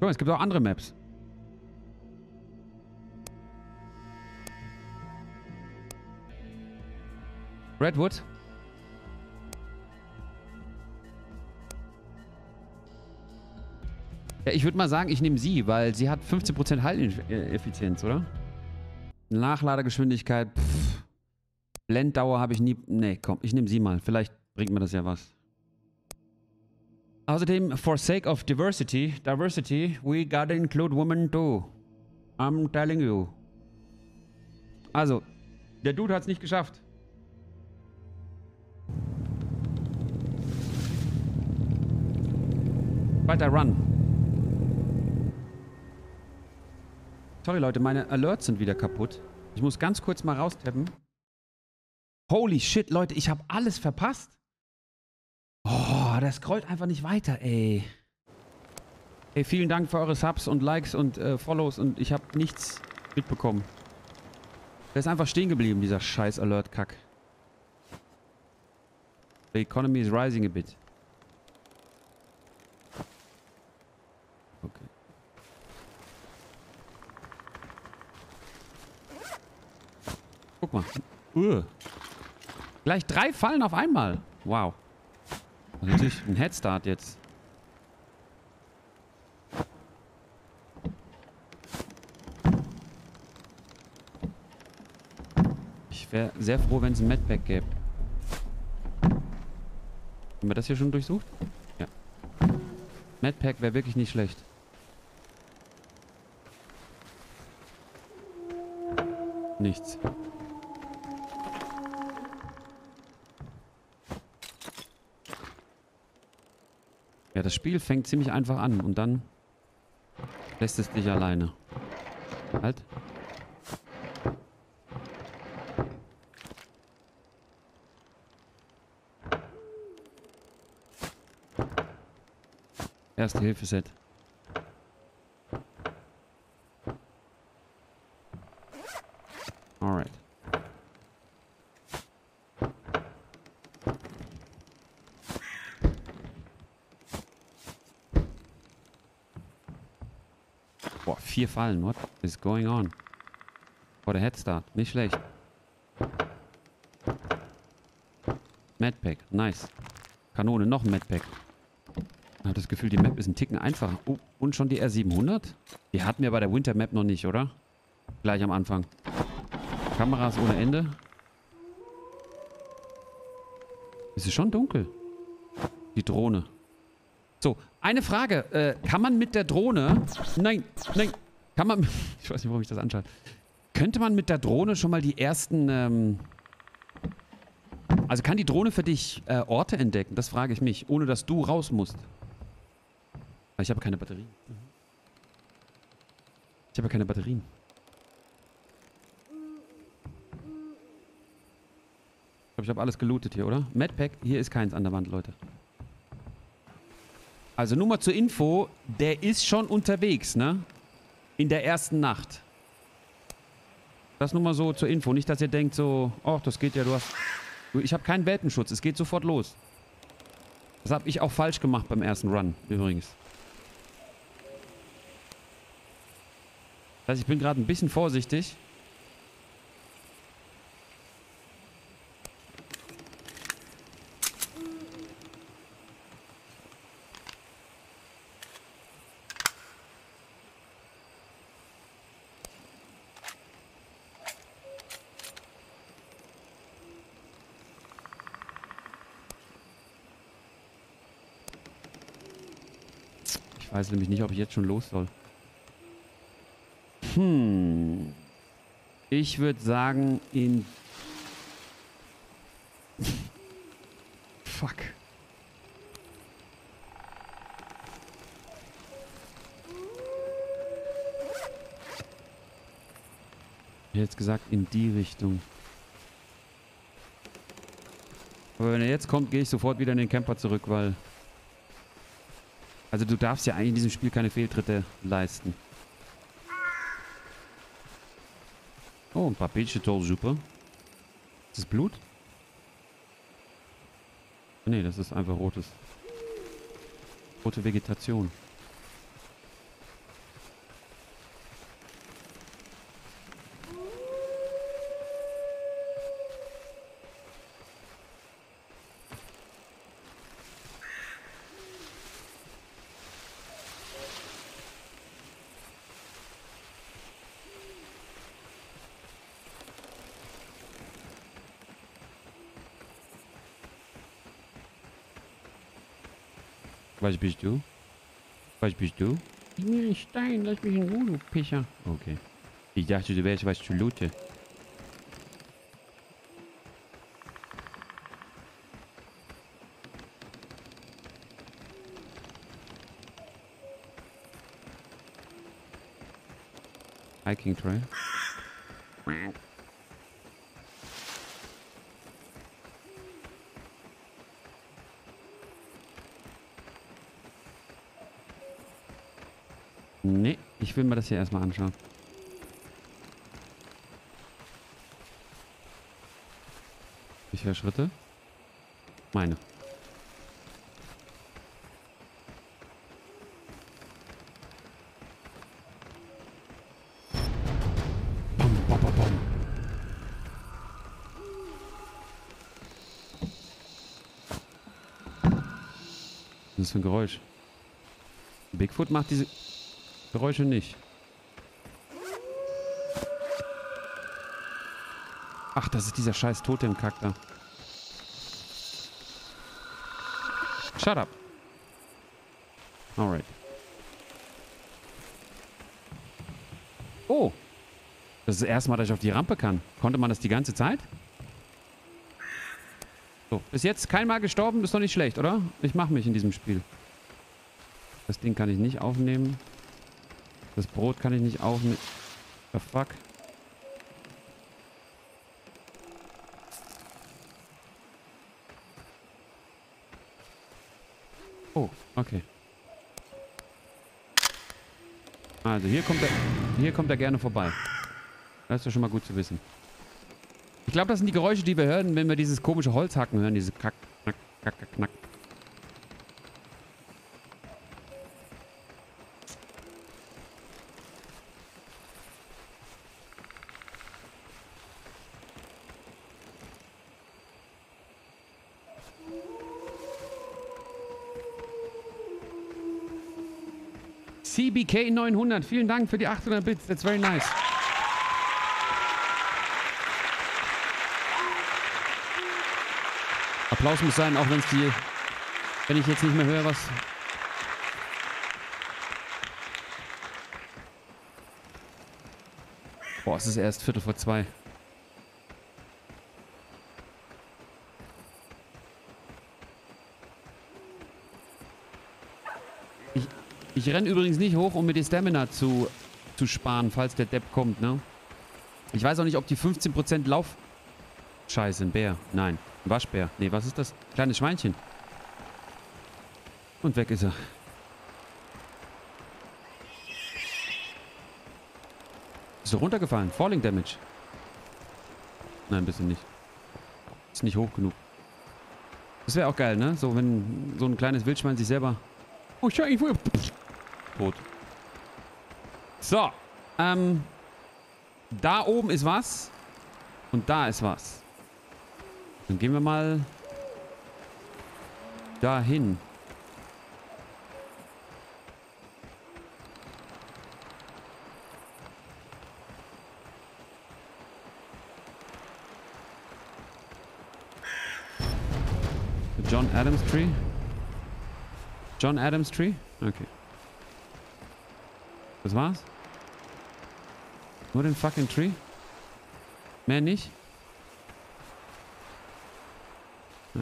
Guck mal, es gibt auch andere Maps. Redwood. Ja, ich würde mal sagen, ich nehme sie, weil sie hat 15% Heileffizienz, oder? Nachladegeschwindigkeit, pff. Blenddauer habe ich nie... Nee, komm, ich nehme sie mal. Vielleicht bringt mir das ja was. Außerdem, for sake of diversity, we gotta include women too. I'm telling you. Also, der Dude hat es nicht geschafft. Weiter Run. Sorry Leute, meine Alerts sind wieder kaputt. Ich muss ganz kurz mal raustappen. Holy shit, Leute, ich habe alles verpasst. Oh, der scrollt einfach nicht weiter, ey. Hey, vielen Dank für eure Subs und Likes und Follows und ich habe nichts mitbekommen. Der ist einfach stehen geblieben, dieser scheiß Alert-Kack. The economy is rising a bit. Okay. Guck mal. Gleich 3 Fallen auf einmal. Wow. Das ist natürlich ein Headstart jetzt. Ich wäre sehr froh, wenn es ein Medpack gäbe. Haben wir das hier schon durchsucht? Ja. Medpack wäre wirklich nicht schlecht. Nichts. Ja, das Spiel fängt ziemlich einfach an und dann lässt es dich alleine. Halt. Erste Hilfe-Set. Alright. Boah, 4 Fallen. What is going on? For the Headstart. Nicht schlecht. Medpack. Nice. Kanone. Noch ein Medpack. Ich habe das Gefühl, die Map ist ein Ticken einfacher. Oh, und schon die R700? Die hatten wir bei der Winter Map noch nicht, oder? Gleich am Anfang. Kameras ohne Ende. Es ist schon dunkel. Die Drohne. So, eine Frage. Kann man mit der Drohne... Nein, nein. Kann man... Ich weiß nicht, warum ich das anschaue. Könnte man mit der Drohne schon mal die ersten... Also kann die Drohne für dich Orte entdecken? Das frage ich mich. Ohne, dass du raus musst. Ich habe keine Batterien. Ich habe keine Batterien. Ich glaube, ich habe alles gelootet hier, oder? Medpack, hier ist keins an der Wand, Leute. Also nur mal zur Info, der ist schon unterwegs, ne? In der ersten Nacht. Das nur mal so zur Info. Nicht, dass ihr denkt so, oh, das geht ja, du hast... Ich habe keinen Welpenschutz, es geht sofort los. Das habe ich auch falsch gemacht beim ersten Run, übrigens. Das heißt, ich bin gerade ein bisschen vorsichtig. Ich weiß nämlich nicht, ob ich jetzt schon los soll. Ich würde sagen, Fuck. Ich hätte jetzt gesagt, in die Richtung. Aber wenn er jetzt kommt, gehe ich sofort wieder in den Camper zurück, weil... Also du darfst ja eigentlich in diesem Spiel keine Fehltritte leisten. Oh, ein paar Vegetable, super. Ist das Blut? Nee, das ist einfach rote Vegetation. Was bist du? Was bist du? Gib mir einen Stein, lass mich in Ruhe, du Pischer. Okay. Ich dachte, du wärst was zu looten. Hiking Trail. Nee, ich will mir das hier erstmal anschauen. Wie viele Schritte? Meine. Bom, bom, bom, bom. Was ist das für ein Geräusch? Bigfoot macht diese Geräusche nicht. Ach, das ist dieser scheiß Totemkack da. Shut up. Alright. Oh. Das ist das erste Mal, dass ich auf die Rampe kann. Konnte man das die ganze Zeit? So, bis jetzt kein Mal gestorben, ist doch nicht schlecht, oder? Ich mache mich in diesem Spiel. Das Ding kann ich nicht aufnehmen. Das Brot kann ich nicht aufnehmen. The fuck? Oh, okay. Also hier kommt er gerne vorbei. Das ist ja schon mal gut zu wissen. Ich glaube, das sind die Geräusche, die wir hören, wenn wir dieses komische Holzhacken hören. Diese Kack, Knack, Kack, Knack. CBK 900, vielen Dank für die 800 Bits, that's very nice. Applaus muss sein, auch wenn ich jetzt nicht mehr höre, was... Boah, es ist erst 2:15. Ich renne übrigens nicht hoch, um mir die Stamina zu sparen, falls der Depp kommt, ne? Ich weiß auch nicht, ob die 15% Lauf... Scheiße, ein Bär. Nein, ein Waschbär. Nee, was ist das? Kleines Schweinchen. Und weg ist er. Ist er runtergefallen? Falling Damage. Nein, ein bisschen nicht. Ist nicht hoch genug. Das wäre auch geil, ne? So, wenn so ein kleines Wildschwein sich selber... Oh, scheiße. Tot. So. Da oben ist was. Und da ist was. Dann gehen wir mal dahin. John Adams Tree. John Adams Tree? Okay. Das war's? Nur den fucking Tree? Mehr nicht? Ja.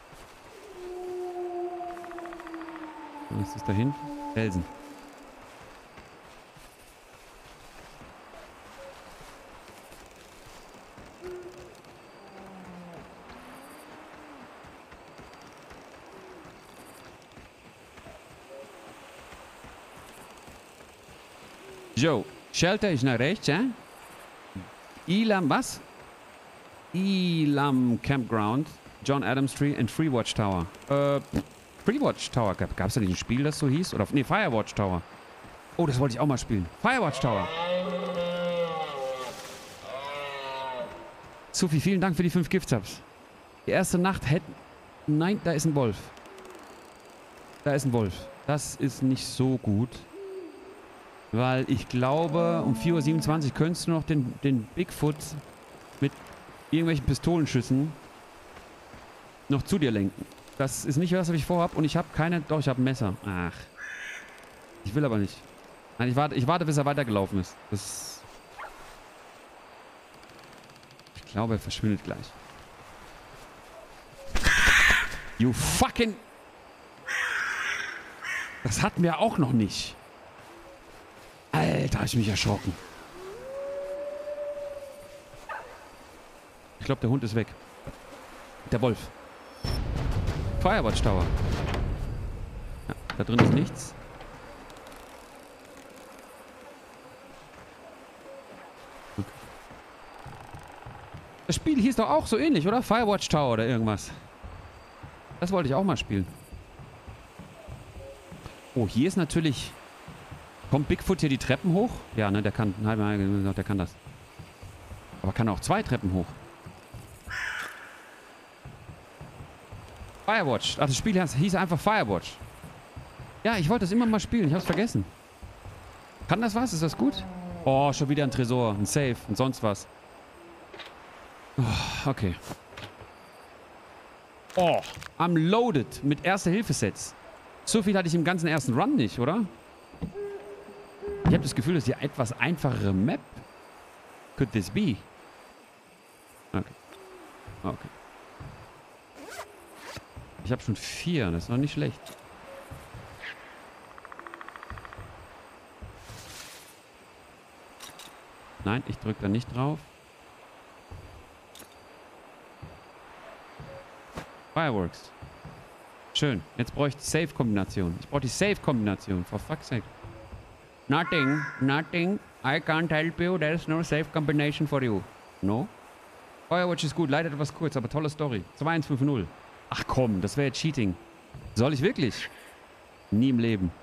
Was ist da hinten? Felsen. Joe, Shelter ist nach rechts, ja? Elam, was? Elam Campground, John Adams Tree and Free Watch Tower. Free Watch Tower. Gab es da nicht ein Spiel, das so hieß? Oder, nee, Firewatch Tower. Oh, das wollte ich auch mal spielen. Firewatch Tower. Sophie, vielen Dank für die 5 Gift-Subs. Die erste Nacht hätte... Nein, da ist ein Wolf. Da ist ein Wolf. Das ist nicht so gut. Weil ich glaube, um 4:27 Uhr könntest du noch den Bigfoot mit irgendwelchen Pistolenschüssen noch zu dir lenken. Das ist nicht, was ich vorhabe. Und ich habe keine... Doch, ich habe ein Messer. Ach. Ich will aber nicht. Nein, ich warte, bis er weitergelaufen ist. Ich glaube, er verschwindet gleich. You fucking... Das hatten wir auch noch nicht. Alter, hab ich mich erschrocken. Ich glaube, der Hund ist weg. Der Wolf. Firewatch Tower. Ja, da drin ist nichts. Okay. Das Spiel hieß doch auch so ähnlich, oder? Firewatch Tower oder irgendwas. Das wollte ich auch mal spielen. Oh, hier ist natürlich... Kommt Bigfoot hier die Treppen hoch? Ja, ne, der kann... Der kann das. Aber kann auch 2 Treppen hoch. Firewatch. Ach, das Spiel hieß einfach Firewatch. Ja, ich wollte das immer mal spielen. Ich hab's vergessen. Kann das was? Ist das gut? Oh, schon wieder ein Tresor. Ein Safe und sonst was. Oh, okay. Oh, I'm loaded mit Erste-Hilfe-Sets. So viel hatte ich im ganzen ersten Run nicht, oder? Ich habe das Gefühl, das ist die etwas einfachere Map. Could this be? Okay. Okay. Ich habe schon 4. Das ist noch nicht schlecht. Nein, ich drücke da nicht drauf. Fireworks. Schön. Jetzt brauche ich die Safe-Kombination. Ich brauche die Safe-Kombination. For fuck's sake. Nothing. Nothing. I can't help you. There's no safe combination for you. No? Firewatch ist gut. Leider etwas kurz, aber tolle Story. 2150. Ach komm, das wäre jetzt Cheating. Soll ich wirklich? Nie im Leben.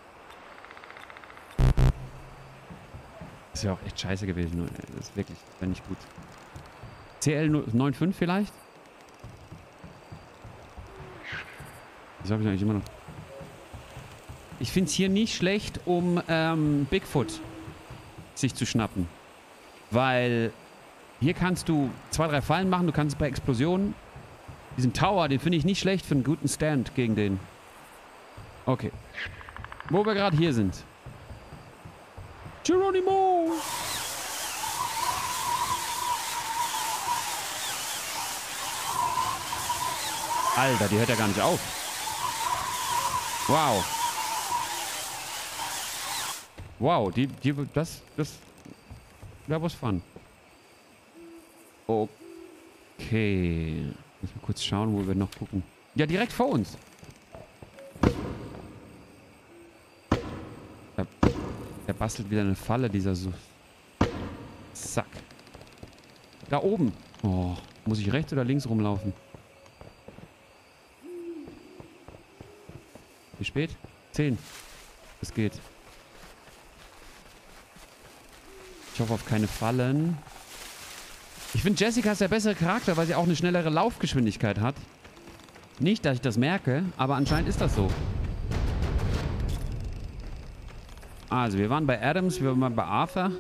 Das wäre auch echt scheiße gewesen. Das ist wirklich, wäre nicht gut. CL95 vielleicht? Das habe ich eigentlich immer noch. Ich finde es hier nicht schlecht, um Bigfoot sich zu schnappen. Weil hier kannst du 2, 3 Fallen machen. Du kannst bei Explosionen... Diesen Tower, den finde ich nicht schlecht für einen guten Stand gegen den. Okay. Wo wir gerade hier sind. Geronimo! Alter, die hört ja gar nicht auf. Wow. Wow, das was fun. Okay. Müssen wir kurz schauen, wo wir noch gucken. Ja, direkt vor uns. Der bastelt wieder eine Falle, dieser so. Zack. Da oben. Oh, muss ich rechts oder links rumlaufen? Wie spät? 10. Es geht. Ich hoffe auf keine Fallen. Ich finde, Jessica ist der bessere Charakter, weil sie auch eine schnellere Laufgeschwindigkeit hat. Nicht, dass ich das merke, aber anscheinend ist das so. Also, wir waren bei Adams, wir waren bei Arthur.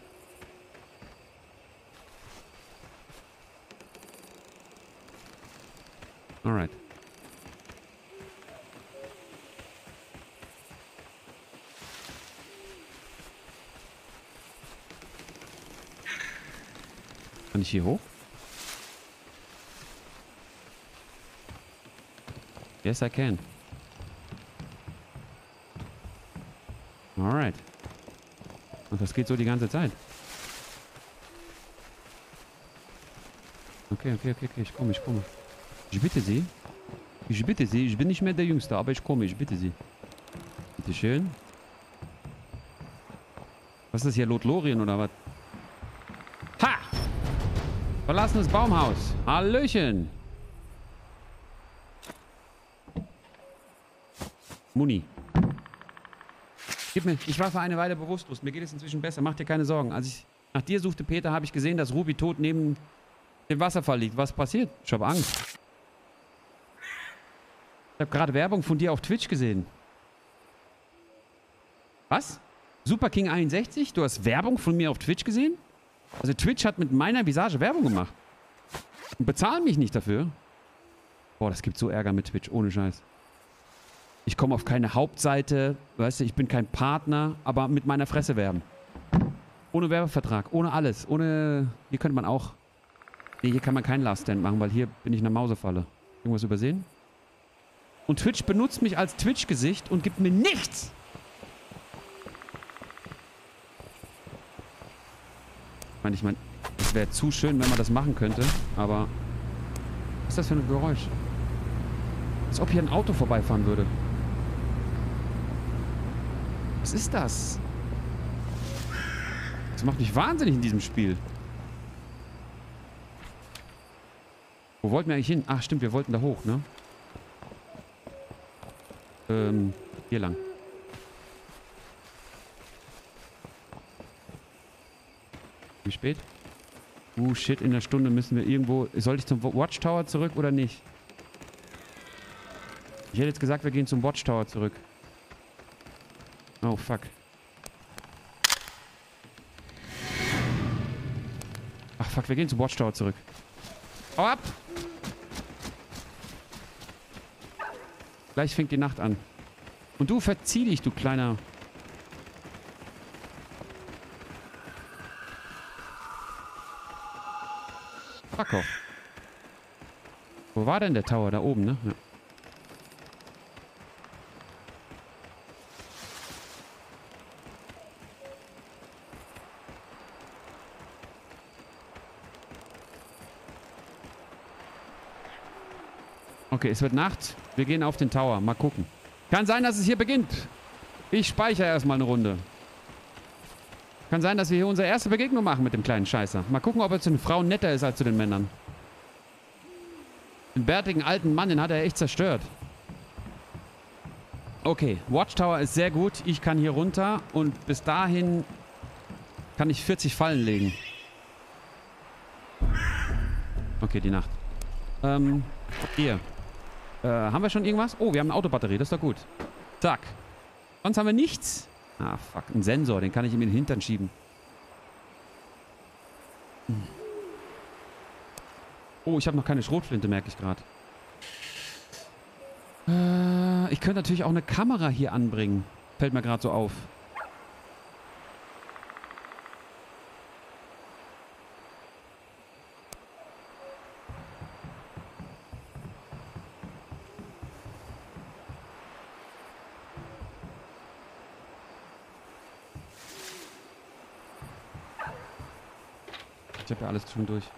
Alright. Kann ich hier hoch? Yes, I can. Alright. Und das geht so die ganze Zeit. Okay, ich komme. Ich bitte Sie. Ich bin nicht mehr der Jüngste, aber ich komme, ich bitte Sie. Bitte schön. Was ist das hier, Lothlorien oder was? Ha! Verlassenes Baumhaus. Hallöchen. Muni. Gib mir. Ich war für eine Weile bewusstlos. Mir geht es inzwischen besser. Mach dir keine Sorgen. Als ich nach dir suchte, Peter, habe ich gesehen, dass Ruby tot neben dem Wasserfall liegt. Was passiert? Ich habe Angst. Ich habe gerade Werbung von dir auf Twitch gesehen. Was? Super King 61? Du hast Werbung von mir auf Twitch gesehen? Also Twitch hat mit meiner Visage Werbung gemacht. Und bezahlen mich nicht dafür. Boah, das gibt so Ärger mit Twitch, ohne Scheiß. Ich komme auf keine Hauptseite, weißt du, ich bin kein Partner, aber mit meiner Fresse werben. Ohne Werbevertrag, ohne alles, ohne... Hier könnte man auch... Nee, hier kann man keinen Last-Stand machen, weil hier bin ich in der Mausefalle. Irgendwas übersehen? Und Twitch benutzt mich als Twitch-Gesicht und gibt mir nichts! Ich meine, es wäre zu schön, wenn man das machen könnte, aber... Was ist das für ein Geräusch? Als ob hier ein Auto vorbeifahren würde. Was ist das? Das macht mich wahnsinnig in diesem Spiel. Wo wollten wir eigentlich hin? Ach stimmt, wir wollten da hoch, ne? Hier lang. Wie spät? Shit, in der Stunde müssen wir irgendwo... Soll ich zum Watchtower zurück oder nicht? Ich hätte jetzt gesagt, wir gehen zum Watchtower zurück. Oh, fuck. Ach, fuck, wir gehen zum Watchtower zurück. Hau ab! Gleich fängt die Nacht an. Und du, verzieh dich, du kleiner... Fuck off. Wo war denn der Tower? Da oben, ne? Ja. Okay, es wird Nacht. Wir gehen auf den Tower. Mal gucken. Kann sein, dass es hier beginnt. Ich speichere erstmal eine Runde. Kann sein, dass wir hier unsere erste Begegnung machen mit dem kleinen Scheißer. Mal gucken, ob er zu den Frauen netter ist als zu den Männern. Den bärtigen alten Mann, den hat er echt zerstört. Okay, Watchtower ist sehr gut. Ich kann hier runter und bis dahin kann ich 40 Fallen legen. Okay, die Nacht. Hier. Haben wir schon irgendwas? Oh, wir haben eine Autobatterie. Das ist doch gut. Zack. Sonst haben wir nichts. Ah, fuck. Ein Sensor. Den kann ich ihm in den Hintern schieben. Oh, ich habe noch keine Schrotflinte, merke ich gerade. Ich könnte natürlich auch eine Kamera hier anbringen. Fällt mir gerade so auf. Ich habe ja alles schon durch.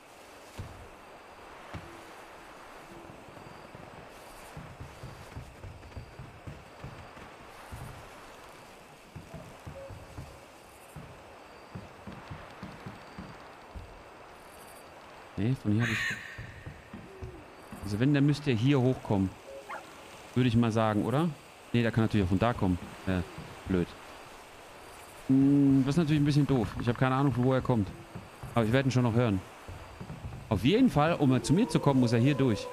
Nee, von hier habe ich... Also wenn, dann müsst ihr hier hochkommen. Würde ich mal sagen, oder? Nee, der kann natürlich auch von da kommen. Blöd. Das ist natürlich ein bisschen doof. Ich habe keine Ahnung, von wo er kommt. Aber ich werde ihn schon noch hören. Auf jeden Fall, um zu mir zu kommen, muss er hier durch.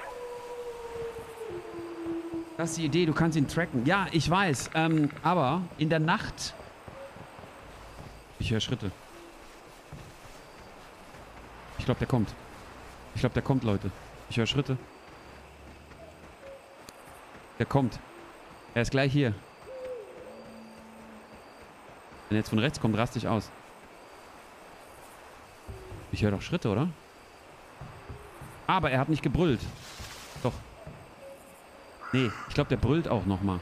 Das ist die Idee, du kannst ihn tracken. Ja, ich weiß. Aber in der Nacht... Ich höre Schritte. Ich glaube, der kommt. Ich glaube, der kommt, Leute. Ich höre Schritte. Der kommt. Er ist gleich hier. Wenn er jetzt von rechts kommt, raste ich aus. Ich höre doch Schritte, oder? Aber er hat nicht gebrüllt. Doch. Nee, ich glaube, der brüllt auch nochmal.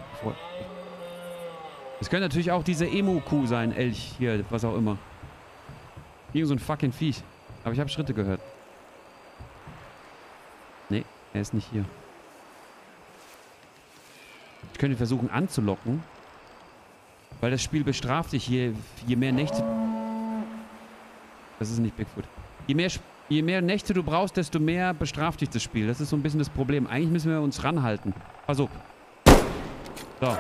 Es könnte natürlich auch diese Emu-Kuh sein, Elch hier, was auch immer. Irgend so ein fucking Viech. Aber ich habe Schritte gehört. Nee, er ist nicht hier. Ich könnte versuchen anzulocken. Weil das Spiel bestraft dich, je mehr Nächte... Das ist nicht Bigfoot. Je mehr Nächte du brauchst, desto mehr bestraft dich das Spiel. Das ist so ein bisschen das Problem. Eigentlich müssen wir uns ranhalten. Also. So.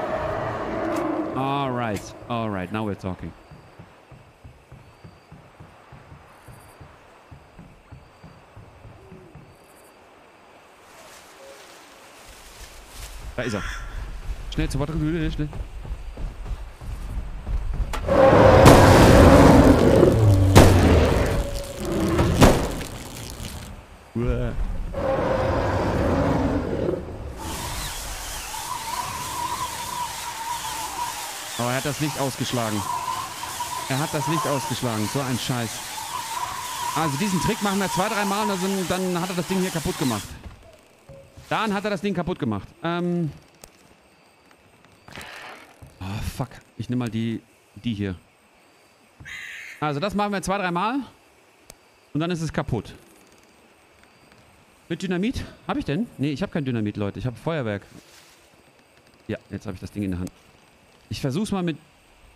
Alright. Alright. Now we're talking. Da ist er. Schnell zur Batterie. Schnell. Oh, er hat das Licht ausgeschlagen. Er hat das Licht ausgeschlagen. So ein Scheiß. Also diesen Trick machen wir 2, 3 Mal und dann hat er das Ding hier kaputt gemacht. Dann hat er das Ding kaputt gemacht. Oh, fuck. Ich nehme mal die hier. Also das machen wir 2, 3 Mal. Und dann ist es kaputt. Mit Dynamit? Habe ich denn? Nee, ich habe kein Dynamit, Leute. Ich habe Feuerwerk. Ja, jetzt habe ich das Ding in der Hand. Ich versuch's mal mit...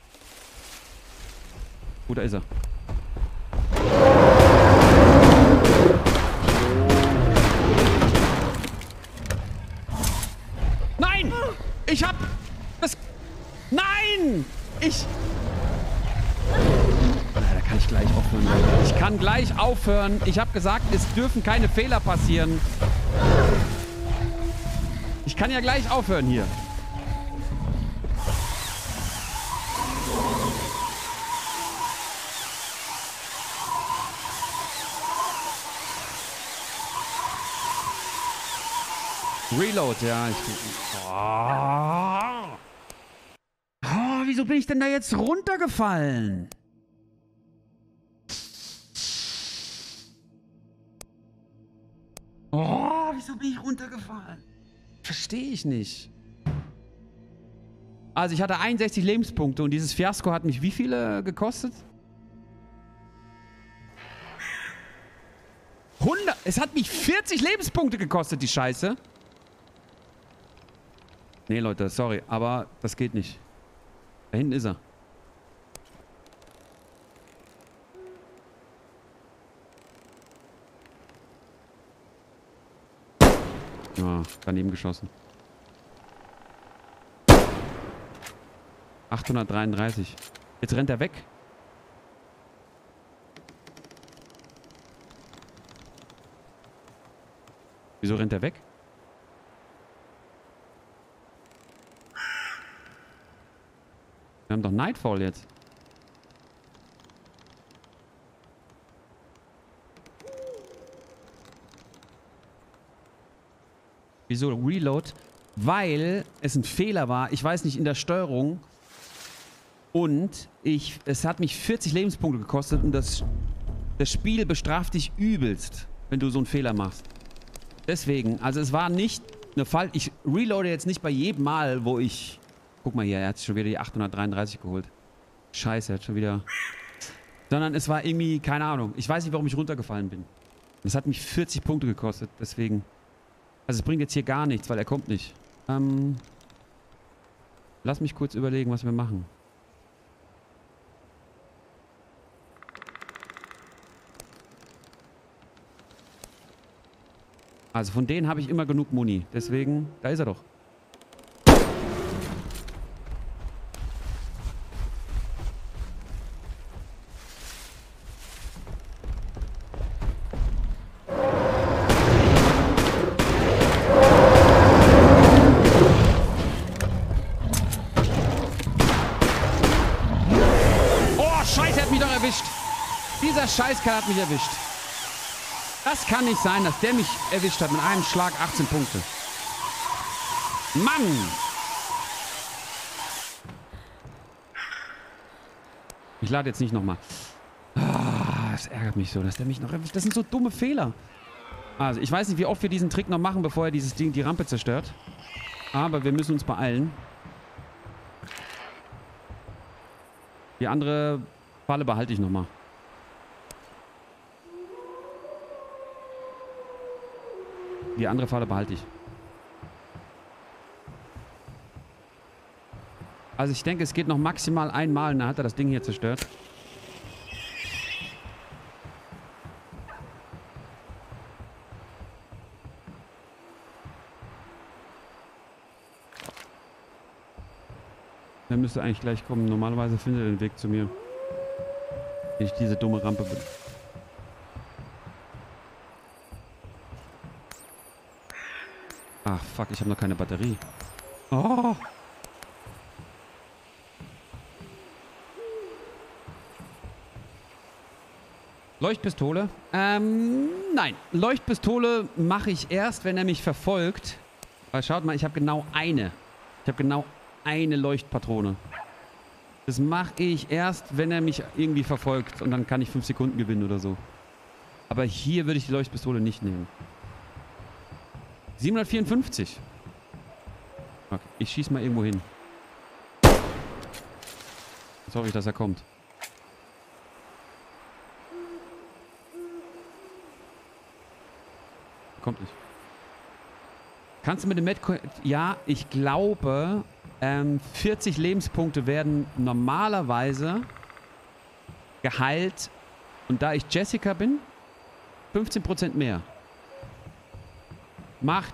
Oh, da ist er. Nein! Ich hab... Das... Nein! Ich... Da kann ich gleich aufhören, Leute. Ich kann gleich aufhören. Ich habe gesagt, es dürfen keine Fehler passieren. Ich kann ja gleich aufhören hier. Reload, ja. Oh, wieso bin ich denn da jetzt runtergefallen? Oh, wieso bin ich runtergefallen? Verstehe ich nicht. Also ich hatte 61 Lebenspunkte und dieses Fiasko hat mich wie viele gekostet? 100. Es hat mich 40 Lebenspunkte gekostet, die Scheiße. Nee, Leute, sorry, aber das geht nicht. Da hinten ist er. Ah, daneben geschossen. 833. Jetzt rennt er weg. Wieso rennt er weg? Wir haben doch Nightfall jetzt. Wieso Reload? Weil es ein Fehler war. Ich weiß nicht, in der Steuerung. Und es hat mich 40 Lebenspunkte gekostet. Und das Spiel bestraft dich übelst, wenn du so einen Fehler machst. Deswegen, also es war nicht eine Fall. Ich reloade jetzt nicht bei jedem Mal, wo ich... Guck mal hier, er hat sich schon wieder die 833 geholt. Scheiße, er hat schon wieder... Sondern es war irgendwie, keine Ahnung. Ich weiß nicht, warum ich runtergefallen bin. Es hat mich 40 Punkte gekostet, deswegen... Also es bringt jetzt hier gar nichts, weil er kommt nicht. Lass mich kurz überlegen, was wir machen. Also von denen habe ich immer genug Muni. Deswegen, da ist er doch. Dieser Scheißkerl hat mich erwischt. Das kann nicht sein, dass der mich erwischt hat mit einem Schlag 18 Punkte. Mann! Ich lade jetzt nicht nochmal. Das ärgert mich so, dass der mich noch erwischt. Das sind so dumme Fehler. Also, ich weiß nicht, wie oft wir diesen Trick noch machen, bevor er dieses Ding die Rampe zerstört. Aber wir müssen uns beeilen. Die andere Falle behalte ich nochmal. Die andere Falle behalte ich. Also ich denke, es geht noch maximal einmal und dann hat er das Ding hier zerstört. Der müsste eigentlich gleich kommen. Normalerweise findet er den Weg zu mir. Wenn ich diese dumme Rampe bin. Ach, fuck, ich habe noch keine Batterie. Oh! Leuchtpistole? Nein. Leuchtpistole mache ich erst, wenn er mich verfolgt. Weil schaut mal, ich habe genau eine. Ich habe genau eine Leuchtpatrone. Das mache ich erst, wenn er mich irgendwie verfolgt. Und dann kann ich 5 Sekunden gewinnen oder so. Aber hier würde ich die Leuchtpistole nicht nehmen. 754. Okay, ich schieße mal irgendwo hin. Jetzt hoffe ich, dass er kommt. Kommt nicht. Kannst du mit dem Medkit... Ja, ich glaube, 40 Lebenspunkte werden normalerweise geheilt. Und da ich Jessica bin, 15% mehr. Macht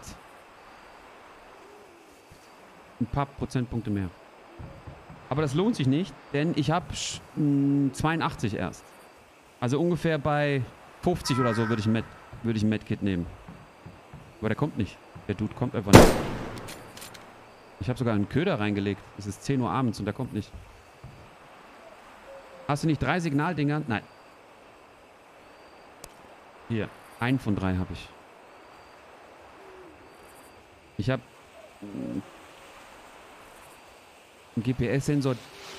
ein paar Prozentpunkte mehr. Aber das lohnt sich nicht, denn ich habe 82 erst. Also ungefähr bei 50 oder so würde ich ein Medkit nehmen. Aber der kommt nicht. Der Dude kommt einfach nicht. Ich habe sogar einen Köder reingelegt. Es ist 10 Uhr abends und der kommt nicht. Hast du nicht 3 Signaldinger? Nein. Hier. 1 von 3 habe ich. Ich habe einen GPS-Sensor.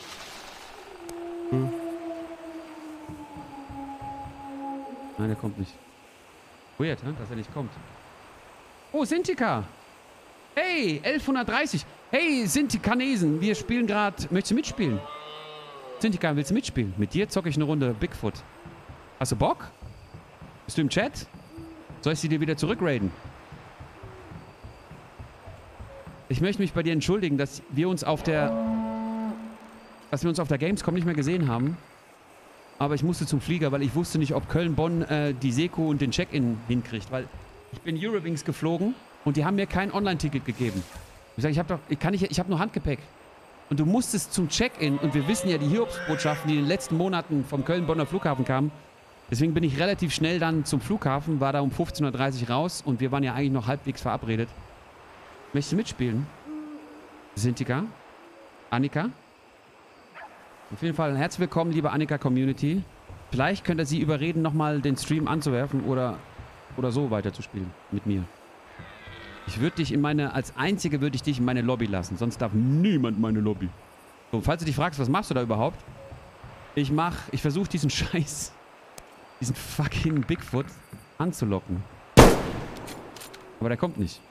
Nein, der kommt nicht. Weird, dass er nicht kommt. Oh, Sintika! Hey, 1130. Hey, Sintikanesen, wir spielen gerade... Möchtest du mitspielen? Sintika, willst du mitspielen? Mit dir zocke ich eine Runde Bigfoot. Hast du Bock? Bist du im Chat? Soll ich sie dir wieder zurückraiden? Ich möchte mich bei dir entschuldigen, dass wir uns auf der Gamescom nicht mehr gesehen haben. Aber ich musste zum Flieger, weil ich wusste nicht, ob Köln-Bonn die Seko und den Check-In hinkriegt. Weil ich bin Eurowings geflogen und die haben mir kein Online-Ticket gegeben. Ich sage, ich habe nur Handgepäck. Und du musstest zum Check-In, und wir wissen ja die Hiobsbotschaften, die in den letzten Monaten vom Köln-Bonner Flughafen kamen. Deswegen bin ich relativ schnell dann zum Flughafen, war da um 15:30 Uhr raus und wir waren ja eigentlich noch halbwegs verabredet. Möchtest du mitspielen? Sintika? Annika? Auf jeden Fall herzlich willkommen, liebe Annika-Community. Vielleicht könnt ihr sie überreden, nochmal den Stream anzuwerfen oder so weiterzuspielen mit mir. Ich würde dich als Einzige würde ich dich in meine Lobby lassen. Sonst darf niemand meine Lobby. So, falls du dich fragst, was machst du da überhaupt? Ich versuche diesen diesen fucking Bigfoot anzulocken. Aber der kommt nicht.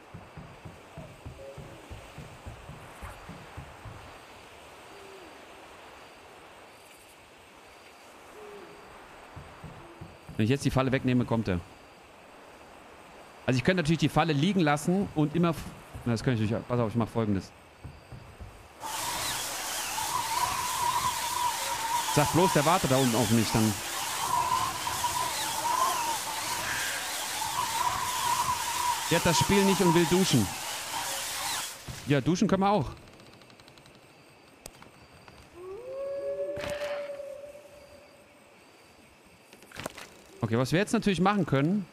Wenn ich jetzt die Falle wegnehme, kommt er. Also ich könnte natürlich die Falle liegen lassen und immer... Na, das könnte ich natürlich... Pass auf, ich mache Folgendes. Sag bloß, der wartet da unten auf mich, dann... Der hat das Spiel nicht und will duschen. Ja, duschen können wir auch. Okay, was wir jetzt natürlich machen können...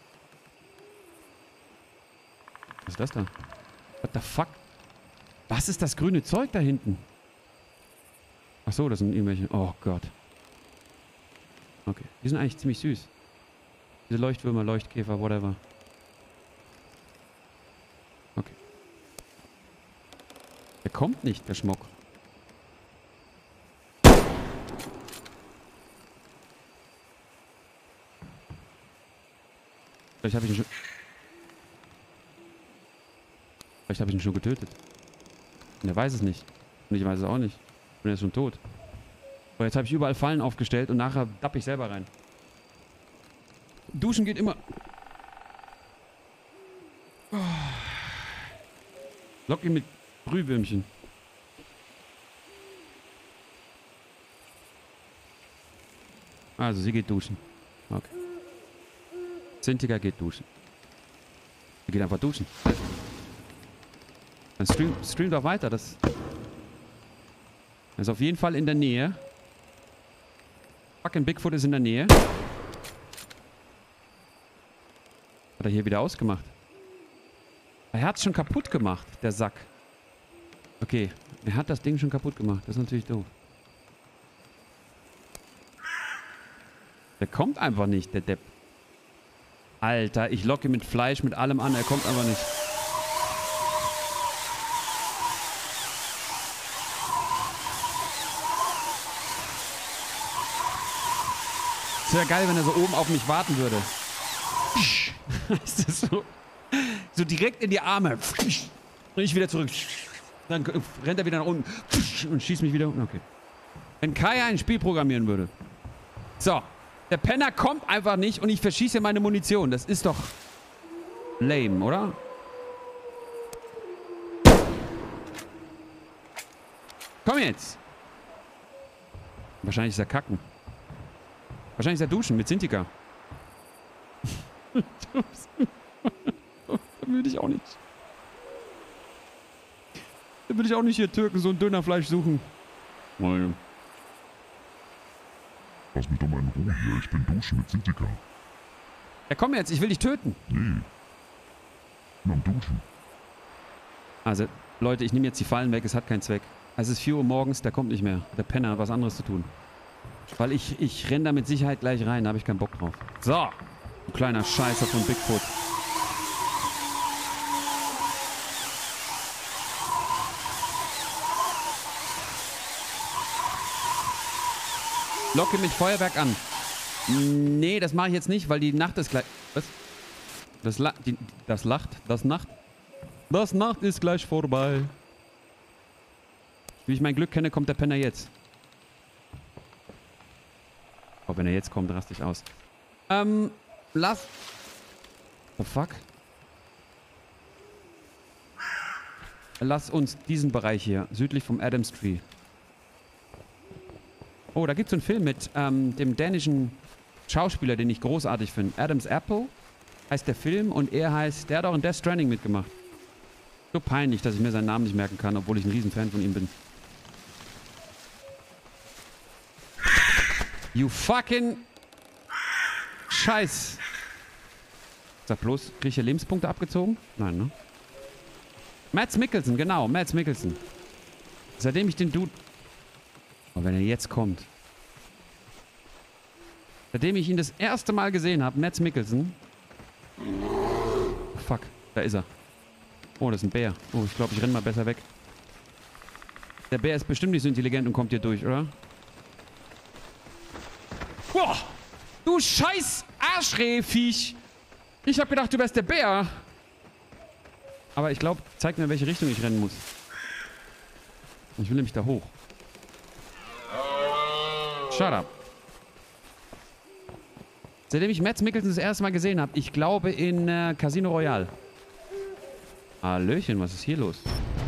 Was ist das da? What the fuck? Was ist das grüne Zeug da hinten? Ach so, das sind irgendwelche... Oh Gott. Okay, die sind eigentlich ziemlich süß. Diese Leuchtwürmer, Leuchtkäfer, whatever. Okay. Der kommt nicht, der Schmuck. Vielleicht habe ich ihn schon getötet. Und er weiß es nicht. Und ich weiß es auch nicht. Und er ist schon tot. Aber jetzt habe ich überall Fallen aufgestellt und nachher dapp ich selber rein. Duschen geht immer. Oh. Lock ihn mit Brühwürmchen. Also, sie geht duschen. Okay. Sintika geht duschen. Sie geht einfach duschen. Dann stream doch weiter. Das ist auf jeden Fall in der Nähe. Fucking Bigfoot ist in der Nähe. Hat er hier wieder ausgemacht? Er hat es schon kaputt gemacht, der Sack. Okay, er hat das Ding schon kaputt gemacht. Das ist natürlich doof. Der kommt einfach nicht, der Depp. Alter, ich locke mit Fleisch, mit allem an. Er kommt einfach nicht. Es wäre geil, wenn er so oben auf mich warten würde. Ist das so direkt in die Arme. Und ich wieder zurück. Dann rennt er wieder nach unten und schießt mich wieder unten. Okay. Wenn Kai ein Spiel programmieren würde. So. Der Penner kommt einfach nicht und ich verschieße meine Munition. Das ist doch lame, oder? Komm jetzt. Wahrscheinlich ist er kacken. Wahrscheinlich ist er duschen mit Sintika. Da würde ich auch nicht. Da würde ich auch nicht hier Türken so ein Dönerfleisch suchen. Nein. Lass mich doch mal in Ruhe hier. Ich bin duschen mit Sintika. Ja, komm jetzt. Ich will dich töten. Nee. Ich bin am Duschen. Also, Leute, ich nehme jetzt die Fallen weg. Es hat keinen Zweck. Es ist 4 Uhr morgens. Der kommt nicht mehr. Der Penner hat was anderes zu tun. Weil ich renne da mit Sicherheit gleich rein. Da habe ich keinen Bock drauf. So. Du kleiner Scheißer von Bigfoot. Locke mit Feuerwerk an. Nee, das mache ich jetzt nicht, weil die Nacht ist gleich... Was? Das Nacht ist gleich vorbei. Wie ich mein Glück kenne, kommt der Penner jetzt. Oh, wenn er jetzt kommt, raste ich aus. Lass... Oh, fuck. Lass uns diesen Bereich hier, südlich vom Adams Tree. Oh, da gibt es einen Film mit dem dänischen Schauspieler, den ich großartig finde. Adam's Apple heißt der Film und der hat auch in Death Stranding mitgemacht. So peinlich, dass ich mir seinen Namen nicht merken kann, obwohl ich ein Riesenfan von ihm bin. You fucking Scheiß. Sag bloß, krieg ich hier Lebenspunkte abgezogen? Nein, ne? Mads Mikkelsen, genau, Mads Mikkelsen. Seitdem ich den Dude... Oh, wenn er jetzt kommt. Seitdem ich ihn das erste Mal gesehen habe, Mads Mikkelsen. Oh, fuck, da ist er. Oh, das ist ein Bär. Oh, ich glaube, ich renne mal besser weg. Der Bär ist bestimmt nicht so intelligent und kommt hier durch, oder? Boah! Du scheiß Arschrehviech! Ich hab gedacht, du wärst der Bär. Aber ich glaube, zeig mir, in welche Richtung ich rennen muss. Ich will nämlich da hoch. Shut up. Seitdem ich Mads Mikkelsen das erste Mal gesehen habe, ich glaube in Casino Royale. Hallöchen, was ist hier los?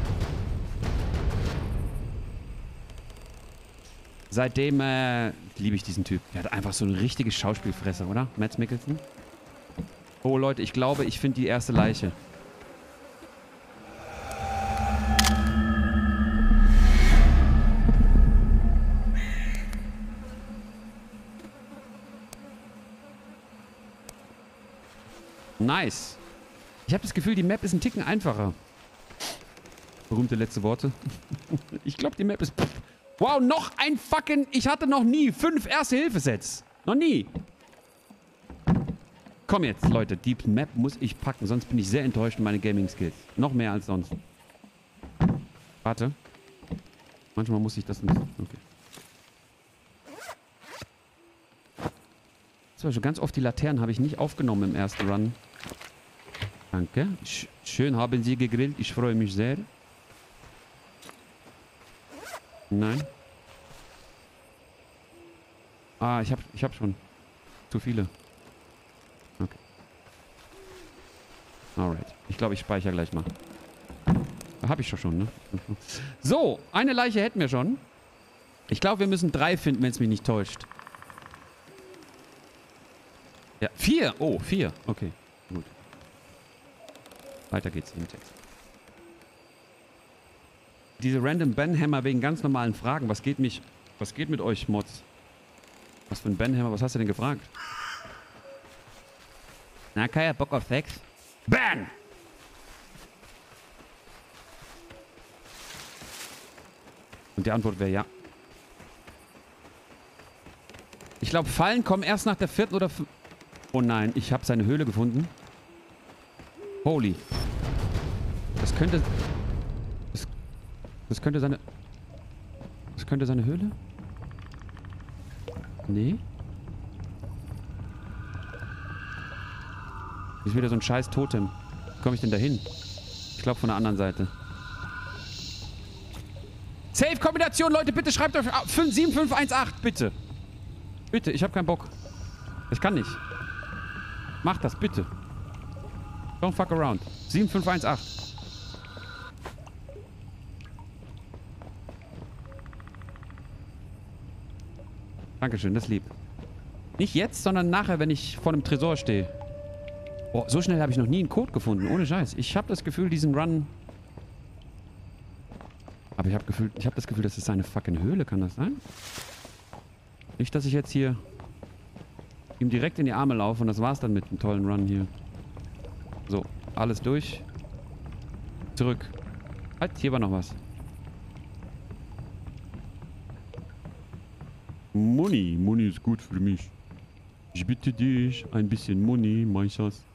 Seitdem liebe ich diesen Typ. Der hat einfach so eine richtige Schauspielfresse, oder? Mads Mikkelsen. Oh Leute, ich glaube, ich finde die erste Leiche. Nice. Ich habe das Gefühl, die Map ist ein Ticken einfacher. Berühmte letzte Worte. Ich glaube, die Map ist... Wow, noch ein fucking... Ich hatte noch nie 5 Erste-Hilfe-Sets. Noch nie. Komm jetzt, Leute. Die Map muss ich packen, sonst bin ich sehr enttäuscht in meine Gaming-Skills. Noch mehr als sonst. Warte. Manchmal muss ich das nicht... Okay. So, schon ganz oft die Laternen habe ich nicht aufgenommen im ersten Run. Danke. Schön haben Sie gegrillt. Ich freue mich sehr. Nein. Ah, ich hab schon zu viele. Okay. Alright. Ich glaube, ich speichere gleich mal. Habe ich schon, ne? So, eine Leiche hätten wir schon. Ich glaube, wir müssen 3 finden, wenn es mich nicht täuscht. Ja, 4. Oh, 4. Okay, gut. Weiter geht's im Text. Diese random Banhammer wegen ganz normalen Fragen. Was geht mit euch, Mods? Was für ein Banhammer? Was hast du denn gefragt? Na, Kai, Bock auf Sex? Ban! Und die Antwort wäre ja. Ich glaube, Fallen kommen erst nach der 4. oder 5. Oh nein, ich habe seine Höhle gefunden. Holy. Das könnte... Das könnte seine... Das könnte seine Höhle? Nee. Ist wieder so ein scheiß Totem. Wie komme ich denn da hin? Ich glaube von der anderen Seite. Safe-Kombination, Leute, bitte schreibt euch 7518, bitte. Bitte, ich habe keinen Bock. Ich kann nicht. Macht das, bitte. Don't fuck around. 7518. Dankeschön, das ist lieb. Nicht jetzt, sondern nachher, wenn ich vor einem Tresor stehe. Boah, so schnell habe ich noch nie einen Code gefunden. Ohne Scheiß. Ich habe das Gefühl, diesen Run... Aber ich habe das Gefühl, das ist eine fucking Höhle. Kann das sein? Nicht, dass ich jetzt hier ihm direkt in die Arme laufe und das war's dann mit einem tollen Run hier. So, alles durch. Zurück. Halt, hier war noch was. Money. Money ist gut für mich. Ich bitte dich, ein bisschen Money, mein Schatz.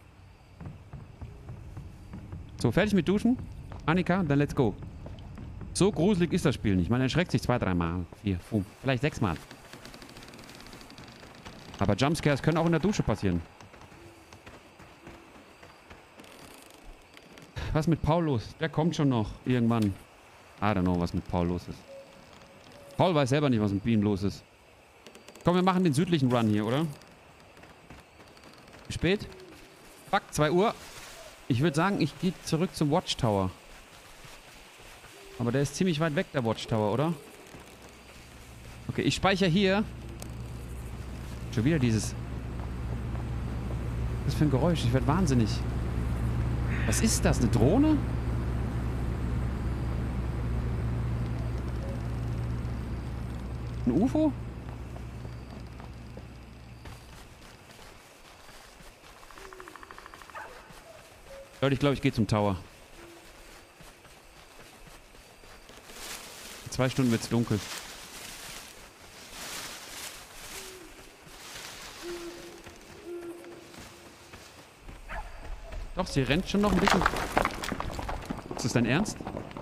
So, fertig mit Duschen? Annika, dann let's go. So gruselig ist das Spiel nicht. Man erschreckt sich 2, 3 Mal. 4, 5, vielleicht 6 Mal. Aber Jumpscares können auch in der Dusche passieren. Was mit Paul los? Der kommt schon noch. Irgendwann. I don't know, was mit Paul los ist. Paul weiß selber nicht, was mit ihm los ist. Komm, wir machen den südlichen Run hier, oder? Wie spät? Fuck, 2 Uhr. Ich würde sagen, ich gehe zurück zum Watchtower. Aber der ist ziemlich weit weg, der Watchtower, oder? Okay, ich speichere hier. Schon wieder dieses... Was für ein Geräusch? Ich werde wahnsinnig. Was ist das? Eine Drohne? Ein UFO? Leute, ich glaube, ich gehe zum Tower. In 2 Stunden wird es dunkel. Doch, sie rennt schon noch ein bisschen. Ist das dein Ernst?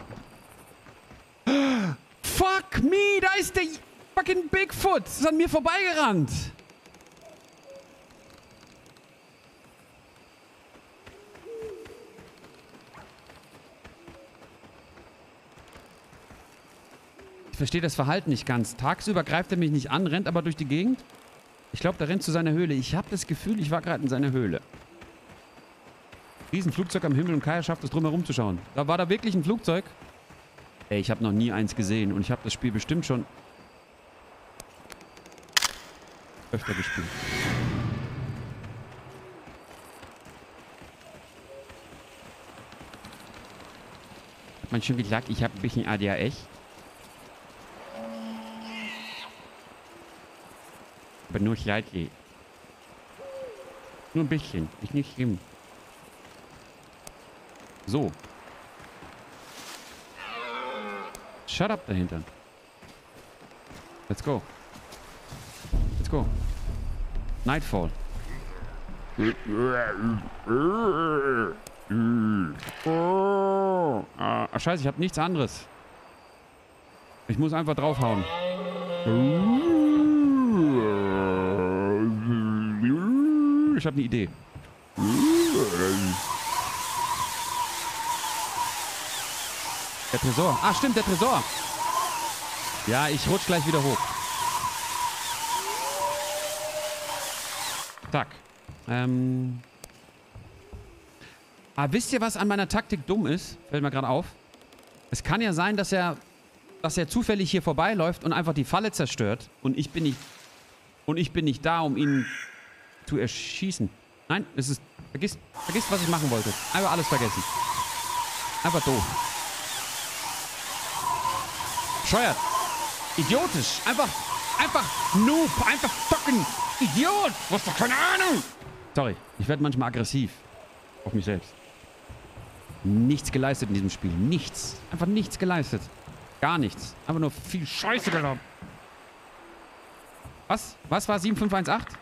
Fuck me, da ist der fucking Bigfoot. Das ist an mir vorbeigerannt. Ich verstehe das Verhalten nicht ganz. Tagsüber greift er mich nicht an, rennt aber durch die Gegend. Ich glaube, der rennt zu seiner Höhle. Ich habe das Gefühl, ich war gerade in seiner Höhle. Riesenflugzeug am Himmel und Kaya schafft es, drumherum zu schauen. Da war da wirklich ein Flugzeug. Ey, ich habe noch nie eins gesehen und ich habe das Spiel bestimmt schon öfter gespielt. Hat man schon gesagt, ich habe ein bisschen ADHS? Aber nur slightly. Nur ein bisschen. Ist nicht schlimm. So. Shut up dahinter. Let's go. Let's go. Nightfall. Ah, scheiße, ich habe nichts anderes. Ich muss einfach draufhauen. Ich habe eine Idee. Der Tresor. Ah, stimmt, der Tresor. Ja, ich rutsch gleich wieder hoch. Zack. Wisst ihr, was an meiner Taktik dumm ist? Fällt mir gerade auf. Es kann ja sein, dass er zufällig hier vorbeiläuft und einfach die Falle zerstört. Und ich bin nicht da, um ihn zu erschießen. Nein, es ist... Vergiss, was ich machen wollte. Einfach alles vergessen. Einfach doof. Bescheuert. Idiotisch. Einfach Noob. Einfach fucking Idiot. Du hast doch keine Ahnung. Sorry, ich werde manchmal aggressiv. Auf mich selbst. Nichts geleistet in diesem Spiel. Nichts. Einfach nichts geleistet. Gar nichts. Einfach nur viel Scheiße gehabt. Was? Was war 7518?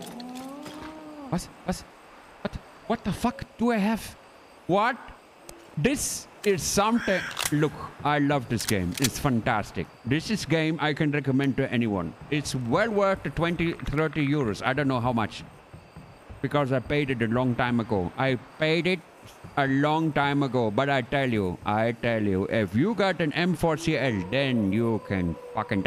Was? Was? What the fuck do I have? What? This is something... Look, I love this game. It's fantastic. This is game I can recommend to anyone. It's well worth the 20, 30 euros. I don't know how much. Because I paid it a long time ago. I paid it a long time ago. But I tell you, if you got an M4CL, then you can fucking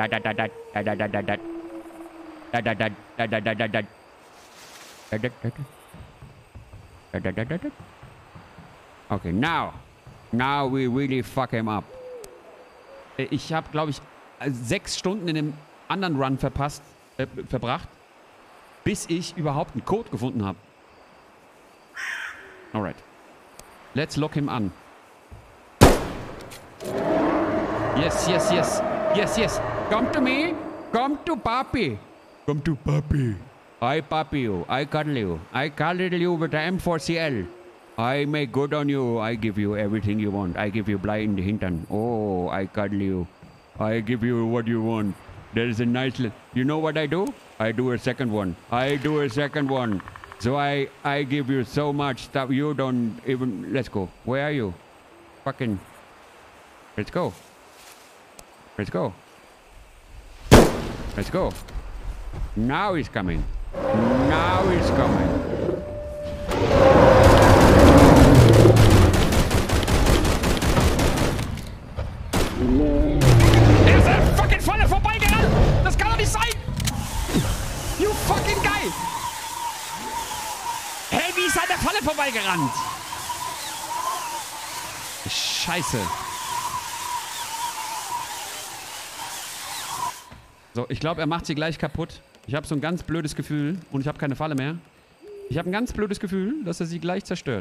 Okay, now we really fuck him up. Ich habe, glaube ich, 6 Stunden in dem anderen Run verbracht, bis ich überhaupt einen Code gefunden habe. Alright. Let's lock him an. Yes, yes, yes. Yes, yes. Come to me. Come to Papi. Come to Papi. I papi you. I cuddle you. I cuddle you with the M4CL. I make good on you. I give you everything you want. I give you Blei in the Hintern. Oh, I cuddle you. I give you what you want. There is a nice... You know what I do? I do a second one. I do a second one. So I give you so much stuff. You don't even... Let's go. Where are you? Fucking... Let's go. Let's go. Let's go. Now he's coming. Now he's coming. Er ist an der fucking Falle vorbeigerannt! Das kann doch nicht sein! You fucking guy! Hey, wie ist an der Falle vorbeigerannt? Scheiße. So, ich glaube, er macht sie gleich kaputt. Ich habe so ein ganz blödes Gefühl und ich habe keine Falle mehr. Ich habe ein ganz blödes Gefühl, dass er sie gleich zerstört.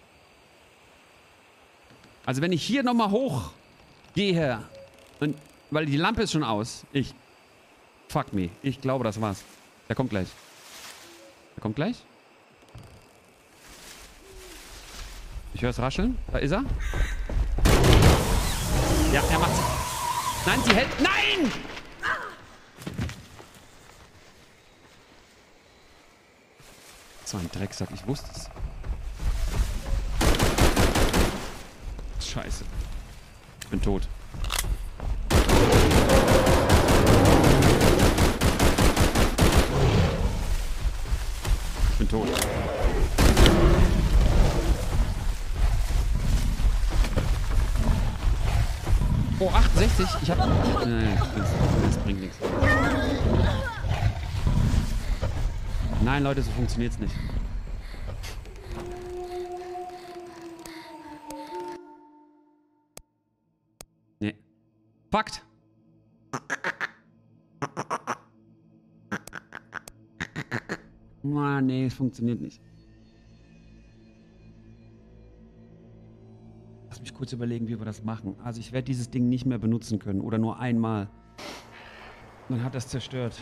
Also wenn ich hier nochmal hoch gehe, und, weil die Lampe ist schon aus. Fuck me. Ich glaube, das war's. Der kommt gleich. Der kommt gleich. Ich höre es rascheln. Da ist er. Ja, er macht's. Nein, sie hält... Nein! So ein Drecksack, ich wusste es. Scheiße. Ich bin tot. Ich bin tot. Oh, 68. Ich hab... Nee, das bringt nichts. Nein, Leute, so funktioniert's nicht. Nee. Fakt. Nee, es funktioniert nicht. Lass mich kurz überlegen, wie wir das machen. Also ich werde dieses Ding nicht mehr benutzen können. Oder nur einmal. Man hat das zerstört.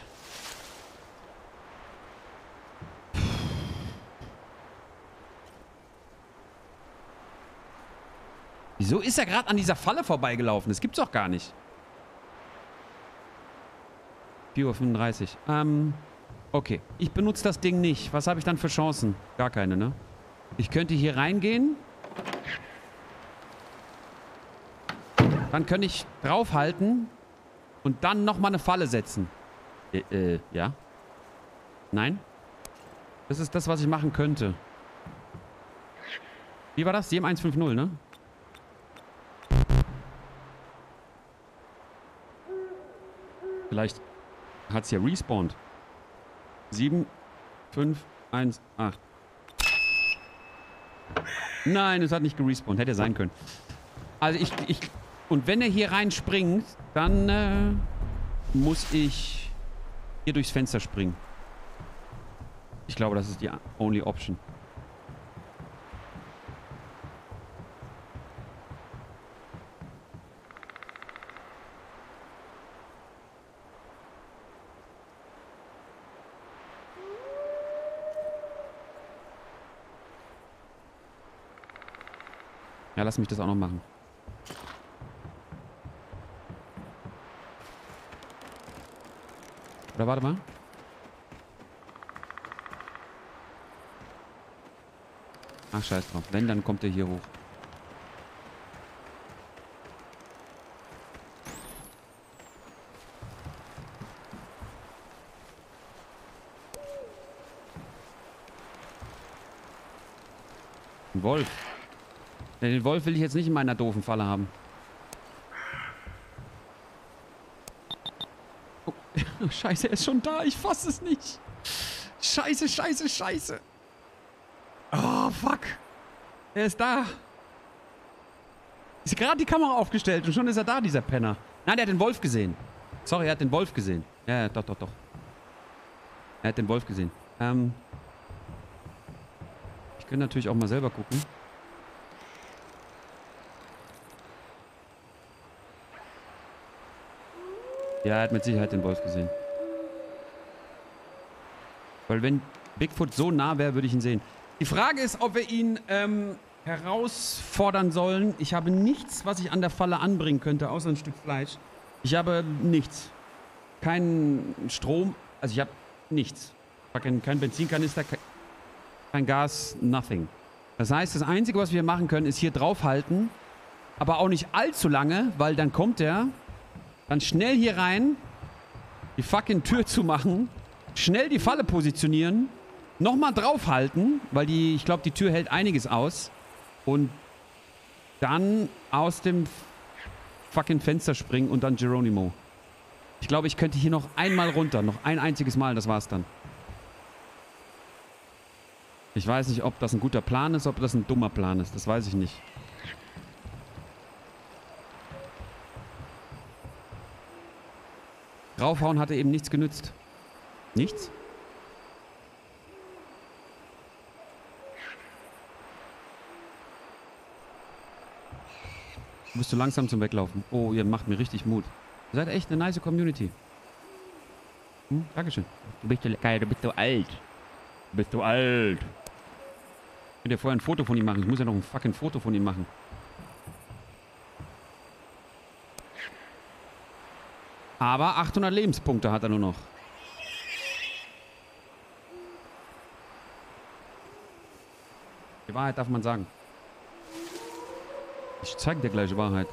Wieso ist er gerade an dieser Falle vorbeigelaufen? Das gibt's doch gar nicht. 4:35 Uhr. Okay. Ich benutze das Ding nicht. Was habe ich dann für Chancen? Gar keine, ne? Ich könnte hier reingehen. Dann könnte ich draufhalten und dann nochmal eine Falle setzen. Ja? Nein? Das ist das, was ich machen könnte. Wie war das? 7150, ne? Vielleicht hat es ja respawned. 7, 5, 1, 8. Nein, es hat nicht gerespawnt. Hätte sein können. Also und wenn er hier reinspringt, dann muss ich hier durchs Fenster springen. Ich glaube, das ist die only option. Ja, lass mich das auch noch machen. Oder warte mal. Ach, scheiß drauf. Wenn, dann kommt er hier hoch. Ein Wolf. Den Wolf will ich jetzt nicht in meiner doofen Falle haben. Oh, scheiße, er ist schon da. Ich fasse es nicht. Scheiße, scheiße, scheiße. Oh, fuck. Er ist da. Ist gerade die Kamera aufgestellt und schon ist er da, dieser Penner. Nein, der hat den Wolf gesehen. Sorry, er hat den Wolf gesehen. Ja, doch, doch, doch. Er hat den Wolf gesehen. Ich könnte natürlich auch mal selber gucken. Ja, er hat mit Sicherheit den Wolf gesehen. Weil wenn Bigfoot so nah wäre, würde ich ihn sehen. Die Frage ist, ob wir ihn herausfordern sollen. Ich habe nichts, was ich an der Falle anbringen könnte, außer ein Stück Fleisch. Ich habe nichts. Keinen Strom. Also ich habe nichts. Kein Benzinkanister, kein Gas, nothing. Das heißt, das Einzige, was wir machen können, ist hier draufhalten. Aber auch nicht allzu lange, weil dann kommt er. Dann schnell hier rein. Die fucking Tür zu machen. Schnell die Falle positionieren. Nochmal draufhalten, weil ich glaube, die Tür hält einiges aus. Und dann aus dem fucking Fenster springen und dann Geronimo. Ich glaube, ich könnte hier noch einmal runter. Noch ein einziges Mal, das war's dann. Ich weiß nicht, ob das ein guter Plan ist, ob das ein dummer Plan ist. Das weiß ich nicht. Draufhauen hatte eben nichts genützt. Nichts? Du bist so langsam zum Weglaufen. Oh, ihr macht mir richtig Mut. Ihr seid echt eine nice Community. Dankeschön. Du bist so geil, du bist so alt. Du bist so alt. Ich könnte ja vorher ein Foto von ihm machen. Ich muss ja noch ein fucking Foto von ihm machen. Aber 800 Lebenspunkte hat er nur noch. Die Wahrheit darf man sagen. Ich zeig dir gleich die Wahrheit.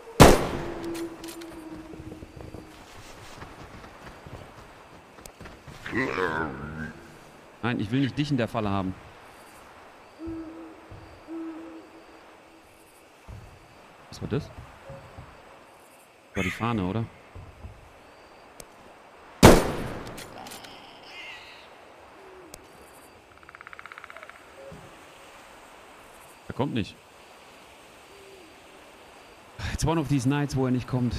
Nein, ich will nicht dich in der Falle haben. Was war das? Das war die Fahne, oder? Er kommt nicht. It's one of these nights, wo er nicht kommt.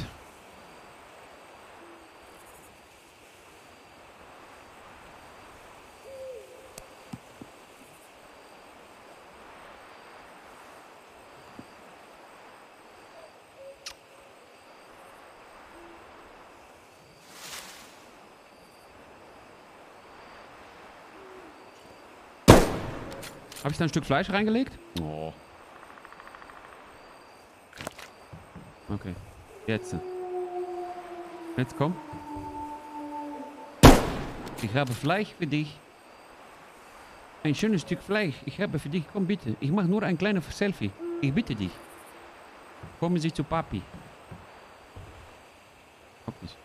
Habe ich da ein Stück Fleisch reingelegt? Oh. Okay. Jetzt. Jetzt komm. Ich habe Fleisch für dich. Ein schönes Stück Fleisch. Ich habe für dich. Komm bitte. Ich mache nur ein kleines Selfie. Ich bitte dich. Kommen Sie zu Papi. Kommt nicht.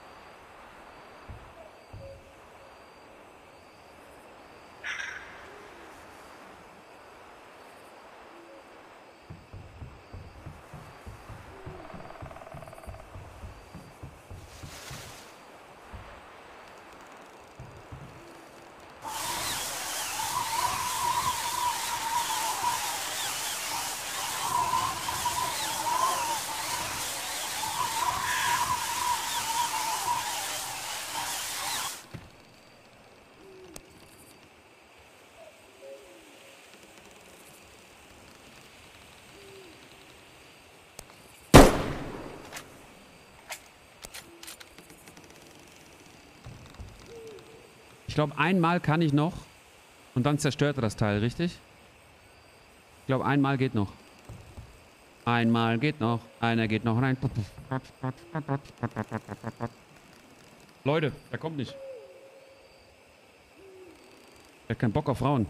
Ich glaube, einmal kann ich noch. Und dann zerstört er das Teil, richtig? Ich glaube, einmal geht noch. Einmal geht noch. Einer geht noch rein. Leute, der kommt nicht. Der hat keinen Bock auf Frauen.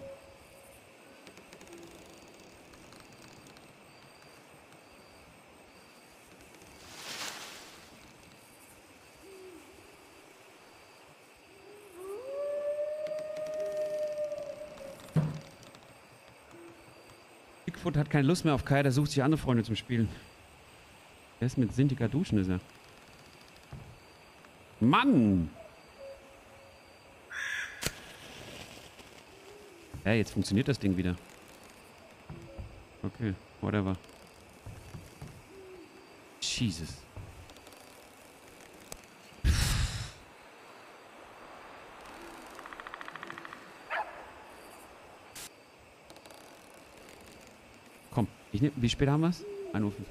Bigfoot hat keine Lust mehr auf Kai, der sucht sich andere Freunde zum Spielen. Der ist mit Sintika duschen, ist er. Mann! Ja, jetzt funktioniert das Ding wieder. Okay, whatever. Jesus. Komm, wie spät haben wir es? 1 Uhr.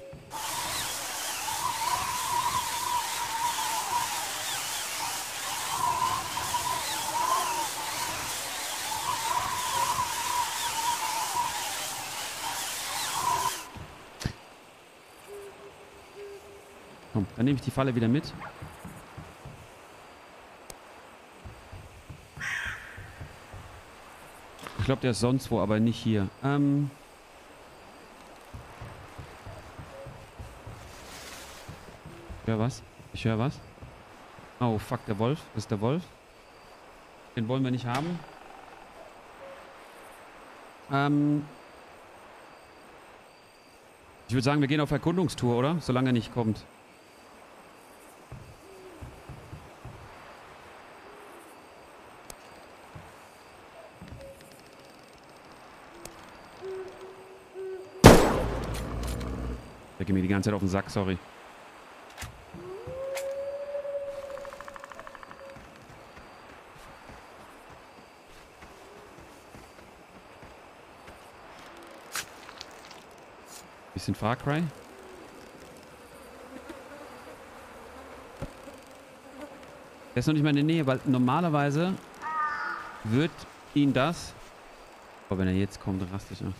Komm, dann nehme ich die Falle wieder mit. Ich glaube, der ist sonst wo, aber nicht hier. Ich höre was. Ich höre was. Oh, fuck, der Wolf. Das ist der Wolf. Den wollen wir nicht haben. Ich würde sagen, wir gehen auf Erkundungstour, oder? Solange er nicht kommt. Der geht mir die ganze Zeit auf den Sack, sorry. Bisschen Far Cry. Der ist noch nicht mal in der Nähe, weil normalerweise wird ihn das... Aber wenn er jetzt kommt, raste ich aus.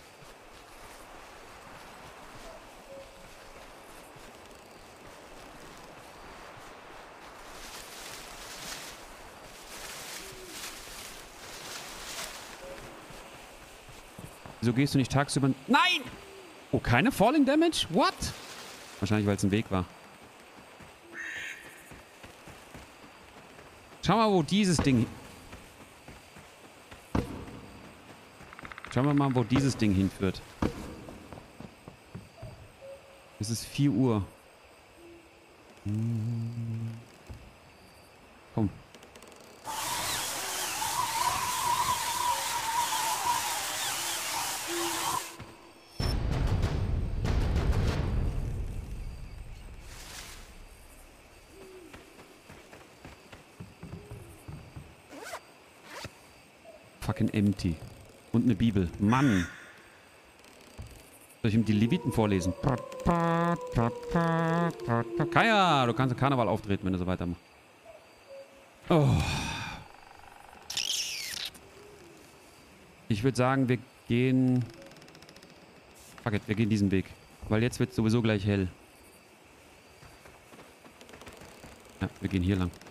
Wieso gehst du nicht tagsüber... Nein! Oh, keine Falling Damage? What? Wahrscheinlich, weil es ein Weg war. Schau mal, wo dieses Ding... Schauen wir mal, wo dieses Ding hinführt. Es ist 4 Uhr. Komm. Fucking empty. Und eine Bibel. Mann! Soll ich ihm die Leviten vorlesen? Kaya, du kannst Karneval auftreten, wenn du so weitermachst. Oh. Ich würde sagen, wir gehen... Fuck it, wir gehen diesen Weg. Weil jetzt wird es sowieso gleich hell. Ja, wir gehen hier lang.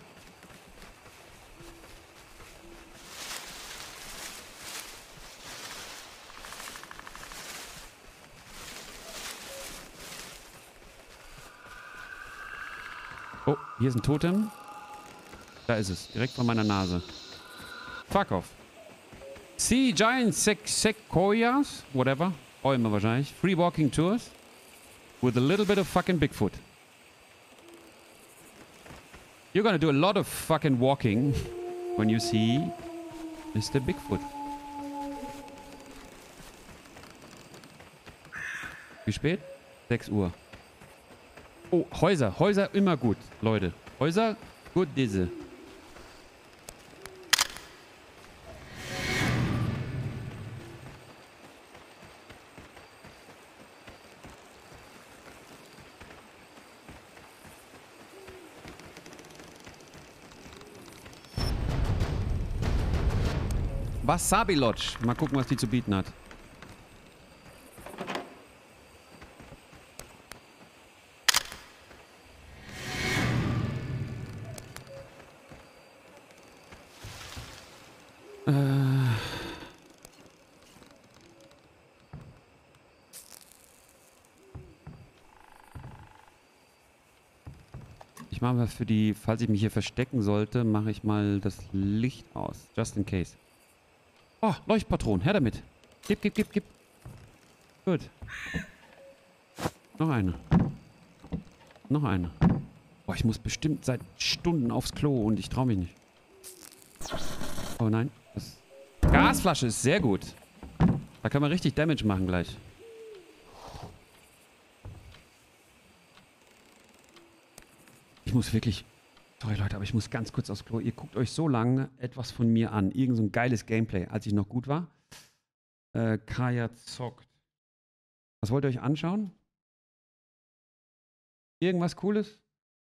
Oh, hier ist ein Totem. Da ist es. Direkt vor meiner Nase. Fuck off. See giant sequoias. Whatever. Bäume wahrscheinlich. Free walking tours. With a little bit of fucking Bigfoot. You're gonna do a lot of fucking walking when you see Mr. Bigfoot. Wie spät? 6 Uhr. Oh, Häuser. Häuser immer gut, Leute. Häuser, gut diese. Wasabi Lodge. Mal gucken, was die zu bieten hat. Ich mache mal für die, falls ich mich hier verstecken sollte, mache ich mal das Licht aus. Just in case. Oh, Leuchtpatron, her damit. Gib. Gut. Noch eine. Noch eine. Boah, ich muss bestimmt seit Stunden aufs Klo und ich traue mich nicht. Oh nein. Das Gasflasche ist sehr gut. Da kann man richtig Damage machen gleich. Ich muss wirklich... Sorry Leute, aber ich muss ganz kurz aufs Klo. Ihr guckt euch so lange etwas von mir an. Irgend so ein geiles Gameplay, als ich noch gut war. Kaya zockt. Was wollt ihr euch anschauen? Irgendwas Cooles?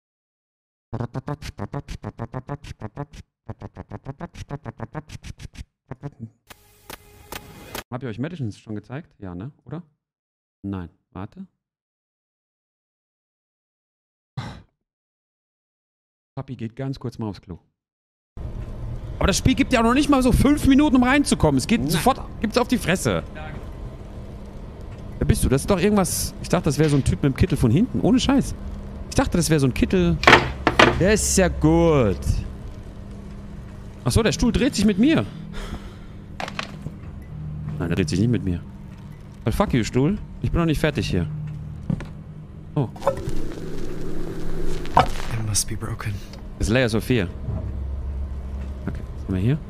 Habt ihr euch Medicines schon gezeigt? Ja, ne? Oder? Nein. Warte. Papi geht ganz kurz mal aufs Klo. Aber das Spiel gibt ja auch noch nicht mal so 5 Minuten, um reinzukommen. Es geht sofort, gibt's auf die Fresse. Wer bist du? Das ist doch irgendwas... Ich dachte, das wäre so ein Typ mit dem Kittel von hinten. Ohne Scheiß. Ich dachte, das wäre so ein Kittel... Der ist ja gut. Achso, der Stuhl dreht sich mit mir. Nein, der dreht sich nicht mit mir. Well, fuck you, Stuhl. Ich bin noch nicht fertig hier. Oh. It must be broken. Das ist Layers of Fear. Okay, was haben wir hier?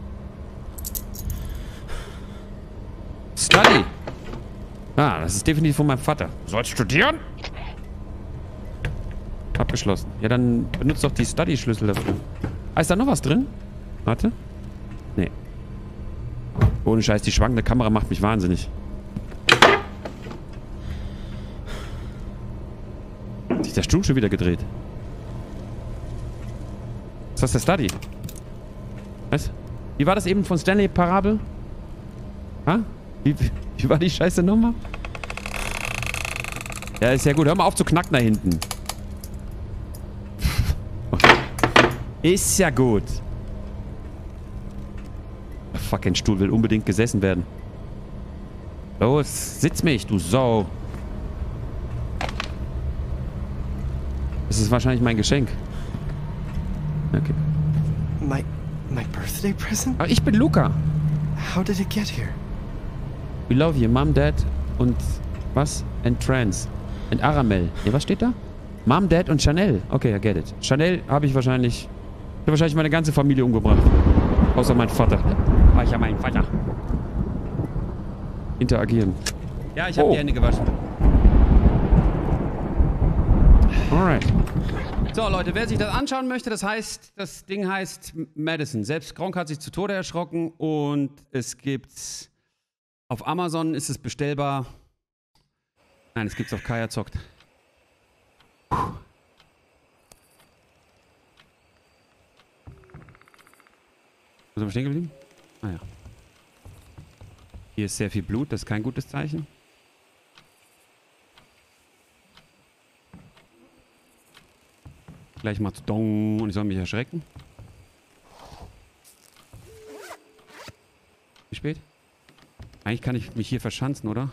Study. Ah, das ist definitiv von meinem Vater. Sollst studieren? Abgeschlossen. Ja, dann benutzt doch die Study-Schlüssel dafür. Ah, ist da noch was drin? Warte. Nee. Ohne Scheiß, die schwankende Kamera macht mich wahnsinnig. Hat sich der Stuhl schon wieder gedreht. Ist das der Study? Was? Wie war das eben von Stanley Parabel? Ha? Wie war die Scheiße nochmal? Ja, ist ja gut. Hör mal auf zu knacken da hinten. Ist ja gut. Der fucking Stuhl will unbedingt gesessen werden. Los, sitz mich, du Sau. Das ist wahrscheinlich mein Geschenk. Okay. My birthday present? Ach, ich bin Luca. How did it get here? We love you, Mom, Dad und was? And Trans. And Aramel. Ja, was steht da? Mom, Dad und Chanel. Okay, I get it. Chanel habe ich wahrscheinlich... Ich habe wahrscheinlich meine ganze Familie umgebracht. Außer mein Vater. War ich ja mein Vater. Interagieren. Ja, ich habe die Hände gewaschen. Alright. So, Leute, wer sich das anschauen möchte, das Ding heißt Madison. Selbst Gronk hat sich zu Tode erschrocken und es gibt's auf Amazon, ist es bestellbar. Nein, es gibt's auf Kaya zockt. Wo sind wir stehen geblieben? Ah ja. Hier ist sehr viel Blut, das ist kein gutes Zeichen. Gleich macht's Dong und ich soll mich erschrecken. Wie spät? Eigentlich kann ich mich hier verschanzen, oder?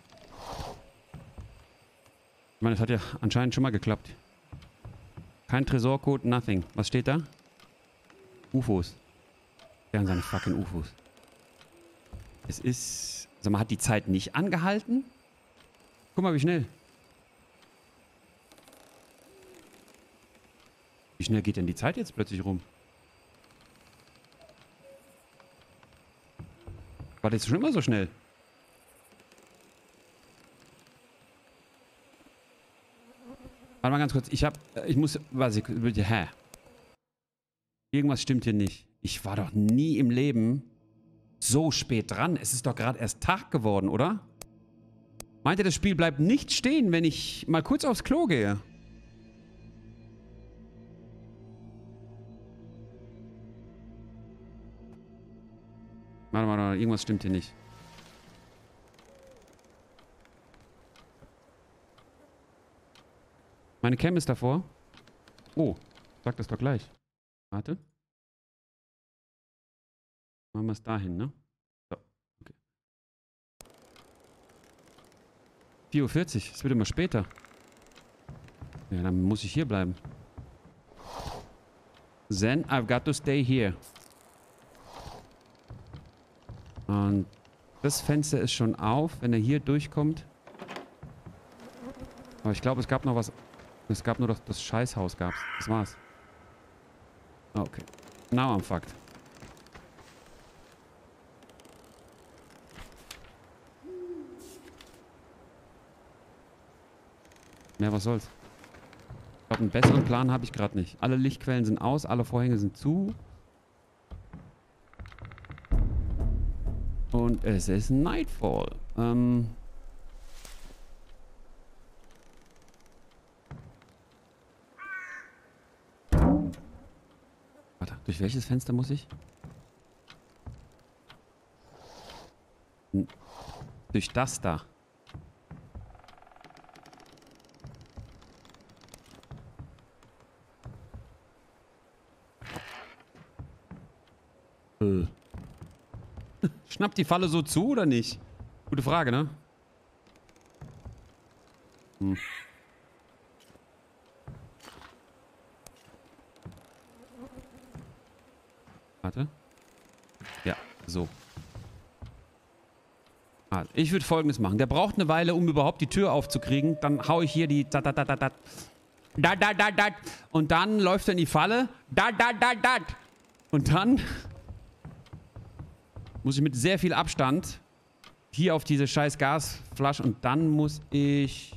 Ich meine, das hat ja anscheinend schon mal geklappt. Kein Tresorcode, nothing. Was steht da? UFOs. Der und seine fucking UFOs. Es ist... Sag mal, hat die Zeit nicht angehalten? Guck mal, wie schnell. Wie schnell geht denn die Zeit jetzt plötzlich rum? War das schon immer so schnell? Warte mal ganz kurz. Ich muss... Was ich... Hä? Irgendwas stimmt hier nicht. Ich war doch nie im Leben so spät dran. Es ist doch gerade erst Tag geworden, oder? Meint ihr, das Spiel bleibt nicht stehen, wenn ich mal kurz aufs Klo gehe? Warte, irgendwas stimmt hier nicht. Meine Cam ist davor. Oh, sag das doch gleich. Warte. Machen wir es dahin, ne? So, okay. 4:40 Uhr, es wird immer später. Ja, dann muss ich hier bleiben. Then I've got to stay here. Und das Fenster ist schon auf. Wenn er hier durchkommt, Aber ich glaube, es gab noch was. Es gab nur das Scheißhaus gab's. Das war's. Okay. Now I'm fucked. Ja, was soll's. Ich glaube, einen besseren Plan habe ich gerade nicht. Alle Lichtquellen sind aus, alle Vorhänge sind zu. Und es ist Nightfall. Warte, durch welches Fenster muss ich? Durch das da. Schnappt die Falle so zu oder nicht? Gute Frage, ne? Warte. Ja, so. Also, ich würde Folgendes machen. Der braucht eine Weile, um überhaupt die Tür aufzukriegen. Dann hau ich hier die und dann läuft er in die Falle. Und dann muss ich mit sehr viel Abstand hier auf diese scheiß Gasflasche und dann muss ich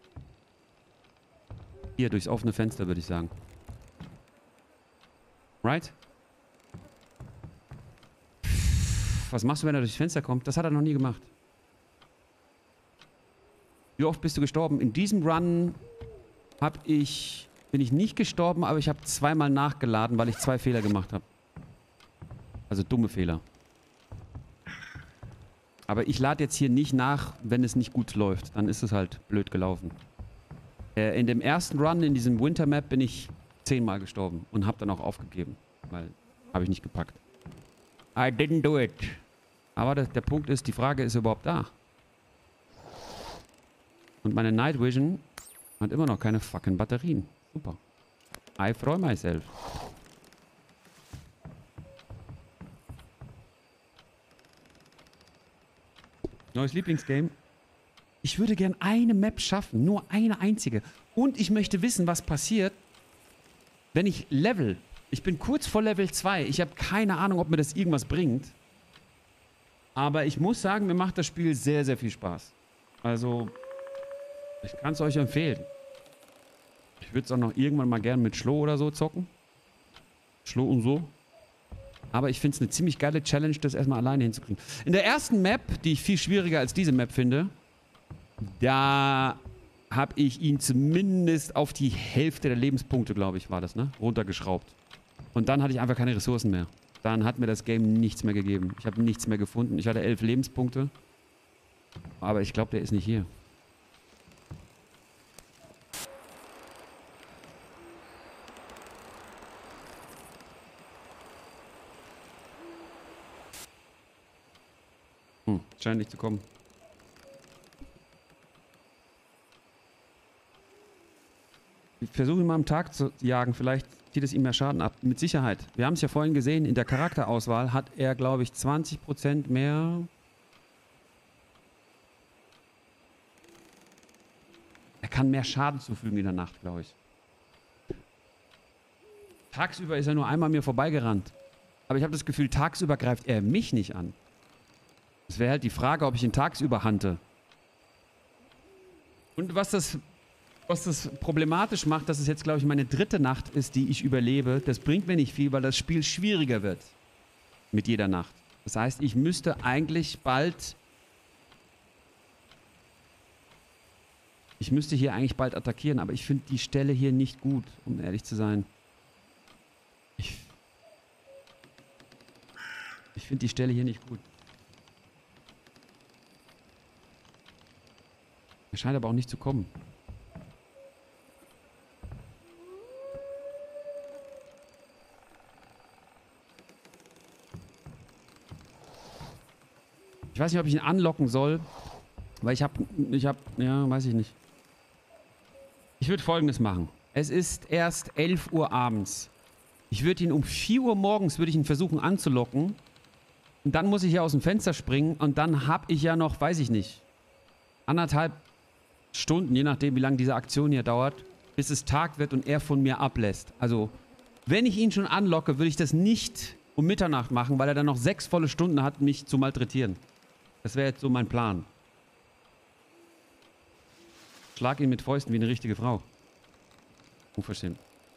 hier durchs offene Fenster, würde ich sagen. Right? Was machst du, wenn er durchs Fenster kommt? Das hat er noch nie gemacht. Wie oft bist du gestorben? In diesem Run bin ich nicht gestorben, aber ich habe zweimal nachgeladen, weil ich 2 Fehler gemacht habe. Also dumme Fehler. Aber ich lade jetzt hier nicht nach, wenn es nicht gut läuft. Dann ist es halt blöd gelaufen. In dem ersten Run, in diesem Winter Map, bin ich 10-mal gestorben und habe dann auch aufgegeben. Weil, habe ich nicht gepackt. I didn't do it. Aber der Punkt ist, die Frage ist überhaupt da. Und meine Night Vision hat immer noch keine fucking Batterien. Super. I freue myself. Neues Lieblingsgame. Ich würde gern eine Map schaffen. Nur eine einzige. Und ich möchte wissen, was passiert, wenn ich level. Ich bin kurz vor Level 2. Ich habe keine Ahnung, ob mir das irgendwas bringt. Aber ich muss sagen, mir macht das Spiel sehr, sehr viel Spaß. Also, ich kann es euch empfehlen. Ich würde es auch noch irgendwann mal gern mit Schlo oder so zocken. Schlo und so. Aber ich finde es eine ziemlich geile Challenge, das erstmal alleine hinzukriegen. In der ersten Map, die ich viel schwieriger als diese Map finde, da habe ich ihn zumindest auf die Hälfte der Lebenspunkte, glaube ich, war das, ne? Runtergeschraubt. Und dann hatte ich einfach keine Ressourcen mehr. Dann hat mir das Game nichts mehr gegeben. Ich habe nichts mehr gefunden. Ich hatte 11 Lebenspunkte. Aber ich glaube, der ist nicht hier. Scheint nicht zu kommen. Ich versuche ihn mal am Tag zu jagen. Vielleicht zieht es ihm mehr Schaden ab. Mit Sicherheit. Wir haben es ja vorhin gesehen. In der Charakterauswahl hat er, glaube ich, 20% mehr. Er kann mehr Schaden zufügen in der Nacht, glaube ich. Tagsüber ist er nur einmal mir vorbeigerannt. Aber ich habe das Gefühl, tagsüber greift er mich nicht an. Es wäre halt die Frage, ob ich ihn tagsüber hante. Und was das problematisch macht, dass es jetzt, glaube ich, meine 3. Nacht ist, die ich überlebe, das bringt mir nicht viel, weil das Spiel schwieriger wird. Mit jeder Nacht. Das heißt, ich müsste eigentlich bald... Ich müsste hier eigentlich bald attackieren, aber ich finde die Stelle hier nicht gut, um ehrlich zu sein. Ich finde die Stelle hier nicht gut. Er scheint aber auch nicht zu kommen. Ich weiß nicht, ob ich ihn anlocken soll, weil ja, weiß ich nicht. Ich würde Folgendes machen. Es ist erst 11 Uhr abends. Ich würde ihn um 4 Uhr morgens versuchen anzulocken. Und dann muss ich ja aus dem Fenster springen und dann habe ich ja noch, weiß ich nicht, 1,5 Stunden, je nachdem, wie lange diese Aktion hier dauert, bis es Tag wird und er von mir ablässt. Also, wenn ich ihn schon anlocke, würde ich das nicht um Mitternacht machen, weil er dann noch 6 volle Stunden hat, mich zu malträtieren. Das wäre jetzt so mein Plan. Schlag ihn mit Fäusten wie eine richtige Frau. Unverschämt.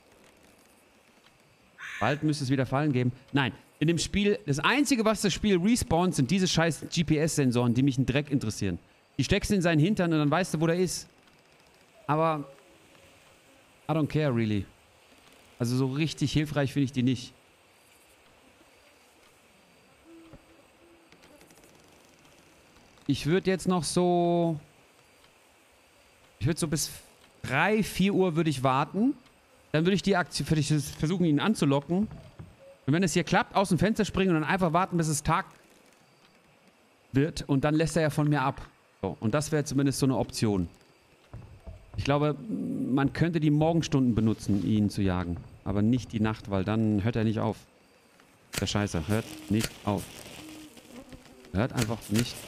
Bald müsste es wieder Fallen geben. Nein, in dem Spiel, das Einzige, was das Spiel respawnt, sind diese scheiß GPS-Sensoren, die mich einen Dreck interessieren. Die steckst du in seinen Hintern und dann weißt du, wo der ist. Aber I don't care, really. Also so richtig hilfreich finde ich die nicht. Ich würde jetzt noch so... Ich würde so bis 3, 4 Uhr würde ich warten. Dann würde ich die Aktion, versuchen, ihn anzulocken. Und wenn es hier klappt, aus dem Fenster springen und dann einfach warten, bis es Tag wird. Und dann lässt er ja von mir ab. So, und das wäre zumindest so eine Option. Ich glaube, man könnte die Morgenstunden benutzen, ihn zu jagen. Aber nicht die Nacht, weil dann hört er nicht auf. Der Scheiße, hört nicht auf. Hört einfach nicht.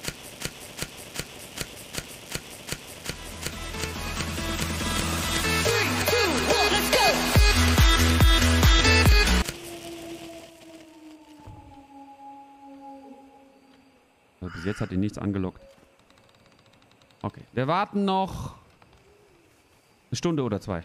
Also bis jetzt hat ihn nichts angelockt. Okay, wir warten noch eine Stunde oder 2.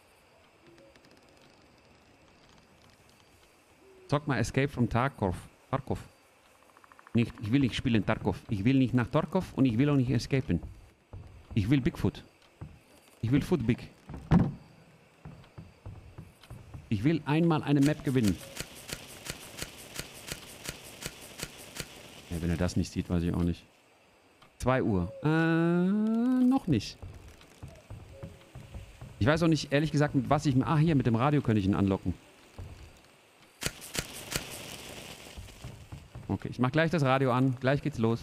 Zock mal Escape from Tarkov. Nicht, ich will nicht spielen Tarkov. Ich will nicht nach Tarkov und ich will auch nicht escapen. Ich will Bigfoot. Ich will Foot Big. Ich will einmal eine Map gewinnen. Ja, wenn er das nicht sieht, weiß ich auch nicht. 2 Uhr. Noch nicht. Ich weiß auch nicht, ehrlich gesagt, mit was ich... Ah, hier, mit dem Radio könnte ich ihn anlocken. Okay, ich mach gleich das Radio an. Gleich geht's los.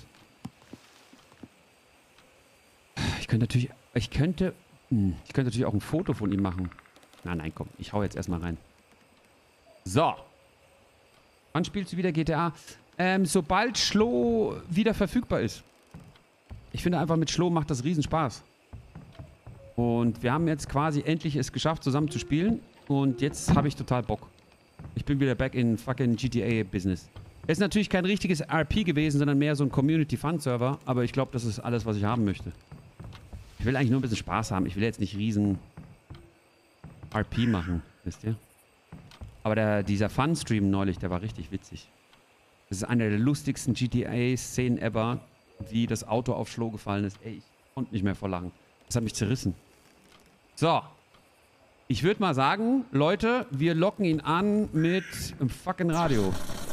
Ich könnte natürlich... Ich könnte natürlich auch ein Foto von ihm machen. Nein, komm. Ich hau jetzt erstmal rein. So. Wann spielst du wieder GTA? Sobald Schlo wieder verfügbar ist. Ich finde einfach, mit Schlo macht das riesen Spaß. Und wir haben jetzt quasi endlich es geschafft, zusammen zu spielen. Und jetzt habe ich total Bock. Ich bin wieder back in fucking GTA-Business. Es ist natürlich kein richtiges RP gewesen, sondern mehr so ein Community-Fun-Server. Aber ich glaube, das ist alles, was ich haben möchte. Ich will eigentlich nur ein bisschen Spaß haben. Ich will jetzt nicht riesen RP machen, wisst ihr? Aber dieser Fun-Stream neulich, der war richtig witzig. Das ist eine der lustigsten GTA-Szenen ever, wie das Auto auf Schlo gefallen ist. Ey, ich konnte nicht mehr vor Lachen. Das hat mich zerrissen. So. Ich würde mal sagen, Leute, wir locken ihn an mit einem fucking Radio.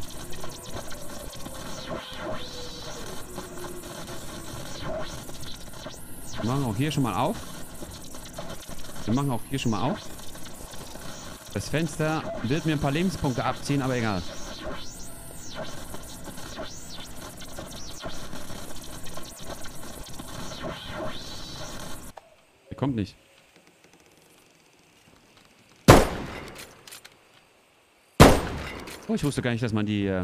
Wir machen auch hier schon mal auf. Das Fenster wird mir ein paar Lebenspunkte abziehen, aber egal. Er kommt nicht. Oh, ich wusste gar nicht, dass man die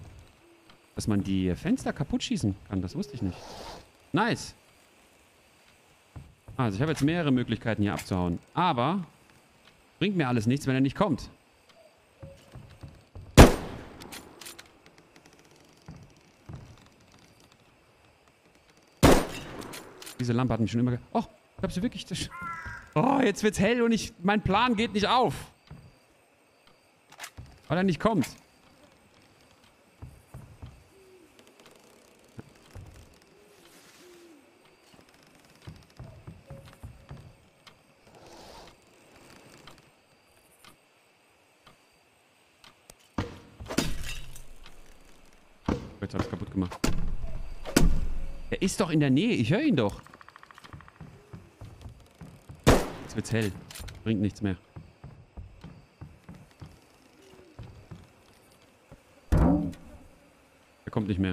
Fenster kaputt schießen kann. Das wusste ich nicht. Nice. Also, ich habe jetzt mehrere Möglichkeiten hier abzuhauen. Aber bringt mir alles nichts, wenn er nicht kommt. Diese Lampe hat mich schon immer... Oh, ich hab sie wirklich... Oh, jetzt wird's hell und mein Plan geht nicht auf. Weil er nicht kommt. Jetzt hat es kaputt gemacht. Er ist doch in der Nähe. Ich höre ihn doch. Jetzt wird's hell. Bringt nichts mehr. Er kommt nicht mehr.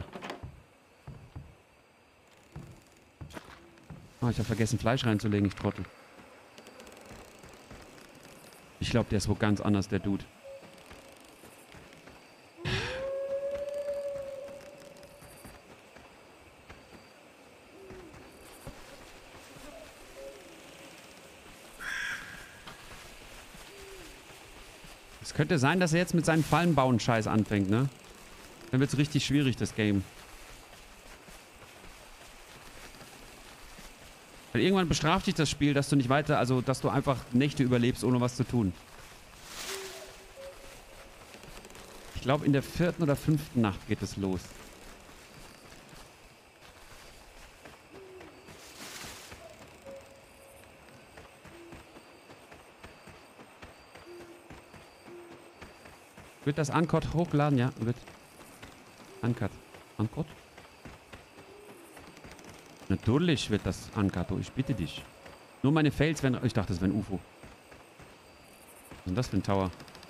Oh, ich habe vergessen, Fleisch reinzulegen, ich Trottel. Ich glaube, der ist wo ganz anders, der Dude. Es könnte sein, dass er jetzt mit seinem Fallenbauen-Scheiß anfängt, ne? Dann wird es richtig schwierig, das Game. Weil irgendwann bestraft dich das Spiel, dass du nicht weiter, also dass du einfach Nächte überlebst, ohne was zu tun. Ich glaube, in der 4. oder 5. Nacht geht es los. Wird das Uncut hochgeladen? Ja, wird. Uncut. Uncut? Natürlich wird das Uncut. Ich bitte dich. Nur meine Fails werden... Ich dachte, das wäre ein UFO. Was ist denn das für ein Tower?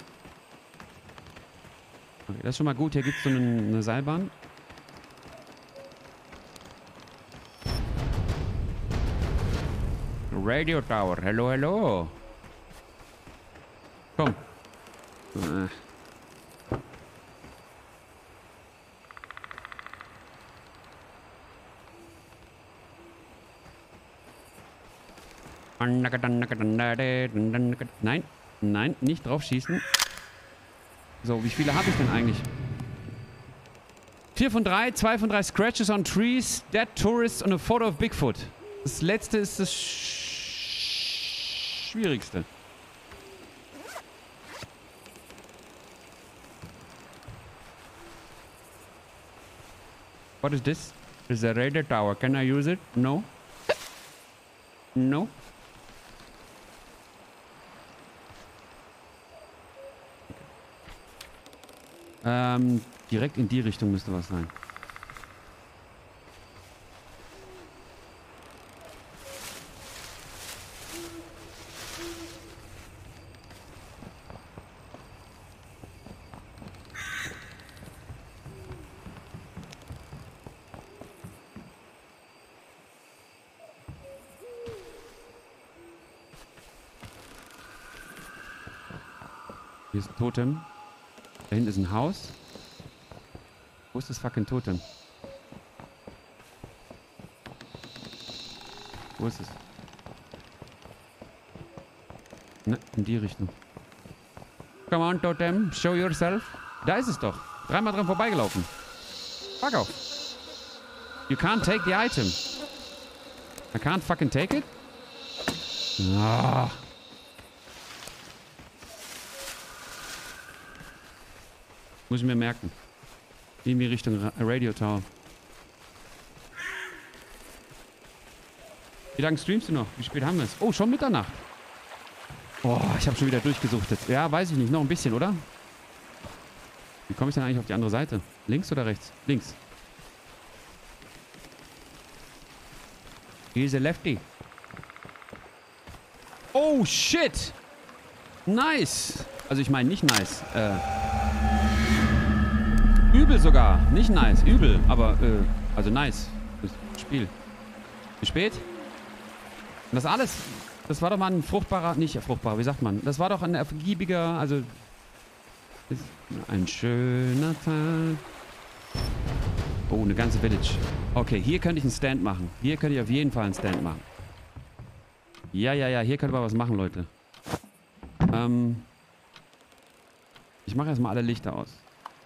Okay, das ist schon mal gut. Hier gibt es so eine Seilbahn. Radio Tower. Hello, hello. Komm. Nein, nein, nicht drauf schießen. So, wie viele habe ich denn eigentlich? 4 von 3, 2 von 3 Scratches on Trees, Dead Tourists und a Photo of Bigfoot. Das letzte ist das Schwierigste. What is this? This is a radar tower. Can I use it? No. No. Direkt in die Richtung müsste was sein. Hier ist ein Totem. Da hinten ist ein Haus. Wo ist das fucking Totem? Wo ist es? Ne, in die Richtung. Come on, Totem. Show yourself. Da ist es doch. 3-mal dran vorbeigelaufen. Fuck off. You can't take the item. I can't fucking take it? Ah. Muss ich mir merken. Irgendwie Richtung Radio Tower. Wie lange streamst du noch? Wie spät haben wir es? Oh, schon Mitternacht. Oh, ich habe schon wieder durchgesuchtet. Ja, weiß ich nicht. Noch ein bisschen, oder? Wie komme ich denn eigentlich auf die andere Seite? Links oder rechts? Links. He's a lefty. Oh, shit. Nice. Also ich meine nicht nice. Übel sogar. Nicht nice. Übel. Aber, also nice. Das Spiel. Wie spät? Und das alles, das war doch mal ein fruchtbarer, nicht fruchtbarer, wie sagt man? Das war doch ein ergiebiger, also ist ein schöner Tag. Oh, eine ganze Village. Okay, hier könnte ich einen Stand machen. Hier könnte ich auf jeden Fall einen Stand machen. Ja, ja, ja, hier könnte man was machen, Leute. Ich mache erstmal alle Lichter aus.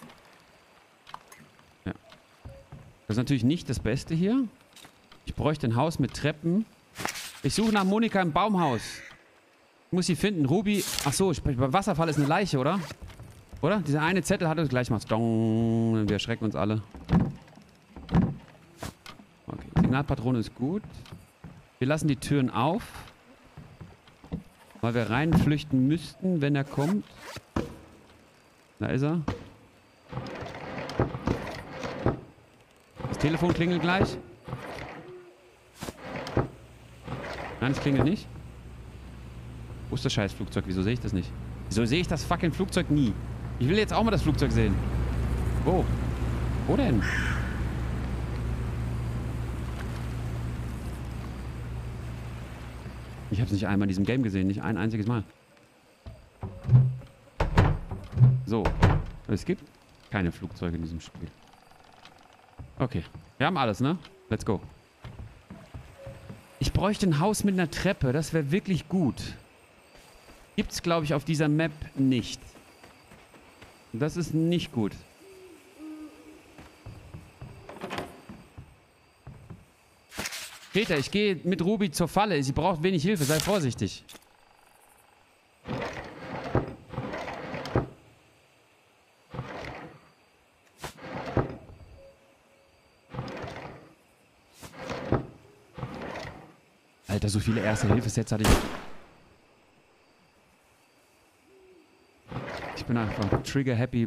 Ja. Das ist natürlich nicht das Beste hier. Ich bräuchte ein Haus mit Treppen. Ich suche nach Monika im Baumhaus. Ich muss sie finden. Ruby. Achso, beim Wasserfall ist eine Leiche, oder? Oder? Dieser eine Zettel hat es gleich mal. Dong. Wir erschrecken uns alle. Okay, Signalpatrone ist gut. Wir lassen die Türen auf. Weil wir reinflüchten müssten, wenn er kommt. Da ist er. Das Telefon klingelt gleich. Nein, es klingelt nicht. Wo ist das scheiß Flugzeug? Wieso sehe ich das nicht? Wieso sehe ich das fucking Flugzeug nie? Ich will jetzt auch mal das Flugzeug sehen. Wo? Wo denn? Ich habe es nicht einmal in diesem Game gesehen. Nicht ein einziges Mal. So. Es gibt keine Flugzeuge in diesem Spiel. Okay. Wir haben alles, ne? Let's go. Ich bräuchte ein Haus mit einer Treppe. Das wäre wirklich gut. Gibt's, glaube ich, auf dieser Map nicht. Das ist nicht gut. Peter, ich gehe mit Ruby zur Falle. Sie braucht wenig Hilfe. Sei vorsichtig. Alter, so viele Erste-Hilfe-Sets hatte ich. Ich bin einfach Trigger-Happy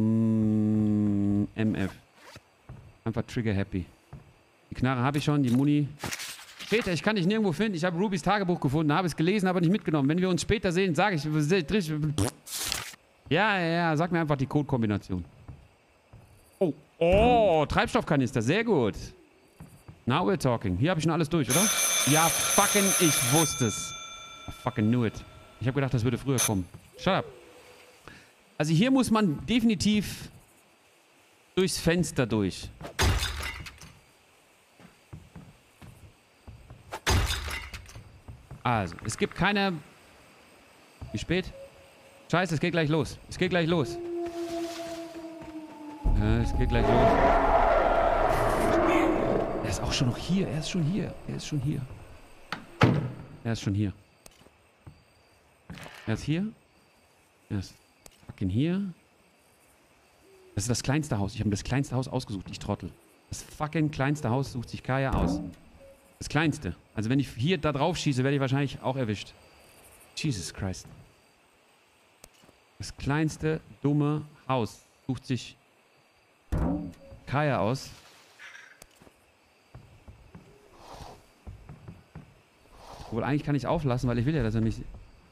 MF. Einfach Trigger-Happy. Die Knarre habe ich schon, die Muni. Peter, ich kann dich nirgendwo finden. Ich habe Rubys Tagebuch gefunden, habe es gelesen, aber nicht mitgenommen. Wenn wir uns später sehen, sage ich... Ja, sag mir einfach die Codekombination. Oh, Treibstoffkanister, sehr gut. Now we're talking. Hier habe ich schon alles durch, oder? Ja, fucking, ich wusste es. I fucking knew it. Ich habe gedacht, das würde früher kommen. Shut up. Also hier muss man definitiv durchs Fenster durch. Also, es gibt keine... Wie spät? Scheiße, es geht gleich los. Es geht gleich los. Ja, es geht gleich los. Er ist auch schon noch hier. Er ist schon hier. Er ist schon hier. Er ist schon hier. Er ist hier. Er ist fucking hier. Das ist das kleinste Haus. Ich habe mir das kleinste Haus ausgesucht, ich Trottel. Das fucking kleinste Haus sucht sich Kaya aus. Das kleinste. Also wenn ich hier da drauf schieße, werde ich wahrscheinlich auch erwischt. Jesus Christ. Das kleinste dumme Haus sucht sich Kaya aus. Obwohl, eigentlich kann ich auflassen, weil ich will ja, dass er mich...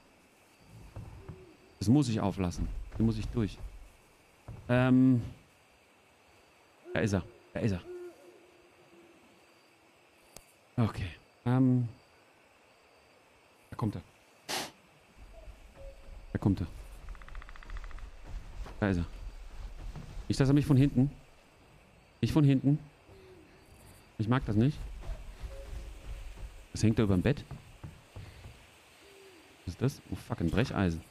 Das muss ich auflassen. Hier muss ich durch. Da ist er. Da ist er. Okay. Da kommt er. Da kommt er. Da ist er. Nicht, dass er mich von hinten... Nicht von hinten. Ich mag das nicht. Was hängt da über dem Bett? Was ist das? Oh, fuck, ein Brecheisen.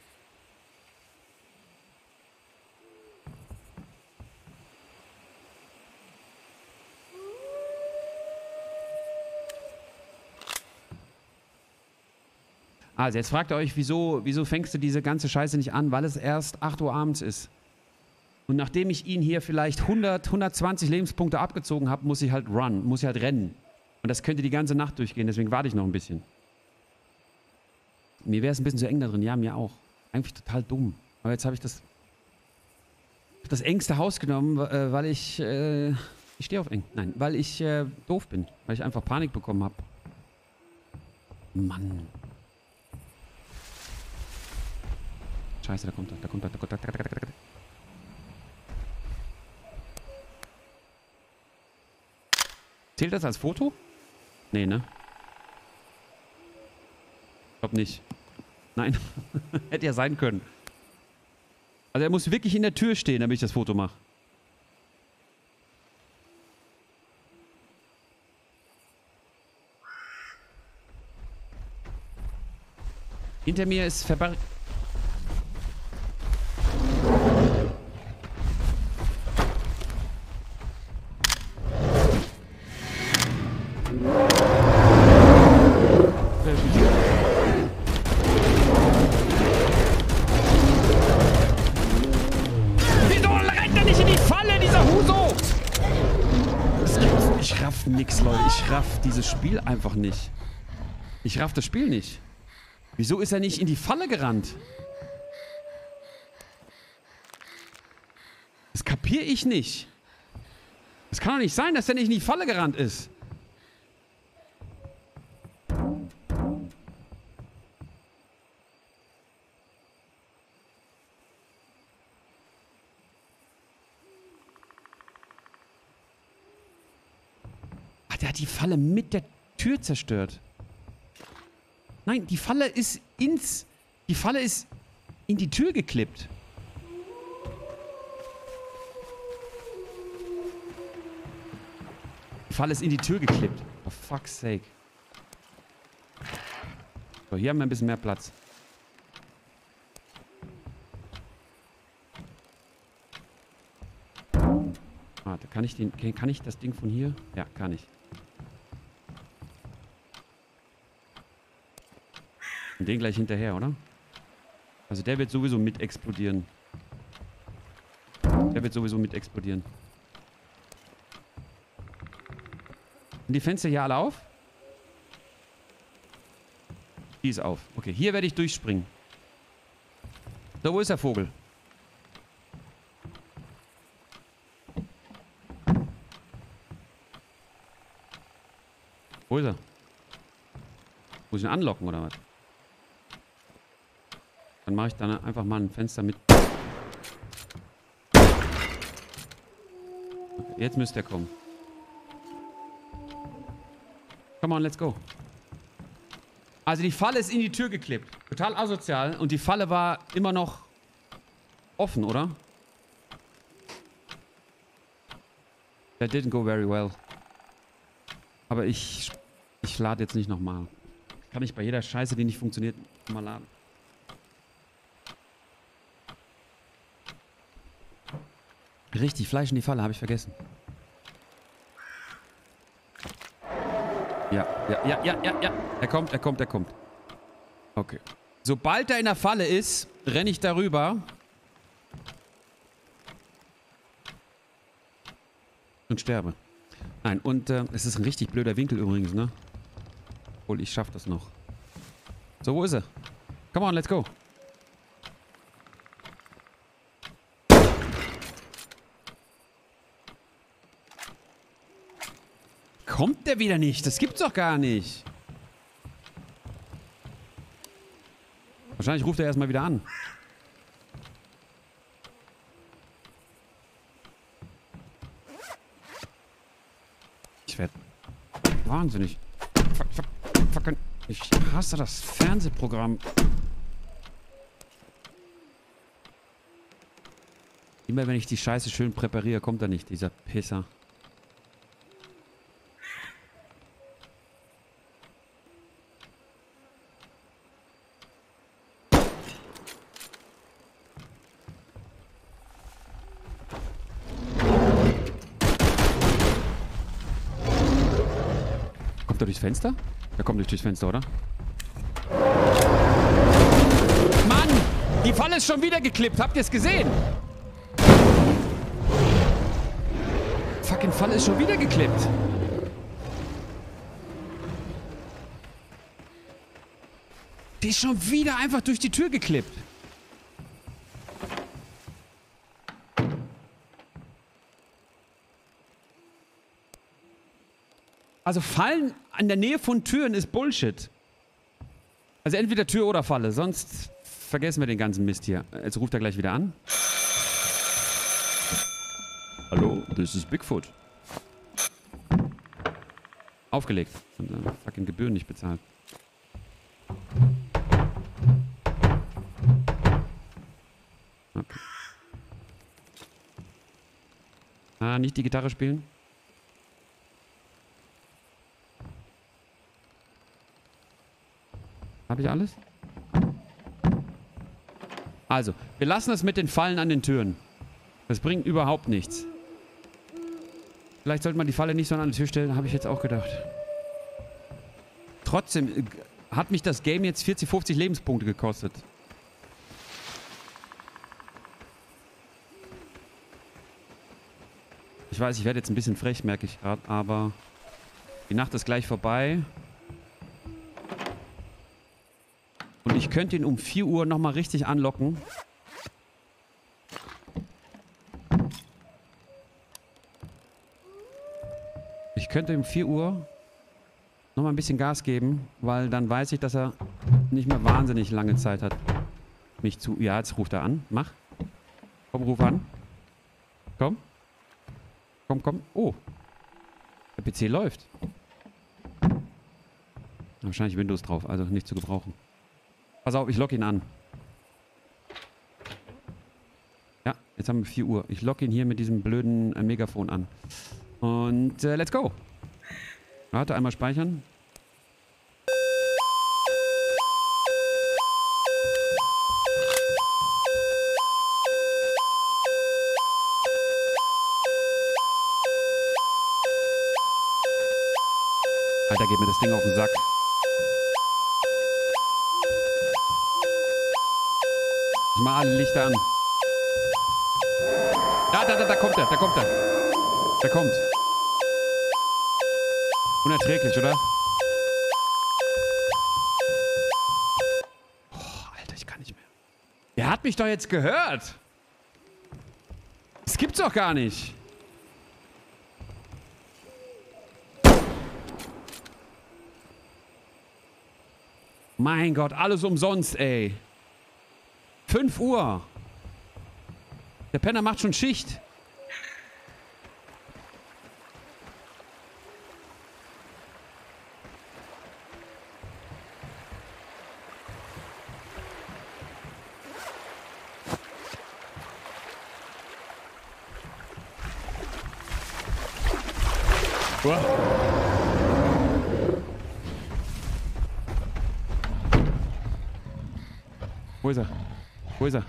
Also, jetzt fragt ihr euch, wieso fängst du diese ganze Scheiße nicht an? Weil es erst 8 Uhr abends ist. Und nachdem ich ihn hier vielleicht 120 Lebenspunkte abgezogen habe, muss ich halt rennen. Und das könnte die ganze Nacht durchgehen, deswegen warte ich noch ein bisschen. Mir wäre es ein bisschen zu eng da drin, ja, mir auch. Eigentlich total dumm. Aber jetzt habe ich das engste Haus genommen, weil ich stehe auf eng. Nein, weil ich doof bin. Weil ich einfach Panik bekommen habe. Mann. Scheiße, da kommt er. Zählt das als Foto? Nee, ne? Ich glaub nicht. Nein. Hätte ja sein können. Also er muss wirklich in der Tür stehen, damit ich das Foto mache. Hinter mir ist verbarrikadiert. Nix, Leute. Ich raff dieses Spiel einfach nicht. Ich raff das Spiel nicht. Wieso ist er nicht in die Falle gerannt? Das kapiere ich nicht. Es kann doch nicht sein, dass er nicht in die Falle gerannt ist. Der hat die Falle mit der Tür zerstört. Nein, die Falle ist in die Tür geklippt. Die Falle ist in die Tür geklippt. For fuck's sake. So, hier haben wir ein bisschen mehr Platz. Warte, kann ich das Ding von hier? Ja, kann ich. Und den gleich hinterher, oder? Also der wird sowieso mit explodieren. Der wird sowieso mit explodieren. Sind die Fenster hier alle auf? Die ist auf. Okay, hier werde ich durchspringen. So, wo ist der Vogel? Wo ist er? Muss ich ihn anlocken oder was? Dann mache ich dann einfach mal ein Fenster mit. Okay, jetzt müsste er kommen. Come on, let's go. Also die Falle ist in die Tür geklebt. Total asozial. Und die Falle war immer noch offen, oder? That didn't go very well. Aber ich lade jetzt nicht nochmal. Kann ich bei jeder Scheiße, die nicht funktioniert, mal laden. Richtig, Fleisch in die Falle, habe ich vergessen. Ja. Er kommt. Okay. Sobald er in der Falle ist, renne ich darüber. Und sterbe. Nein, und es ist ein richtig blöder Winkel übrigens, ne? Obwohl, ich schaff das noch. So, wo ist er? Come on, let's go. Kommt der wieder nicht? Das gibt's doch gar nicht. Wahrscheinlich ruft er erstmal wieder an. Ich werde wahnsinnig. Ich hasse das Fernsehprogramm. Immer wenn ich die Scheiße schön präpariere, kommt er nicht, dieser Pisser. Kommt er durchs Fenster? Der kommt nicht durchs Fenster, oder? Mann! Die Falle ist schon wieder geklippt. Habt ihr es gesehen? Fucking Falle ist schon wieder geklippt. Die ist schon wieder einfach durch die Tür geklippt. Also Fallen an der Nähe von Türen ist Bullshit. Also entweder Tür oder Falle, sonst vergessen wir den ganzen Mist hier. Jetzt ruft er gleich wieder an. Hallo, this is Bigfoot. Aufgelegt. Und fucking Gebühren nicht bezahlt. Okay. Ah, nicht die Gitarre spielen. Habe ich alles? Also, wir lassen es mit den Fallen an den Türen. Das bringt überhaupt nichts. Vielleicht sollte man die Falle nicht so an den Tür stellen, habe ich jetzt auch gedacht. Trotzdem hat mich das Game jetzt 40, 50 Lebenspunkte gekostet. Ich weiß, ich werde jetzt ein bisschen frech, merke ich gerade, aber die Nacht ist gleich vorbei. Und ich könnte ihn um 4 Uhr nochmal richtig anlocken. Ich könnte um 4 Uhr nochmal ein bisschen Gas geben, weil dann weiß ich, dass er nicht mehr wahnsinnig lange Zeit hat, mich zu... Ja, jetzt ruft er an. Mach. Komm, ruf an. Komm. Komm. Oh. Der PC läuft. Wahrscheinlich Windows drauf, also nicht zu gebrauchen. Pass auf, ich logge ihn an. Ja, jetzt haben wir 4 Uhr. Ich logge ihn hier mit diesem blöden Megafon an. Und let's go. Warte, einmal speichern. Alter, geht mir das Ding auf den Sack. Ich mach alle Lichter an. Da kommt er, da kommt er. Der kommt. Unerträglich, oder? Oh, Alter, ich kann nicht mehr. Der hat mich doch jetzt gehört. Das gibt's doch gar nicht. Mein Gott, alles umsonst, ey. 5 Uhr. Der Penner macht schon Schicht. Wo ist er? Wo ist er?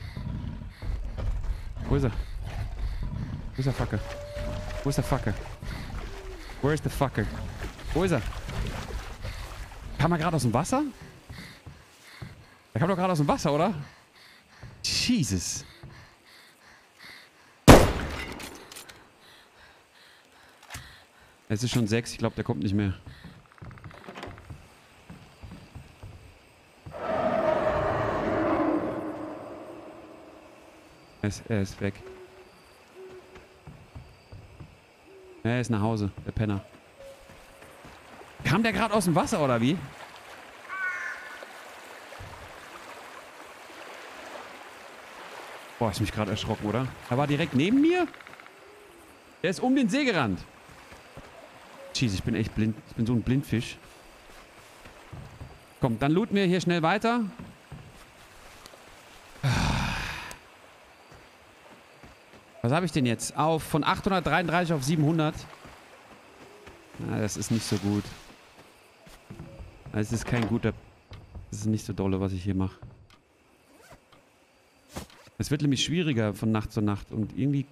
Wo ist er? Wo ist der Fucker? Wo ist der Fucker? Where is the Fucker? Wo ist er? Kam er gerade aus dem Wasser? Er kam doch gerade aus dem Wasser, oder? Jesus. Es ist schon 6. Ich glaube, der kommt nicht mehr. Er ist weg. Er ist nach Hause, der Penner. Kam der gerade aus dem Wasser, oder wie? Boah, ist mich gerade erschrocken, oder? Er war direkt neben mir? Der ist um den See gerannt. Jeez, ich bin echt blind. Ich bin so ein Blindfisch. Komm, dann looten wir hier schnell weiter. Was habe ich denn jetzt? Von 833 auf 700. Na, das ist nicht so gut. Es ist kein guter... Das ist nicht so dolle, was ich hier mache. Es wird nämlich schwieriger von Nacht zu Nacht. Und irgendwie...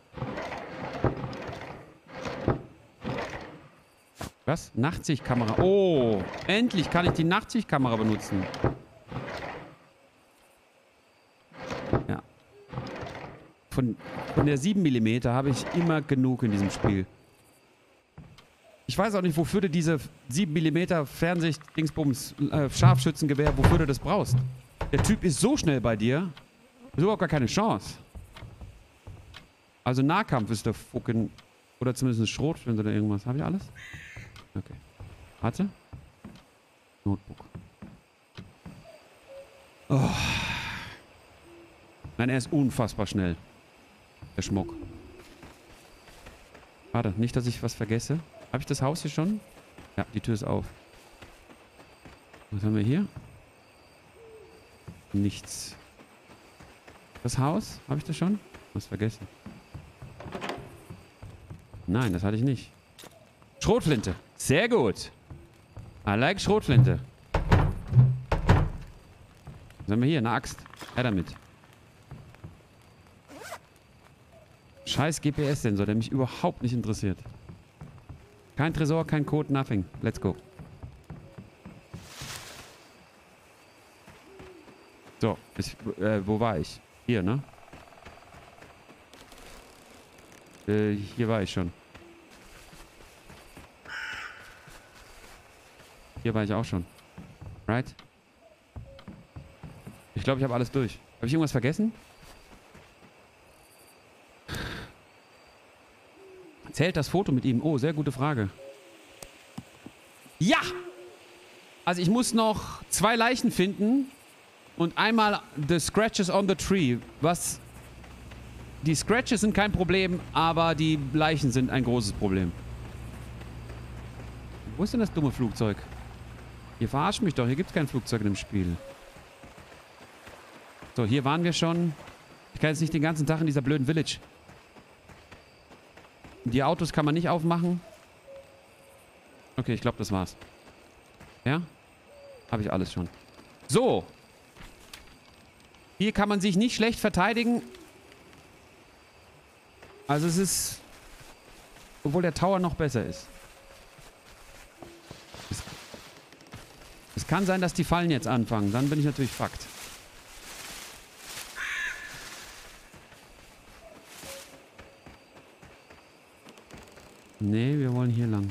Was? Nachtsichtkamera. Oh, endlich kann ich die Nachtsichtkamera benutzen. Ja. Von der 7 mm habe ich immer genug in diesem Spiel. Ich weiß auch nicht, wofür du diese 7 mm Fernsicht, Dingsbums, Scharfschützengewehr, wofür du das brauchst. Der Typ ist so schnell bei dir, ist überhaupt gar keine Chance. Also Nahkampf ist der fucking, oder zumindest ein Schrotflinte oder irgendwas. Habe ich alles? Okay. Warte. Notebook. Oh. Nein, er ist unfassbar schnell. Der Schmuck. Warte, nicht, dass ich was vergesse. Habe ich das Haus hier schon? Ja, die Tür ist auf. Was haben wir hier? Nichts. Das Haus? Habe ich das schon? Was vergessen? Nein, das hatte ich nicht. Schrotflinte. Sehr gut. I like Schrotflinte. Was haben wir hier? Eine Axt. Her damit. Scheiß GPS-Sensor, der mich überhaupt nicht interessiert. Kein Tresor, kein Code, nothing. Let's go. So, wo war ich? Hier, ne? Hier war ich schon. Hier war ich auch schon. Right? Ich glaube, ich habe alles durch. Habe ich irgendwas vergessen? Zählt das Foto mit ihm? Oh, sehr gute Frage. Ja! Also ich muss noch 2 Leichen finden und einmal the Scratches on the Tree. Was... Die Scratches sind kein Problem, aber die Leichen sind ein großes Problem. Wo ist denn das dumme Flugzeug? Ihr verarscht mich doch, hier gibt es kein Flugzeug in dem Spiel. So, hier waren wir schon. Ich kann jetzt nicht den ganzen Tag in dieser blöden Village. Die Autos kann man nicht aufmachen. Okay, ich glaube, das war's. Ja? Habe ich alles schon. So. Hier kann man sich nicht schlecht verteidigen. Also es ist... Obwohl der Tower noch besser ist. kann sein, dass die Fallen jetzt anfangen. Dann bin ich natürlich fucked. Nee, wir wollen hier lang.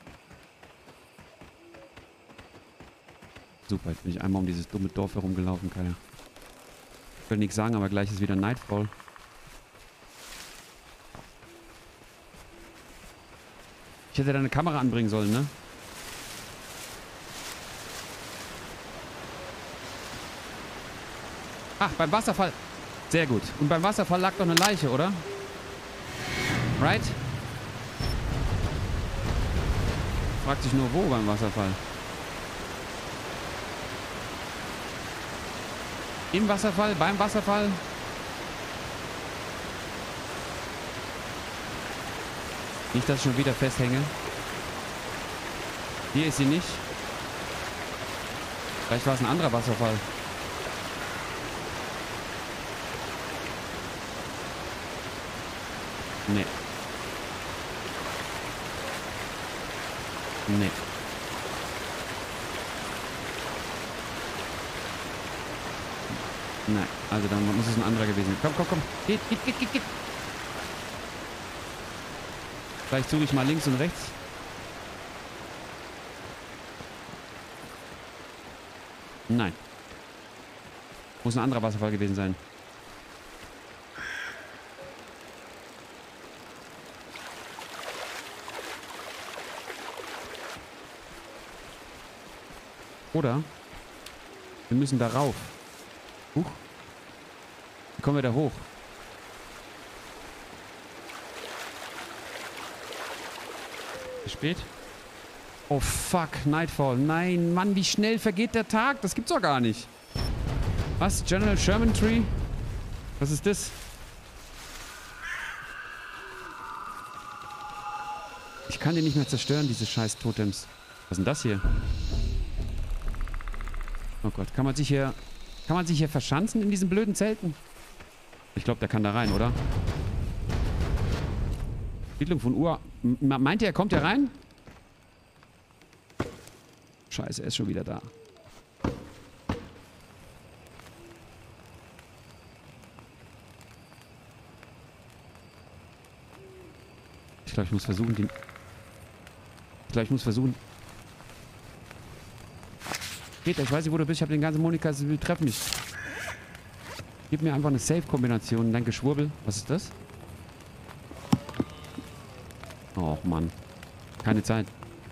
Super, jetzt bin ich einmal um dieses dumme Dorf herumgelaufen, Kaya. Ich will nichts sagen, aber gleich ist wieder Nightfall. Ich hätte deine Kamera anbringen sollen, ne? Ach, beim Wasserfall. Sehr gut. Und beim Wasserfall lag doch eine Leiche, oder? Right? Fragt sich nur, wo beim Wasserfall. Im Wasserfall? Beim Wasserfall? Nicht, dass ich schon wieder festhänge. Hier ist sie nicht. Vielleicht war es ein anderer Wasserfall. Nee. Nee. Nein, also dann muss es ein anderer gewesen sein. Komm, komm, komm. Geht. Vielleicht suche ich mal links und rechts. Nein. Muss ein anderer Wasserfall gewesen sein. Oder wir müssen da rauf. Huch. Wie kommen wir da hoch? Spät. Oh fuck, Nightfall. Nein, Mann, wie schnell vergeht der Tag? Das gibt's doch gar nicht. Was? General Sherman Tree? Was ist das? Ich kann die nicht mehr zerstören, diese scheiß Totems. Was ist denn das hier? Oh Gott, kann man sich hier verschanzen in diesen blöden Zelten? Ich glaube, der kann da rein, oder? Siedlung von Ur. Meint ihr, er kommt ja rein? Scheiße, er ist schon wieder da. Ich glaube, ich muss versuchen, den... Ich glaube, ich muss versuchen... Peter, ich weiß nicht, wo du bist. Ich habe den ganzen Monika, sie will treffen mich. Gib mir einfach eine Safe-Kombination. Danke, Schwurbel. Was ist das? Oh, Mann. Keine Zeit.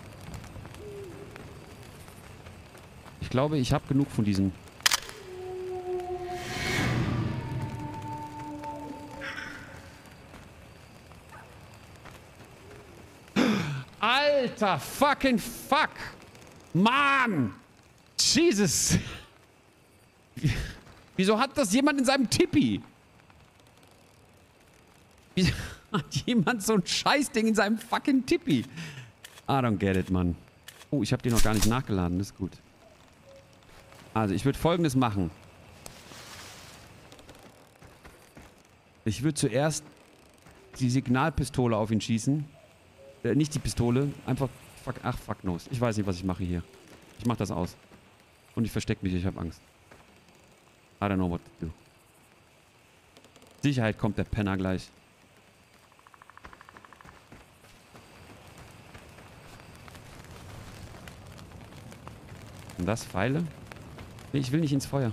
Ich glaube, ich habe genug von diesen. Alter, fucking fuck. Mann. Jesus. Wieso hat das jemand in seinem Tippi? Wieso hat jemand so ein Scheißding in seinem fucking Tippi? I don't get it, Mann. Oh, ich habe die noch gar nicht nachgeladen. Das ist gut. Also, ich würde Folgendes machen. Ich würde zuerst die Signalpistole auf ihn schießen. Nicht die Pistole. Einfach... fuck knows. Ich weiß nicht, was ich mache hier. Ich mache das aus. Und ich verstecke mich. Ich habe Angst. I don't know what to do. Sicherheit kommt der Penner gleich. Und das Pfeile? Nee, ich will nicht ins Feuer.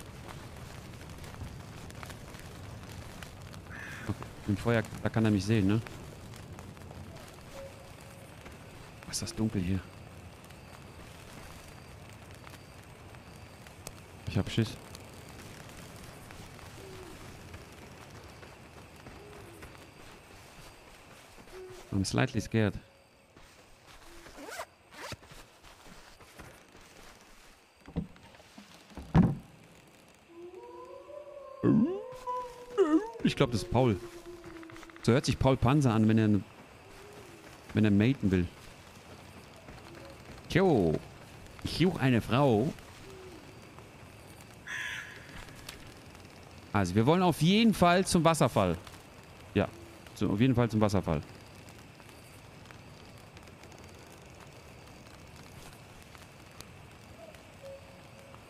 Okay, im Feuer, da kann er mich sehen, ne? Was ist das dunkel hier? Ich hab Schiss. I'm slightly scared. Ich glaube, das ist Paul. So hört sich Paul Panzer an, wenn er maten will. Jo, ich suche eine Frau. Also, wir wollen auf jeden Fall zum Wasserfall. Ja, so, auf jeden Fall zum Wasserfall.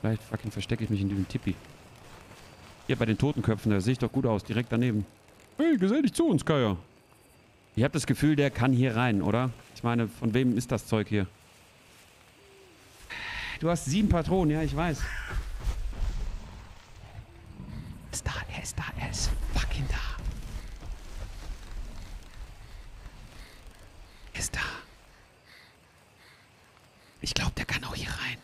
Vielleicht fucking verstecke ich mich in diesem Tipi. Hier bei den Totenköpfen, da sehe ich doch gut aus, direkt daneben. Hey, gesell dich zu uns, Kaya. Ich habe das Gefühl, der kann hier rein, oder? Ich meine, von wem ist das Zeug hier? Du hast 7 Patronen, ja, ich weiß. Er ist da, er ist fucking da. Er ist da. Ich glaube, der kann auch hier rein.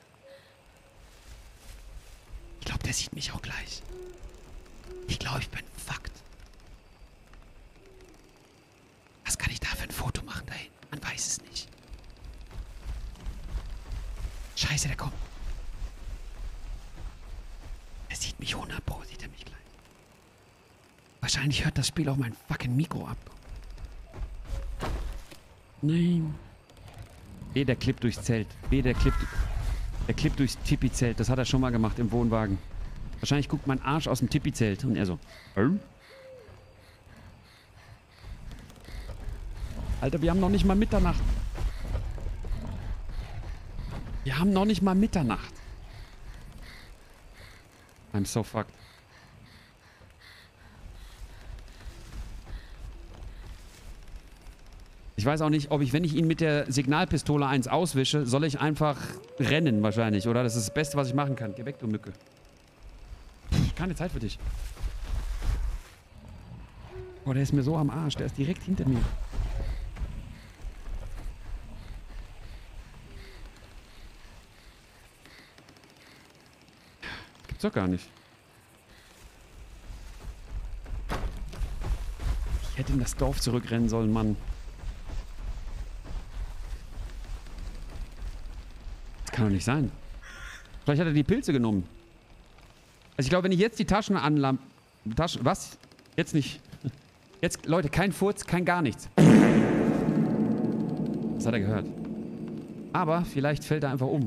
Ich glaube, der sieht mich auch gleich. Ich glaube, ich bin fucked. Was kann ich da für ein Foto machen dahin? Man weiß es nicht. Scheiße, der kommt. Er sieht mich 100 Pro, sieht er mich gleich. Wahrscheinlich hört das Spiel auch mein fucking Mikro ab. Nein. Wehe, der klippt durchs Zelt. Wehe, der klippt durchs Tipi-Zelt. Das hat er schon mal gemacht im Wohnwagen. Wahrscheinlich guckt mein Arsch aus dem Tipi-Zelt. Und er so. Alter, wir haben noch nicht mal Mitternacht. Wir haben noch nicht mal Mitternacht. I'm so fucked. Ich weiß auch nicht, ob ich, wenn ich ihn mit der Signalpistole 1 auswische, soll ich einfach rennen wahrscheinlich, oder? Das ist das Beste, was ich machen kann. Geh weg, du Mücke. Keine Zeit für dich. Oh, der ist mir so am Arsch. Der ist direkt hinter mir. Gibt's doch gar nicht. Ich hätte in das Dorf zurückrennen sollen, Mann. Das kann doch nicht sein. Vielleicht hat er die Pilze genommen. Also ich glaube, wenn ich jetzt die Taschen anlampe... Was? Jetzt nicht. Jetzt, Leute, kein Furz, kein gar nichts. Das hat er gehört. Aber vielleicht fällt er einfach um.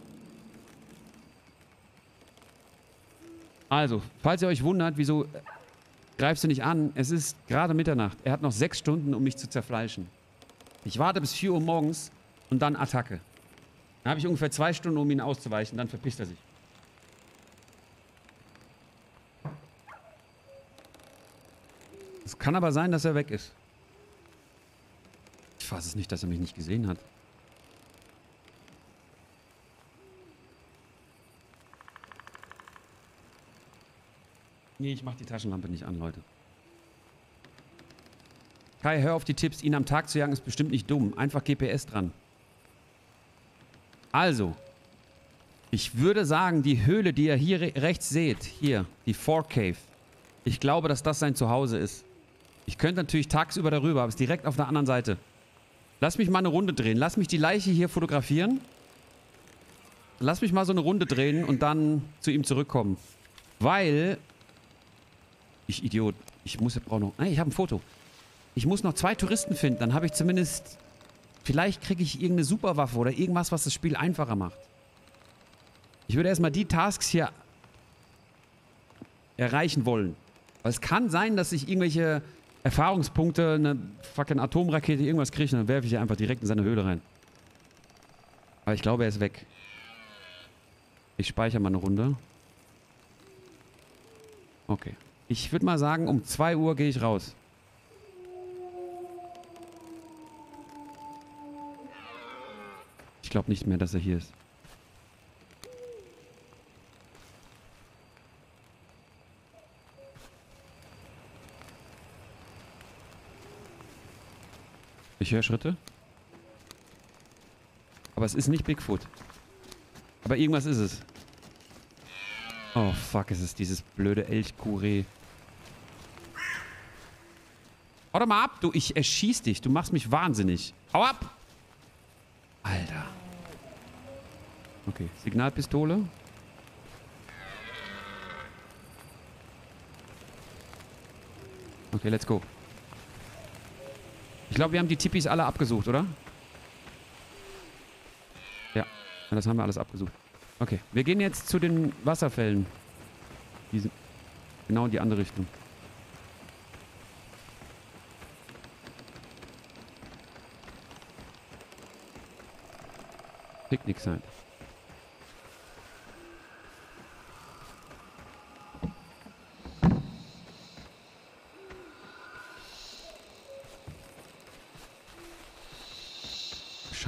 Also, falls ihr euch wundert, wieso greifst du nicht an? Es ist gerade Mitternacht. Er hat noch 6 Stunden, um mich zu zerfleischen. Ich warte bis 4 Uhr morgens und dann Attacke. Dann habe ich ungefähr 2 Stunden, um ihn auszuweichen. Dann verpisst er sich. Es kann aber sein, dass er weg ist. Ich fasse es nicht, dass er mich nicht gesehen hat. Nee, ich mach die Taschenlampe nicht an, Leute. Kai, hör auf die Tipps. Ihn am Tag zu jagen ist bestimmt nicht dumm. Einfach GPS dran. Also, ich würde sagen, die Höhle, die ihr hier rechts seht, hier, die Fork Cave, ich glaube, dass das sein Zuhause ist. Ich könnte natürlich tagsüber darüber, aber es ist direkt auf der anderen Seite. Lass mich mal eine Runde drehen. Lass mich die Leiche hier fotografieren. Lass mich mal so eine Runde drehen und dann zu ihm zurückkommen. Weil... Ich Idiot. Ich brauche noch... Nein, ich habe ein Foto. Ich muss noch 2 Touristen finden. Dann habe ich zumindest... Vielleicht kriege ich irgendeine Superwaffe oder irgendwas, was das Spiel einfacher macht. Ich würde erstmal die Tasks hier erreichen wollen. Weil es kann sein, dass ich irgendwelche Erfahrungspunkte, eine fucking Atomrakete, irgendwas kriege. Und dann werfe ich hier einfach direkt in seine Höhle rein. Aber ich glaube, er ist weg. Ich speichere mal eine Runde. Okay. Ich würde mal sagen, um 2 Uhr gehe ich raus. Ich glaube nicht mehr, dass er hier ist. Ich höre Schritte. Aber es ist nicht Bigfoot. Aber irgendwas ist es. Oh fuck, es ist dieses blöde Elchkuré. Hau doch mal ab, du. Ich erschieß dich. Du machst mich wahnsinnig. Hau ab! Alter. Okay, Signalpistole. Okay, let's go. Ich glaube, wir haben die Tipis alle abgesucht, oder? Ja, das haben wir alles abgesucht. Okay, wir gehen jetzt zu den Wasserfällen. Genau in die andere Richtung. Picknick sein.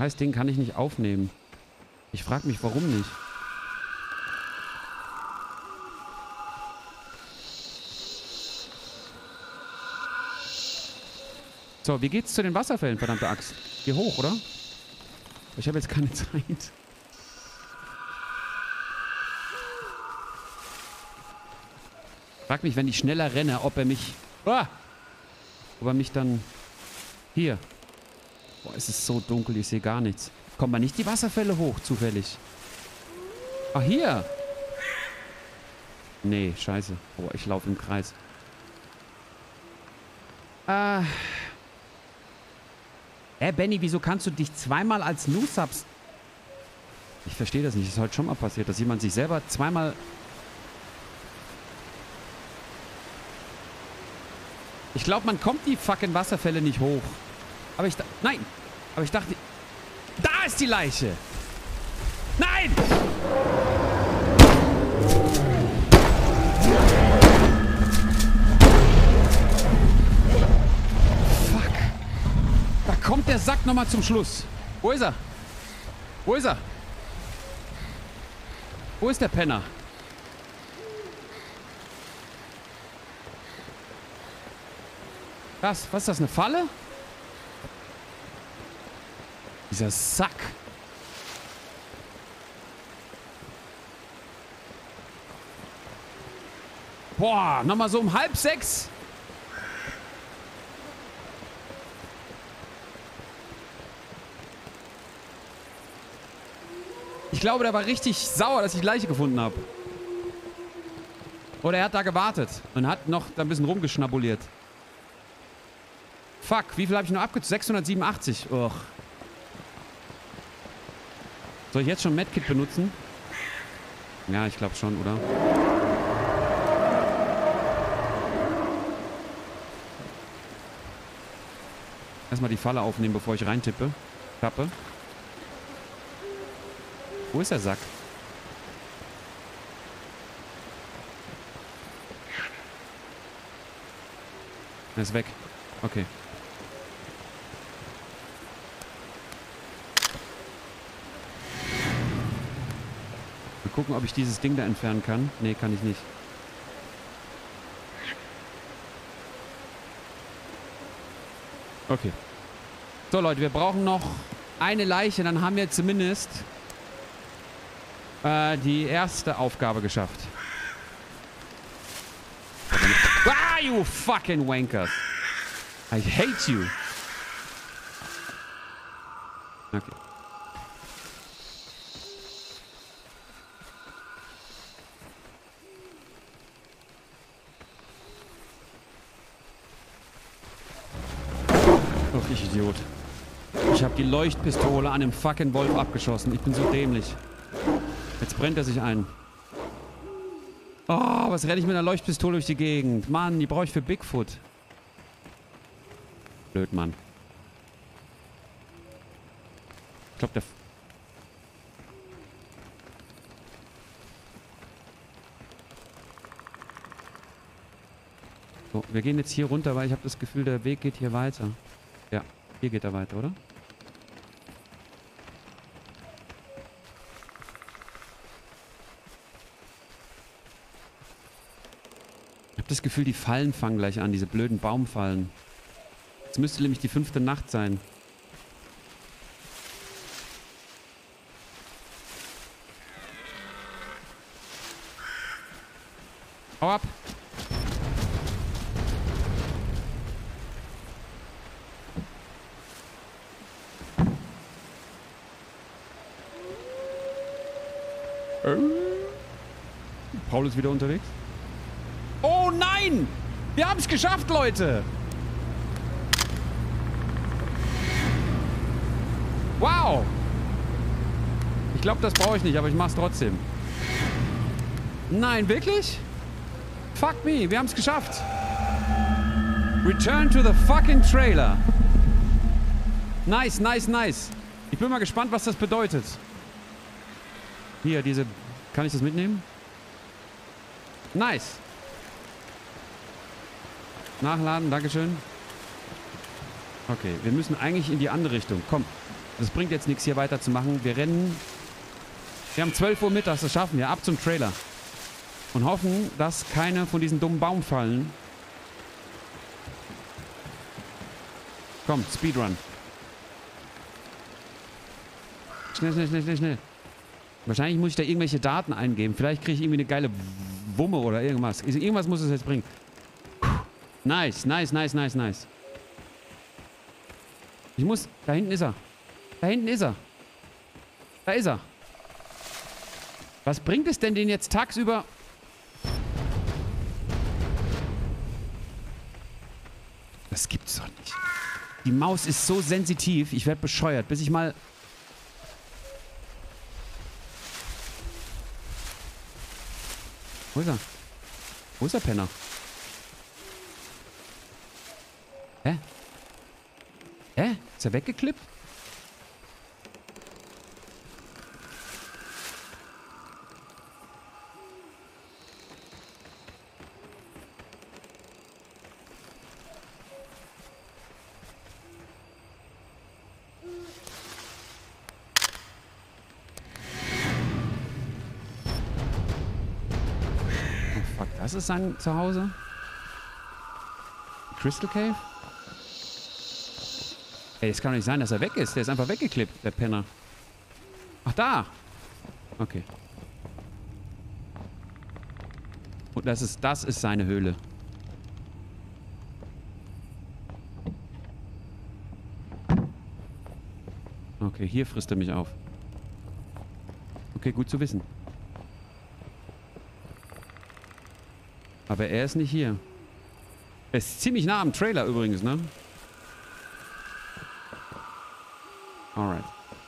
scheiß Ding kann ich nicht aufnehmen. Ich frage mich, warum nicht. So, wie geht's zu den Wasserfällen, verdammte Axt? Geh hoch, oder? Ich habe jetzt keine Zeit. Frag mich, wenn ich schneller renne, ob er mich... Ah! Ob er mich dann... Hier. Boah, es ist so dunkel, ich sehe gar nichts. Kommt man nicht die Wasserfälle hoch, zufällig? Ach, hier! Nee, scheiße. Boah, ich laufe im Kreis. Benny, wieso kannst du dich zweimal als New-Subs... Ich verstehe das nicht. Das ist heute schon mal passiert, dass jemand sich selber zweimal... Ich glaube, man kommt die fucking Wasserfälle nicht hoch. Aber ich... Nein! Aber ich dachte... Da ist die Leiche! Nein! Fuck. Da kommt der Sack nochmal zum Schluss. Wo ist er? Wo ist er? Wo ist der Penner? Was ist das, eine Falle? Dieser Sack. Boah, nochmal so um 5:30. Ich glaube, der war richtig sauer, dass ich die Leiche gefunden habe. Oder er hat da gewartet und hat noch da ein bisschen rumgeschnabuliert. Fuck, wie viel habe ich noch abgezogen? 687. Uch. Soll ich jetzt schon Medkit benutzen? Ja, ich glaube schon, oder? Erstmal die Falle aufnehmen, bevor ich reintippe. Tappe. Wo ist der Sack? Er ist weg. Okay. Mal gucken, ob ich dieses Ding da entfernen kann. Nee, kann ich nicht. Okay. So, Leute, wir brauchen noch eine Leiche. Dann haben wir zumindest die erste Aufgabe geschafft. Ah, you fucking wankers. I hate you. Okay. Ach, ich Idiot. Ich habe die Leuchtpistole an dem fucking Wolf abgeschossen. Ich bin so dämlich. Jetzt brennt er sich ein. Oh, was renne ich mit einer Leuchtpistole durch die Gegend? Mann, die brauche ich für Bigfoot. Blöd, Mann. Ich glaube, der... So, wir gehen jetzt hier runter, weil ich habe das Gefühl, der Weg geht hier weiter. Ja, hier geht er weiter, oder? Ich habe das Gefühl, die Fallen fangen gleich an, diese blöden Baumfallen. Jetzt müsste nämlich die 5. Nacht sein. Hau ab! Paul ist wieder unterwegs. Oh nein! Wir haben es geschafft, Leute! Wow! Ich glaube, das brauche ich nicht, aber ich mache es trotzdem. Nein, wirklich? Fuck me, wir haben es geschafft. Return to the fucking trailer. Nice, nice, nice. Ich bin mal gespannt, was das bedeutet. Hier, diese... Kann ich das mitnehmen? Nice. Nachladen, dankeschön. Okay, wir müssen eigentlich in die andere Richtung. Komm, Das bringt jetzt nichts, hier weiterzumachen. Wir rennen. Wir haben 12 Uhr mittags, das schaffen wir. Ab zum Trailer. Und hoffen, dass keine von diesen dummen Baum fallen. Komm, Speedrun. Schnell, schnell, schnell, schnell, schnell. Wahrscheinlich muss ich da irgendwelche Daten eingeben. Vielleicht kriege ich irgendwie eine geile Wumme oder irgendwas. Irgendwas muss es jetzt bringen. Nice, nice, nice, nice, nice. Ich muss... Da hinten ist er. Da hinten ist er. Da ist er. Was bringt es denn jetzt tagsüber... Das gibt's doch nicht. Die Maus ist so sensitiv. Ich werde bescheuert, bis ich mal... Wo ist er? Wo ist der Penner? Hä? Hä? Ist er weggeklippt? Das ist sein Zuhause. Crystal Cave? Ey, es kann doch nicht sein, dass er weg ist. Der ist einfach weggeklippt, der Penner. Ach, da! Okay. Und das ist seine Höhle. Okay, hier frisst er mich auf. Okay, gut zu wissen. Aber er ist nicht hier. Er ist ziemlich nah am Trailer übrigens, ne? Alright.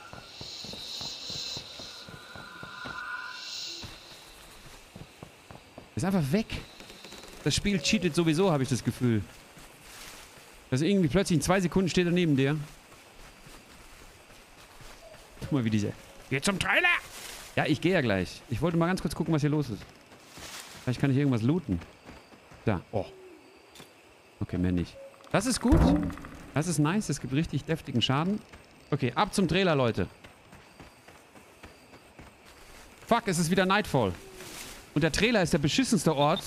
Ist einfach weg. Das Spiel cheatet sowieso, habe ich das Gefühl. Dass irgendwie plötzlich in 2 Sekunden steht er neben dir. Guck mal, wie diese... Geh zum Trailer! Ja, ich gehe ja gleich. Ich wollte mal ganz kurz gucken, was hier los ist. Vielleicht kann ich irgendwas looten. Da. Oh. Okay, mehr nicht. Das ist gut. Das ist nice. Das gibt richtig deftigen Schaden. Okay, ab zum Trailer, Leute. Fuck, es ist wieder Nightfall. Und der Trailer ist der beschissenste Ort.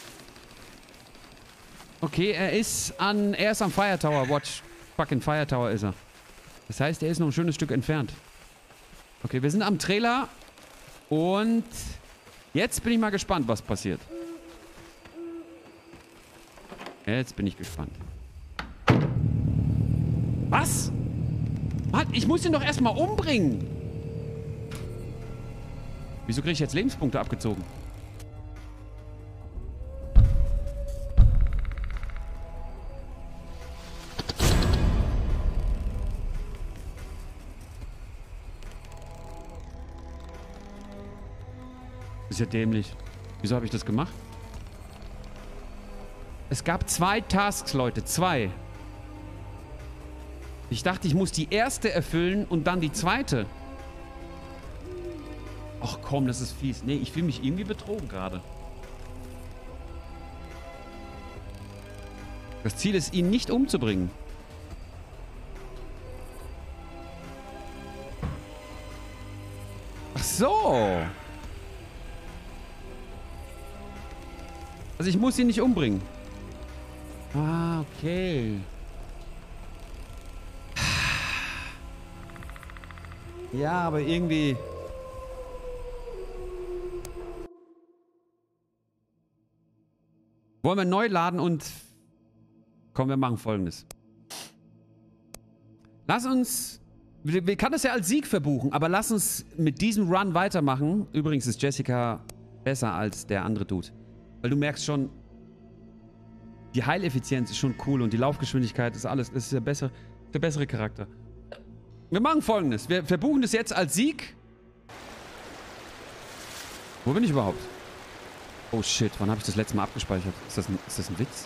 Okay, er ist am Fire Tower. Watch. Fucking Fire Tower ist er. Das heißt, er ist noch ein schönes Stück entfernt. Okay, wir sind am Trailer. Und jetzt bin ich mal gespannt, was passiert. Jetzt bin ich gespannt. Was? Mann, ich muss ihn doch erstmal umbringen. Wieso kriege ich jetzt Lebenspunkte abgezogen? Das ist ja dämlich. Wieso habe ich das gemacht? Es gab 2 Tasks, Leute. 2. Ich dachte, ich muss die erste erfüllen und dann die zweite. Ach komm, das ist fies. Nee, ich fühle mich irgendwie betrogen gerade. Das Ziel ist, ihn nicht umzubringen. Ach so. Also ich muss ihn nicht umbringen. Ah, okay. Ja, aber irgendwie... Wollen wir neu laden und... Komm, wir machen Folgendes. Lass uns... Wir können das ja als Sieg verbuchen, aber lass uns mit diesem Run weitermachen. Übrigens ist Jessica besser als der andere Dude. Weil du merkst schon, die Heileffizienz ist schon cool und die Laufgeschwindigkeit ist alles. Das ist der bessere Charakter. Wir machen Folgendes. Wir verbuchen das jetzt als Sieg. Wo bin ich überhaupt? Oh shit, wann habe ich das letzte Mal abgespeichert? Ist das ein Witz?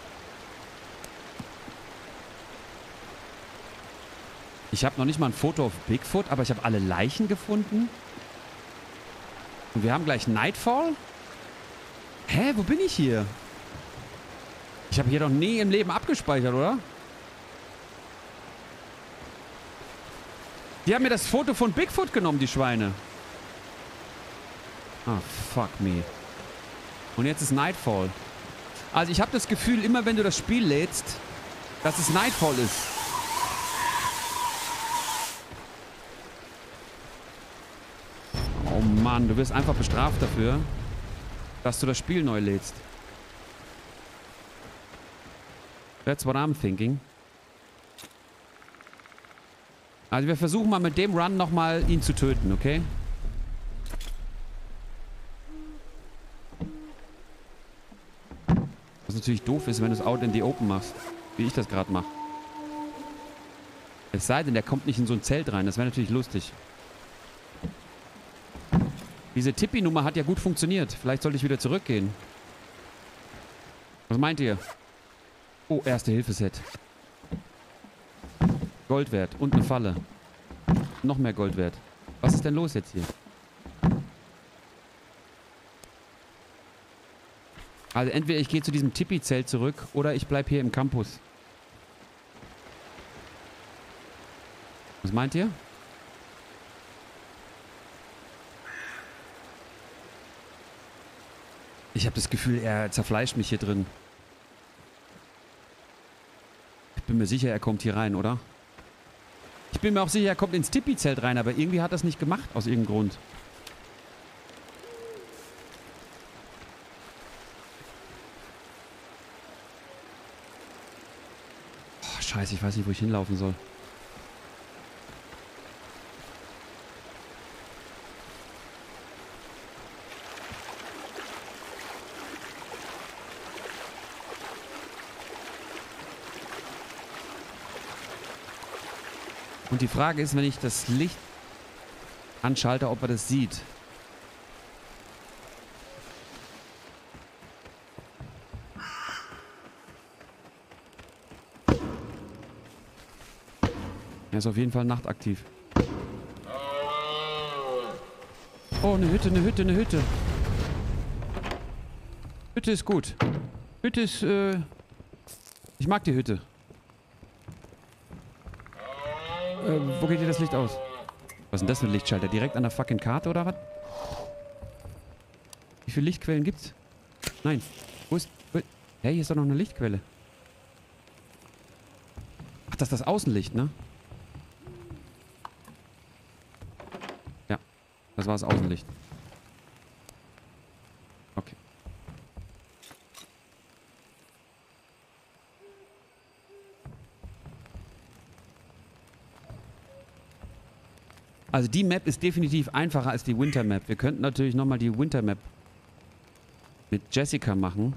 Ich habe noch nicht mal ein Foto auf Bigfoot, aber ich habe alle Leichen gefunden. Und wir haben gleich Nightfall? Hä, wo bin ich hier? Ich habe hier doch nie im Leben abgespeichert, oder? Die haben mir das Foto von Bigfoot genommen, die Schweine. Ah, fuck me. Und jetzt ist Nightfall. Also ich habe das Gefühl, immer wenn du das Spiel lädst, dass es Nightfall ist. Oh Mann, du wirst einfach bestraft dafür, dass du das Spiel neu lädst. That's what I'm thinking. Also wir versuchen mal mit dem Run nochmal ihn zu töten, okay? Was natürlich doof ist, wenn du es out in the open machst. Wie ich das gerade mache. Es sei denn, der kommt nicht in so ein Zelt rein. Das wäre natürlich lustig. Diese Tippi-Nummer hat ja gut funktioniert. Vielleicht sollte ich wieder zurückgehen. Was meint ihr? Oh, Erste-Hilfe-Set. Gold wert. Und eine Falle. Noch mehr Gold wert. Was ist denn los jetzt hier? Also entweder ich gehe zu diesem Tippi-Zelt zurück oder ich bleibe hier im Campus. Was meint ihr? Ich habe das Gefühl, er zerfleischt mich hier drin. Ich bin mir sicher, er kommt hier rein, oder? Ich bin mir auch sicher, er kommt ins Tippi-Zelt rein, aber irgendwie hat er es nicht gemacht, aus irgendeinem Grund. Oh, scheiße, ich weiß nicht, wo ich hinlaufen soll. Und die Frage ist, wenn ich das Licht anschalte, ob er das sieht. Er ist auf jeden Fall nachtaktiv. Oh, eine Hütte, eine Hütte, eine Hütte. Hütte ist gut. Hütte ist, ich mag die Hütte. Wo geht hier das Licht aus? Was ist denn das für ein Lichtschalter? Direkt an der fucking Karte oder was? Wie viele Lichtquellen gibt's? Nein. Wo ist... Hey, hier ist doch noch eine Lichtquelle. Ach, das ist das Außenlicht, ne? Ja. Das war das Außenlicht. Okay. Also die Map ist definitiv einfacher als die Winter Map. Wir könnten natürlich nochmal die Winter Map mit Jessica machen.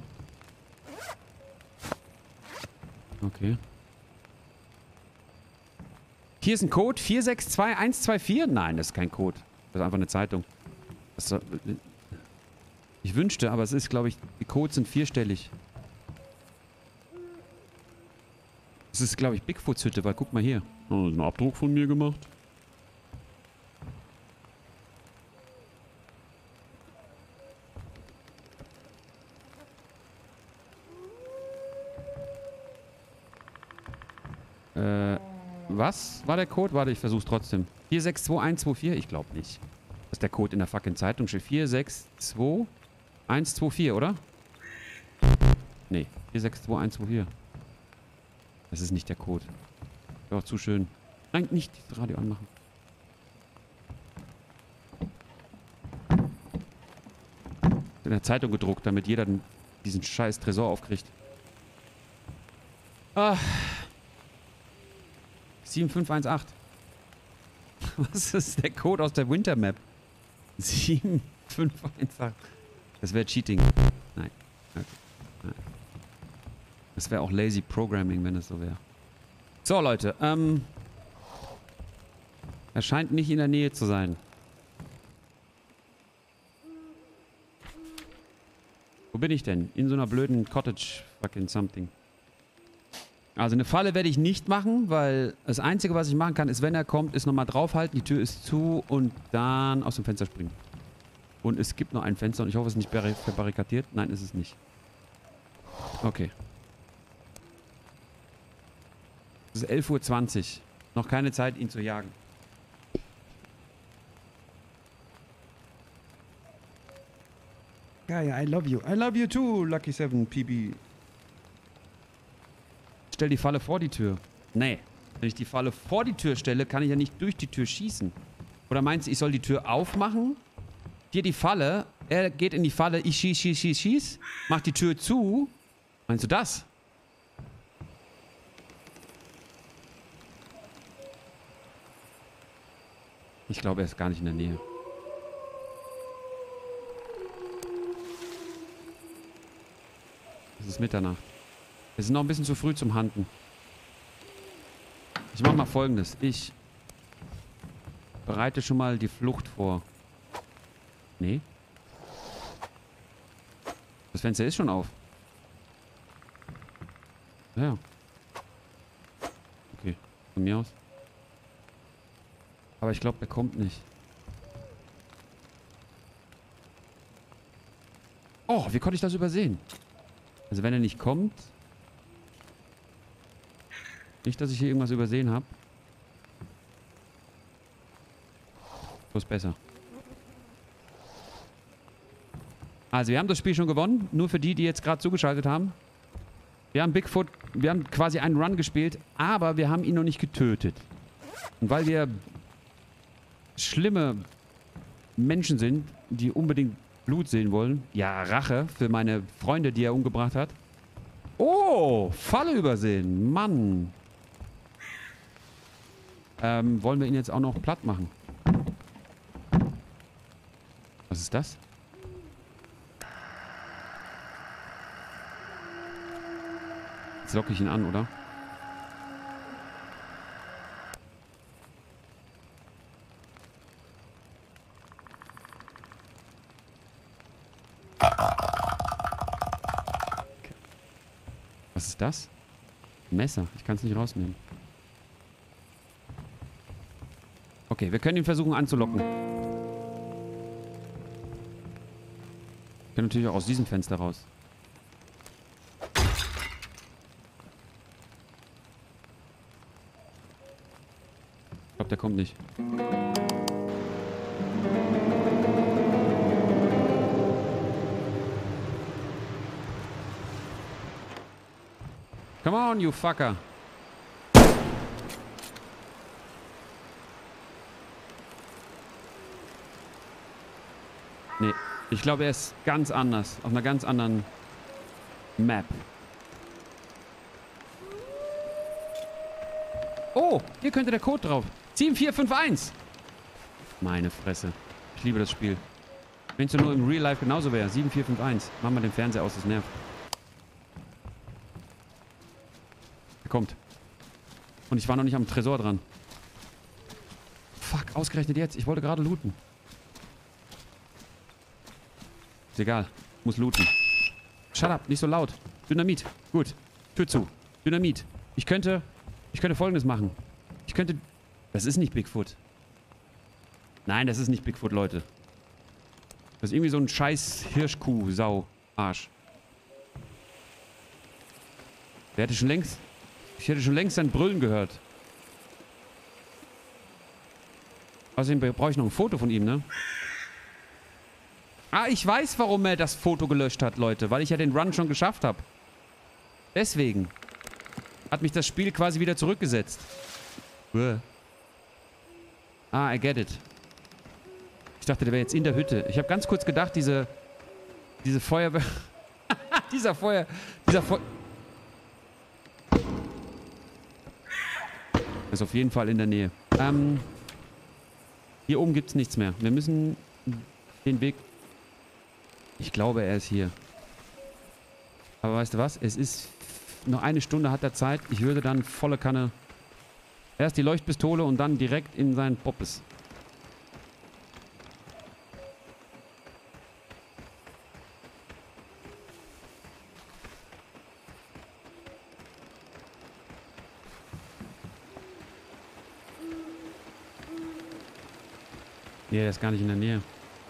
Okay. Hier ist ein Code 462124. Nein, das ist kein Code. Das ist einfach eine Zeitung. Ich wünschte, aber es ist, glaube ich, die Codes sind vierstellig. Das ist, glaube ich, Bigfoots Hütte, weil guck mal hier. Oh, das ist ein Abdruck von mir gemacht. Was war der Code? Warte, ich versuch's trotzdem. 462124? Ich glaube nicht. Das ist der Code in der fucking Zeitung. Steht 462124, oder? Nee, 462124. Das ist nicht der Code. Wäre auch zu schön. Nein, nicht das Radio anmachen. In der Zeitung gedruckt, damit jeder diesen scheiß Tresor aufkriegt. Ah. 7518. Was ist der Code aus der Winter Map? 7518. Das wäre Cheating. Nein. Okay. Nein. Das wäre auch lazy Programming, wenn es so wäre. So, Leute. Er scheint nicht in der Nähe zu sein. Wo bin ich denn? In so einer blöden Cottage fucking something. Also eine Falle werde ich nicht machen, weil das Einzige, was ich machen kann, ist, wenn er kommt, ist nochmal draufhalten, die Tür ist zu und dann aus dem Fenster springen. Und es gibt noch ein Fenster und ich hoffe, es ist nicht verbarrikadiert. Nein, ist es nicht. Okay. Es ist 11:20 Uhr. Noch keine Zeit, ihn zu jagen. Geil, I love you. I love you too, Lucky 7 PB. Stell die Falle vor die Tür. Nee. Wenn ich die Falle vor die Tür stelle, kann ich ja nicht durch die Tür schießen. Oder meinst du, ich soll die Tür aufmachen? Hier die Falle. Er geht in die Falle. Ich schieß. Mach die Tür zu. Meinst du das? Ich glaube, er ist gar nicht in der Nähe. Es ist Mitternacht. Wir sind noch ein bisschen zu früh zum Hunten. Ich mache mal Folgendes. Ich bereite schon mal die Flucht vor. Nee. Das Fenster ist schon auf. Ja. Okay. Von mir aus. Aber ich glaube, er kommt nicht. Oh, wie konnte ich das übersehen? Also wenn er nicht kommt... Nicht, dass ich hier irgendwas übersehen habe. So ist besser. Also, wir haben das Spiel schon gewonnen. Nur für die, die jetzt gerade zugeschaltet haben. Wir haben Bigfoot, wir haben quasi einen Run gespielt, aber wir haben ihn noch nicht getötet. Und weil wir schlimme Menschen sind, die unbedingt Blut sehen wollen. Ja, Rache für meine Freunde, die er umgebracht hat. Oh, Falle übersehen. Mann. Wollen wir ihn jetzt auch noch platt machen? Was ist das? Jetzt locke ich ihn an, oder? Was ist das? Ein Messer. Ich kann es nicht rausnehmen. Okay, wir können ihn versuchen anzulocken. Wir können natürlich auch aus diesem Fenster raus. Ich glaube, der kommt nicht. Come on, you fucker. Nee, ich glaube, er ist ganz anders. Auf einer ganz anderen Map. Oh, hier könnte der Code drauf. 7451. Meine Fresse. Ich liebe das Spiel. Wenn es nur im Real Life genauso wäre. 7451. Mach mal den Fernseher aus, das nervt. Er kommt. Und ich war noch nicht am Tresor dran. Fuck, ausgerechnet jetzt. Ich wollte gerade looten. Ist egal. Muss looten. Shut up, nicht so laut. Dynamit. Gut. Tür zu. Dynamit. Ich könnte Folgendes machen. Das ist nicht Bigfoot. Nein, das ist nicht Bigfoot, Leute. Das ist irgendwie so ein scheiß Hirschkuh, Sau, Arsch. Ich hätte schon längst sein Brüllen gehört. Außerdem brauche ich noch ein Foto von ihm, ne? Ah, ich weiß, warum er das Foto gelöscht hat, Leute. Weil ich ja den Run schon geschafft habe. Deswegen hat mich das Spiel quasi wieder zurückgesetzt. Ah, I get it. Ich dachte, der wäre jetzt in der Hütte. Ich habe ganz kurz gedacht, diese Feuerwehr... dieser Feuer... Ist auf jeden Fall in der Nähe. Hier oben gibt es nichts mehr. Wir müssen den Weg... Ich glaube, er ist hier. Aber weißt du was? Es ist... Noch eine Stunde hat er Zeit. Ich würde dann volle Kanne... Erst die Leuchtpistole und dann direkt in seinen Poppes. Nee, der ist gar nicht in der Nähe.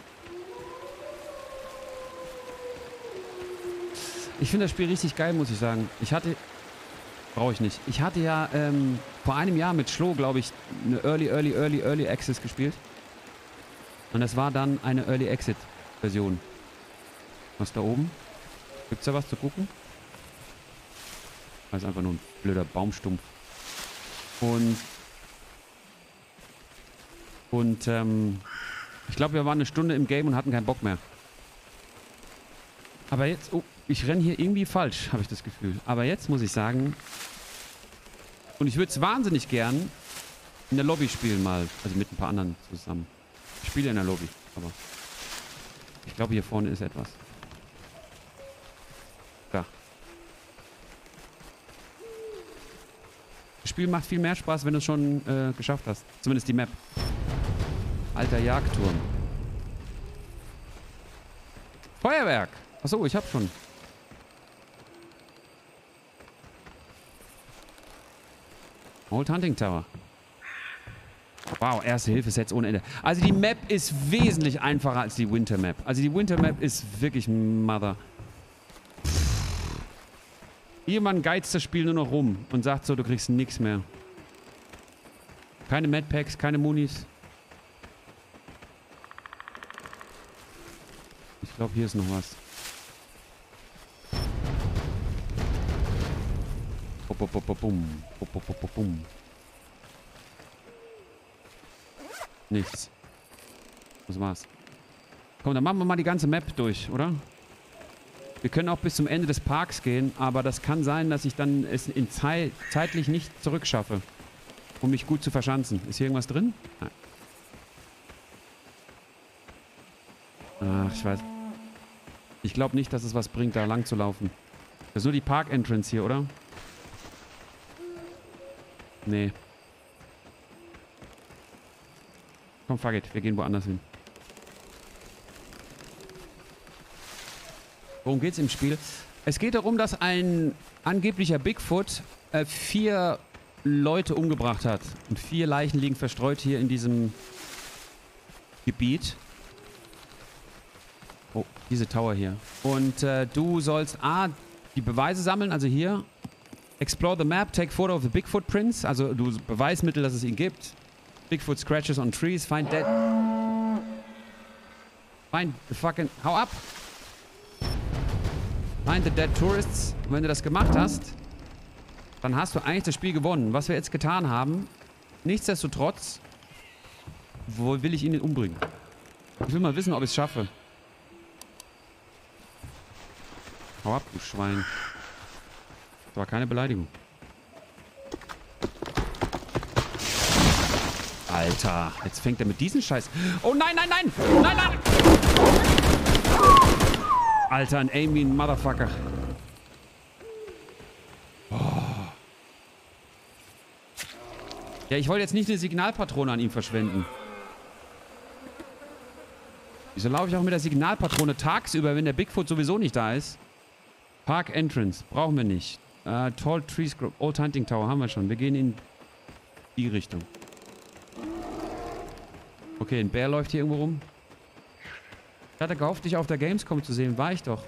Ich finde das Spiel richtig geil, muss ich sagen. Brauche ich nicht. Ich hatte ja vor einem Jahr mit Schlo, glaube ich, eine Early Access gespielt. Und das war dann eine Early Exit Version. Was da oben? Gibt's da was zu gucken? Das ist einfach nur ein blöder Baumstumpf. Und ich glaube, wir waren eine Stunde im Game und hatten keinen Bock mehr. Aber jetzt... Oh, ich renne hier irgendwie falsch, habe ich das Gefühl. Aber jetzt muss ich sagen... Und ich würde es wahnsinnig gern in der Lobby spielen mal. Also mit ein paar anderen zusammen. Ich spiele in der Lobby, aber... Ich glaube, hier vorne ist etwas. Da. Das Spiel macht viel mehr Spaß, wenn du es schon geschafft hast. Zumindest die Map. Alter Jagdturm. Feuerwerk! Achso, ich hab schon. Old Hunting Tower. Wow, erste Hilfe-Sets ohne Ende. Also die Map ist wesentlich einfacher als die Winter Map. Also die Winter Map ist wirklich Mother. Jemand geizt das Spiel nur noch rum und sagt so, du kriegst nichts mehr. Keine Medpacks, keine Munis. Ich glaube, hier ist noch was. Bum. Nichts. Das war's. Komm, dann machen wir mal die ganze Map durch, oder? Wir können auch bis zum Ende des Parks gehen, aber das kann sein, dass ich dann es zeitlich nicht zurückschaffe, um mich gut zu verschanzen. Ist hier irgendwas drin? Nein. Ach, ich weiß. Ich glaube nicht, dass es was bringt, da lang zu laufen. Das ist nur die Park-Entrance hier, oder? Nee. Komm, fuck it. Wir gehen woanders hin. Worum geht's im Spiel? Es geht darum, dass ein angeblicher Bigfoot 4 Leute umgebracht hat. Und 4 Leichen liegen verstreut hier in diesem Gebiet. Oh, diese Tower hier. Und du sollst die Beweise sammeln, also hier. Explore the map, take photo of the Bigfoot prints. Also du Beweismittel, dass es ihn gibt. Bigfoot scratches on trees, find dead... Find the fucking... Hau ab! Find the dead tourists. Und wenn du das gemacht hast, dann hast du eigentlich das Spiel gewonnen. Was wir jetzt getan haben, nichtsdestotrotz, wo will ich ihn denn umbringen? Ich will mal wissen, ob ich es schaffe. Hau ab, du Schwein. Das war keine Beleidigung. Alter, jetzt fängt er mit diesem Scheiß... Oh nein, nein, nein! Nein, nein! Alter, ein Amy, ein Motherfucker. Oh. Ja, ich wollte jetzt nicht eine Signalpatrone an ihm verschwenden. Wieso laufe ich auch mit der Signalpatrone tagsüber, wenn der Bigfoot sowieso nicht da ist? Park Entrance. Brauchen wir nicht. Tall Trees Group. Old Hunting Tower haben wir schon. Wir gehen in die Richtung. Okay, ein Bär läuft hier irgendwo rum. Ich hatte gehofft, dich auf der Gamescom zu sehen. War ich doch.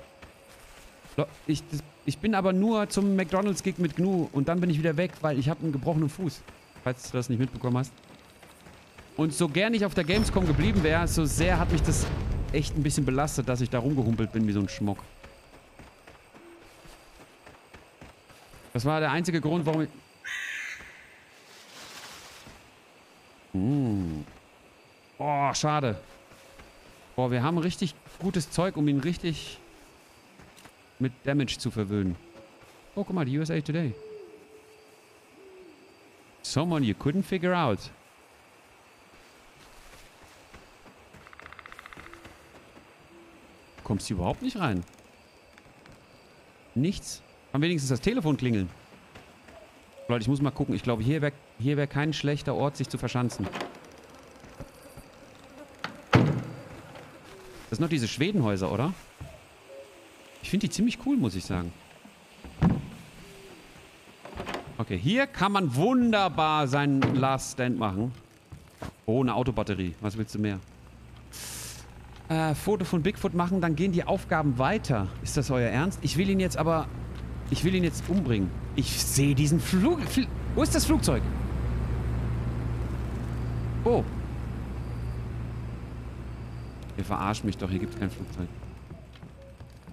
Ich bin aber nur zum McDonald's-Gig mit Gnu und dann bin ich wieder weg, weil ich habe einen gebrochenen Fuß. Falls du das nicht mitbekommen hast. Und so gern ich auf der Gamescom geblieben wäre, so sehr hat mich das echt ein bisschen belastet, dass ich da rumgehumpelt bin wie so ein Schmock. Das war der einzige Grund, warum ich... Oh, schade. Boah, wir haben richtig gutes Zeug, um ihn richtig mit Damage zu verwöhnen. Oh, guck mal, die USA Today. Someone you couldn't figure out. Kommst du überhaupt nicht rein? Nichts. Kann wenigstens das Telefon klingeln. Leute, ich muss mal gucken. Ich glaube, hier wär kein schlechter Ort, sich zu verschanzen. Das sind noch diese Schwedenhäuser, oder? Ich finde die ziemlich cool, muss ich sagen. Okay, hier kann man wunderbar seinen Last Stand machen. Oh, eine Autobatterie. Was willst du mehr? Foto von Bigfoot machen, dann gehen die Aufgaben weiter. Ist das euer Ernst? Ich will ihn jetzt aber... Ich will ihn jetzt umbringen. Ich sehe diesen Flug... Wo ist das Flugzeug? Oh. Ihr verarscht mich doch. Hier gibt es kein Flugzeug.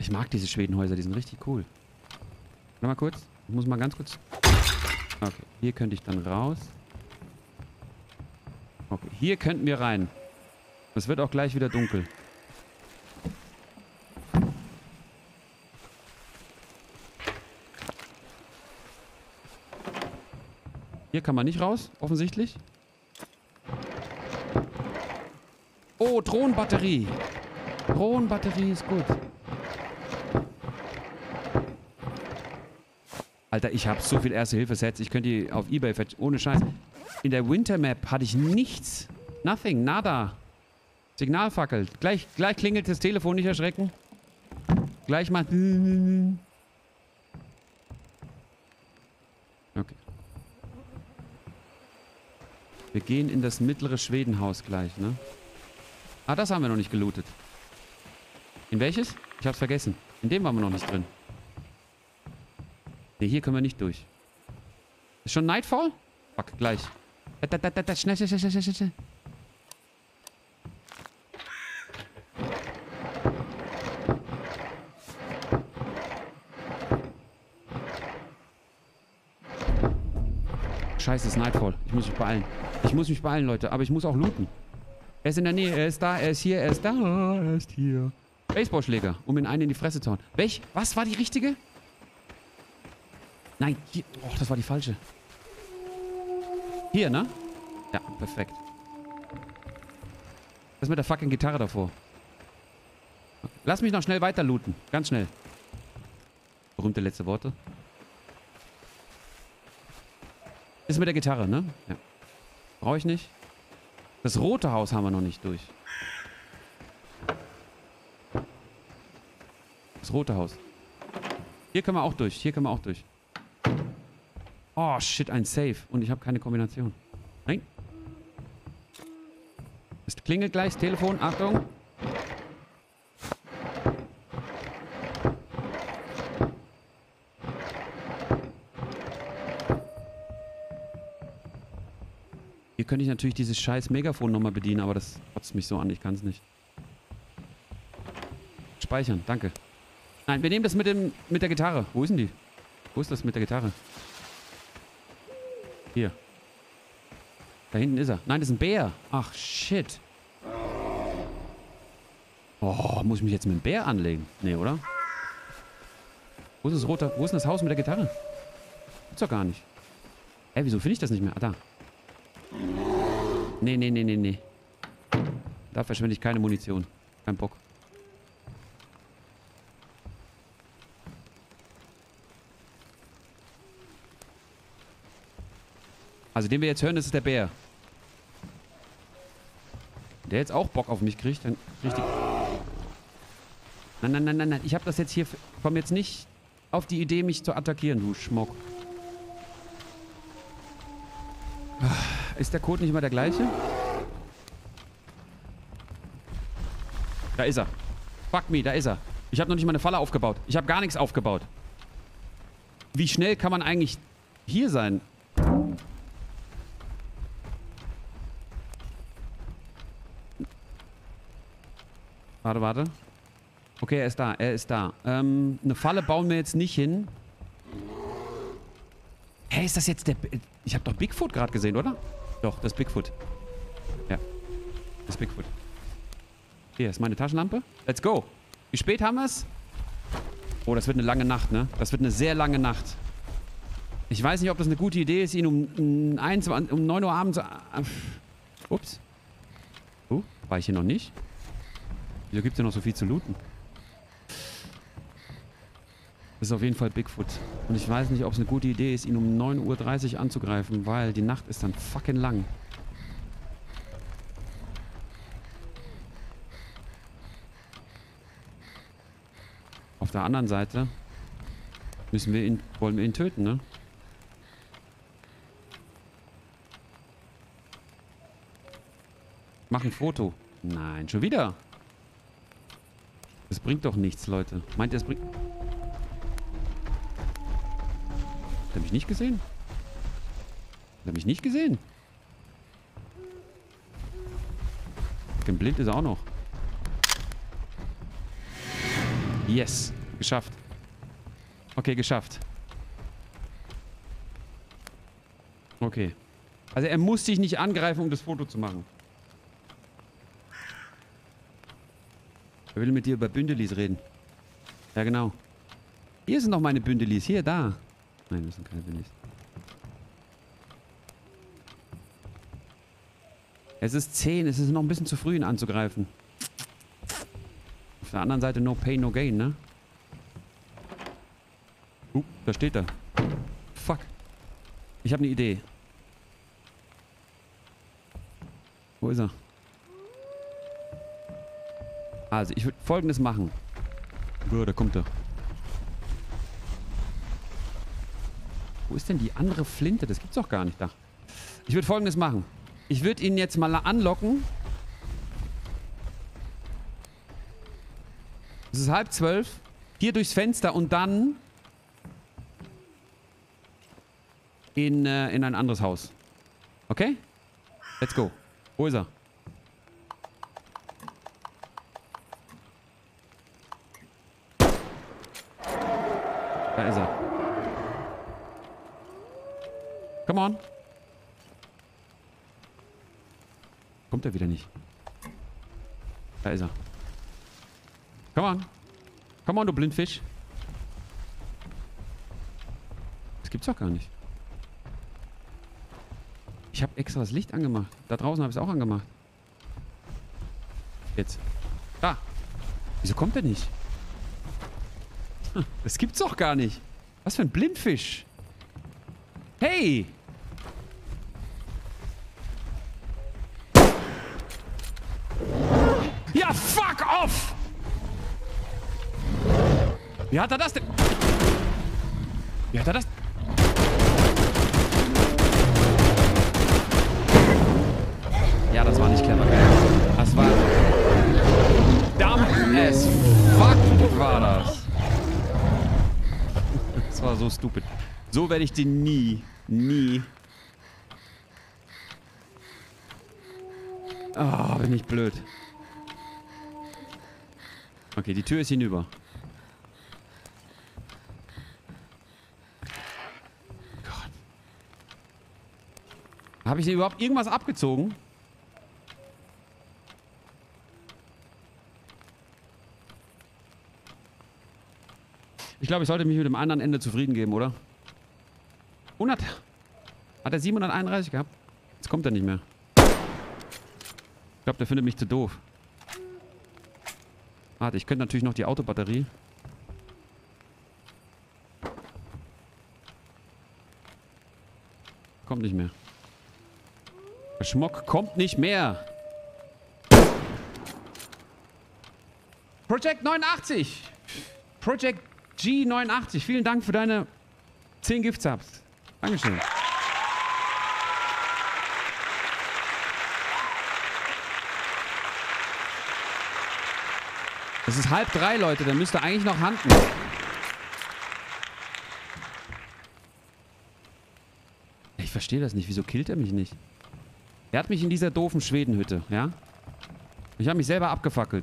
Ich mag diese Schwedenhäuser, die sind richtig cool. Warte mal kurz. Ich muss mal ganz kurz... Okay, hier könnte ich dann raus. Okay, hier könnten wir rein. Es wird auch gleich wieder dunkel. Hier kann man nicht raus, offensichtlich. Oh, Drohnenbatterie. Drohnenbatterie ist gut. Alter, ich habe so viel Erste-Hilfe-Sets. Ich könnte die auf Ebay fetchen. Ohne Scheiß. In der Winter-Map hatte ich nichts. Nothing, nada. Signalfackel. Gleich klingelt das Telefon, nicht erschrecken. Gleich mal... Okay. Wir gehen in das mittlere Schwedenhaus gleich, ne? Ah, das haben wir noch nicht gelootet. In welches? Ich hab's vergessen. In dem waren wir noch nicht drin. Ne, hier können wir nicht durch. Ist schon Nightfall? Fuck, gleich. Schnell, schnell, schnell, schnell, schnell. Scheiße, es ist Nightfall. Ich muss mich beeilen. Ich muss mich beeilen, Leute. Aber ich muss auch looten. Er ist in der Nähe. Er ist da. Er ist hier. Er ist da. Er ist hier. Baseballschläger, um ihn einen in die Fresse zu hauen. Welch? Was war die richtige? Nein, hier. Oh, das war die falsche. Hier, ne? Ja, perfekt. Das mit der fucking Gitarre davor. Lass mich noch schnell weiter looten. Ganz schnell. Berühmte letzte Worte. Ist mit der Gitarre, ne? Ja. Brauche ich nicht. Das rote Haus haben wir noch nicht durch. Das rote Haus. Hier können wir auch durch. Hier können wir auch durch. Oh, shit, ein Safe. Und ich habe keine Kombination. Nein. Es klingelt gleich. Telefon. Achtung. Hier könnte ich natürlich dieses scheiß Megafon nochmal bedienen, aber das kotzt mich so an. Ich kann es nicht. Speichern. Danke. Nein, wir nehmen das mit der Gitarre. Wo ist denn die? Wo ist das mit der Gitarre? Hier. Da hinten ist er. Nein, das ist ein Bär. Ach, shit. Oh, muss ich mich jetzt mit dem Bär anlegen? Nee, oder? Wo ist das rote? Wo ist denn das Haus mit der Gitarre? Gibt's doch gar nicht. Hä, wieso finde ich das nicht mehr? Ah, da. Nee, nee, nee, nee, nee. Da verschwende ich keine Munition. Kein Bock. Also den wir jetzt hören, das ist der Bär. Der jetzt auch Bock auf mich kriegt, dann richtig... Nein, nein, nein, nein, nein. Ich habe das jetzt hier... Komm jetzt nicht auf die Idee, mich zu attackieren, du Schmock. Ist der Code nicht immer der gleiche? Da ist er. Fuck me, da ist er. Ich habe noch nicht mal eine Falle aufgebaut. Ich habe gar nichts aufgebaut. Wie schnell kann man eigentlich hier sein? Warte, warte. Okay, er ist da, er ist da. Eine Falle bauen wir jetzt nicht hin. Hä, ist das jetzt der... Ich habe doch Bigfoot gerade gesehen, oder? Doch, das ist Bigfoot. Ja, das ist Bigfoot. Hier ist meine Taschenlampe. Let's go. Wie spät haben wir es? Oh, das wird eine lange Nacht, ne? Das wird eine sehr lange Nacht. Ich weiß nicht, ob das eine gute Idee ist, ihn um 9 Uhr abends... Ups. War ich hier noch nicht? Wieso gibt es ja noch so viel zu looten? Das ist auf jeden Fall Bigfoot. Und ich weiß nicht, ob es eine gute Idee ist, ihn um 9:30 Uhr anzugreifen, weil die Nacht ist dann fucking lang. Auf der anderen Seite wollen wir ihn töten, ne? Mach ein Foto. Nein, schon wieder. Das bringt doch nichts, Leute. Meint ihr, es bringt... Hat er mich nicht gesehen? Hat er mich nicht gesehen? Blind ist er auch noch. Yes. Geschafft. Okay, geschafft. Okay. Also er muss dich nicht angreifen, um das Foto zu machen. Er will mit dir über Bündelis reden. Ja, genau. Hier sind noch meine Bündelis. Hier, da. Nein, das sind keine Bündelis. Es ist 10. Es ist noch ein bisschen zu früh, ihn anzugreifen. Auf der anderen Seite no pain, no gain, ne? Da steht er. Fuck. Ich habe eine Idee. Wo ist er? Also, ich würde Folgendes machen. Oh, da kommt er. Wo ist denn die andere Flinte? Das gibt's doch gar nicht da. Ich würde Folgendes machen. Ich würde ihn jetzt mal anlocken. Es ist 11:30. Hier durchs Fenster und dann in ein anderes Haus. Okay? Let's go. Wo ist er? Da ist er. Come on. Kommt er wieder nicht. Da ist er. Come on. Come on, du Blindfisch. Das gibt's doch gar nicht. Ich habe extra das Licht angemacht. Da draußen habe ich es auch angemacht. Jetzt. Da. Wieso kommt er nicht? Das gibt's doch gar nicht. Was für ein Blindfisch. Hey! Ja, fuck off! Wie hat er das denn? Wie hat er das? Ja, das war nicht clever. Das war... Dumb as fuck war das. Das war so stupid. So werde ich den nie... Oh, bin ich blöd. Okay, die Tür ist hinüber. Gott. Habe ich hier überhaupt irgendwas abgezogen? Ich glaube, ich sollte mich mit dem anderen Ende zufrieden geben, oder? 100. Hat er 731 gehabt? Jetzt kommt er nicht mehr. Ich glaube, der findet mich zu doof. Warte, ich könnte natürlich noch die Autobatterie. Kommt nicht mehr. Der Schmock kommt nicht mehr. Project 89. Project G89. Vielen Dank für deine 10 Gift-Subs. Dankeschön. Es ist 2:30, Leute. Der müsste eigentlich noch handen. Ich verstehe das nicht. Wieso killt er mich nicht? Er hat mich in dieser doofen Schwedenhütte, ja? Ich habe mich selber abgefackelt.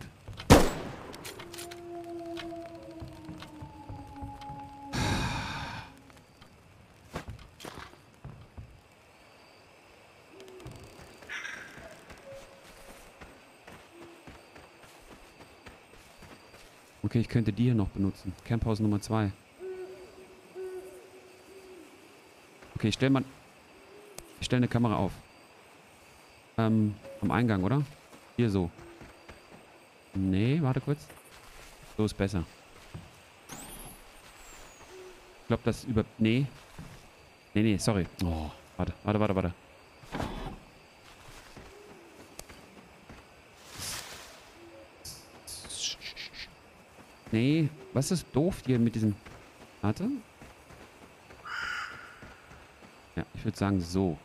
Okay, ich könnte die hier noch benutzen. Camphaus Nummer 2. Okay, ich stelle eine Kamera auf. Am Eingang, oder? Hier so. Nee, warte kurz. So ist besser. Ich glaube, das über... Nee. Nee, sorry. Oh, warte. Nee, was ist doof hier mit diesem... Warte. Ja, ich würde sagen so.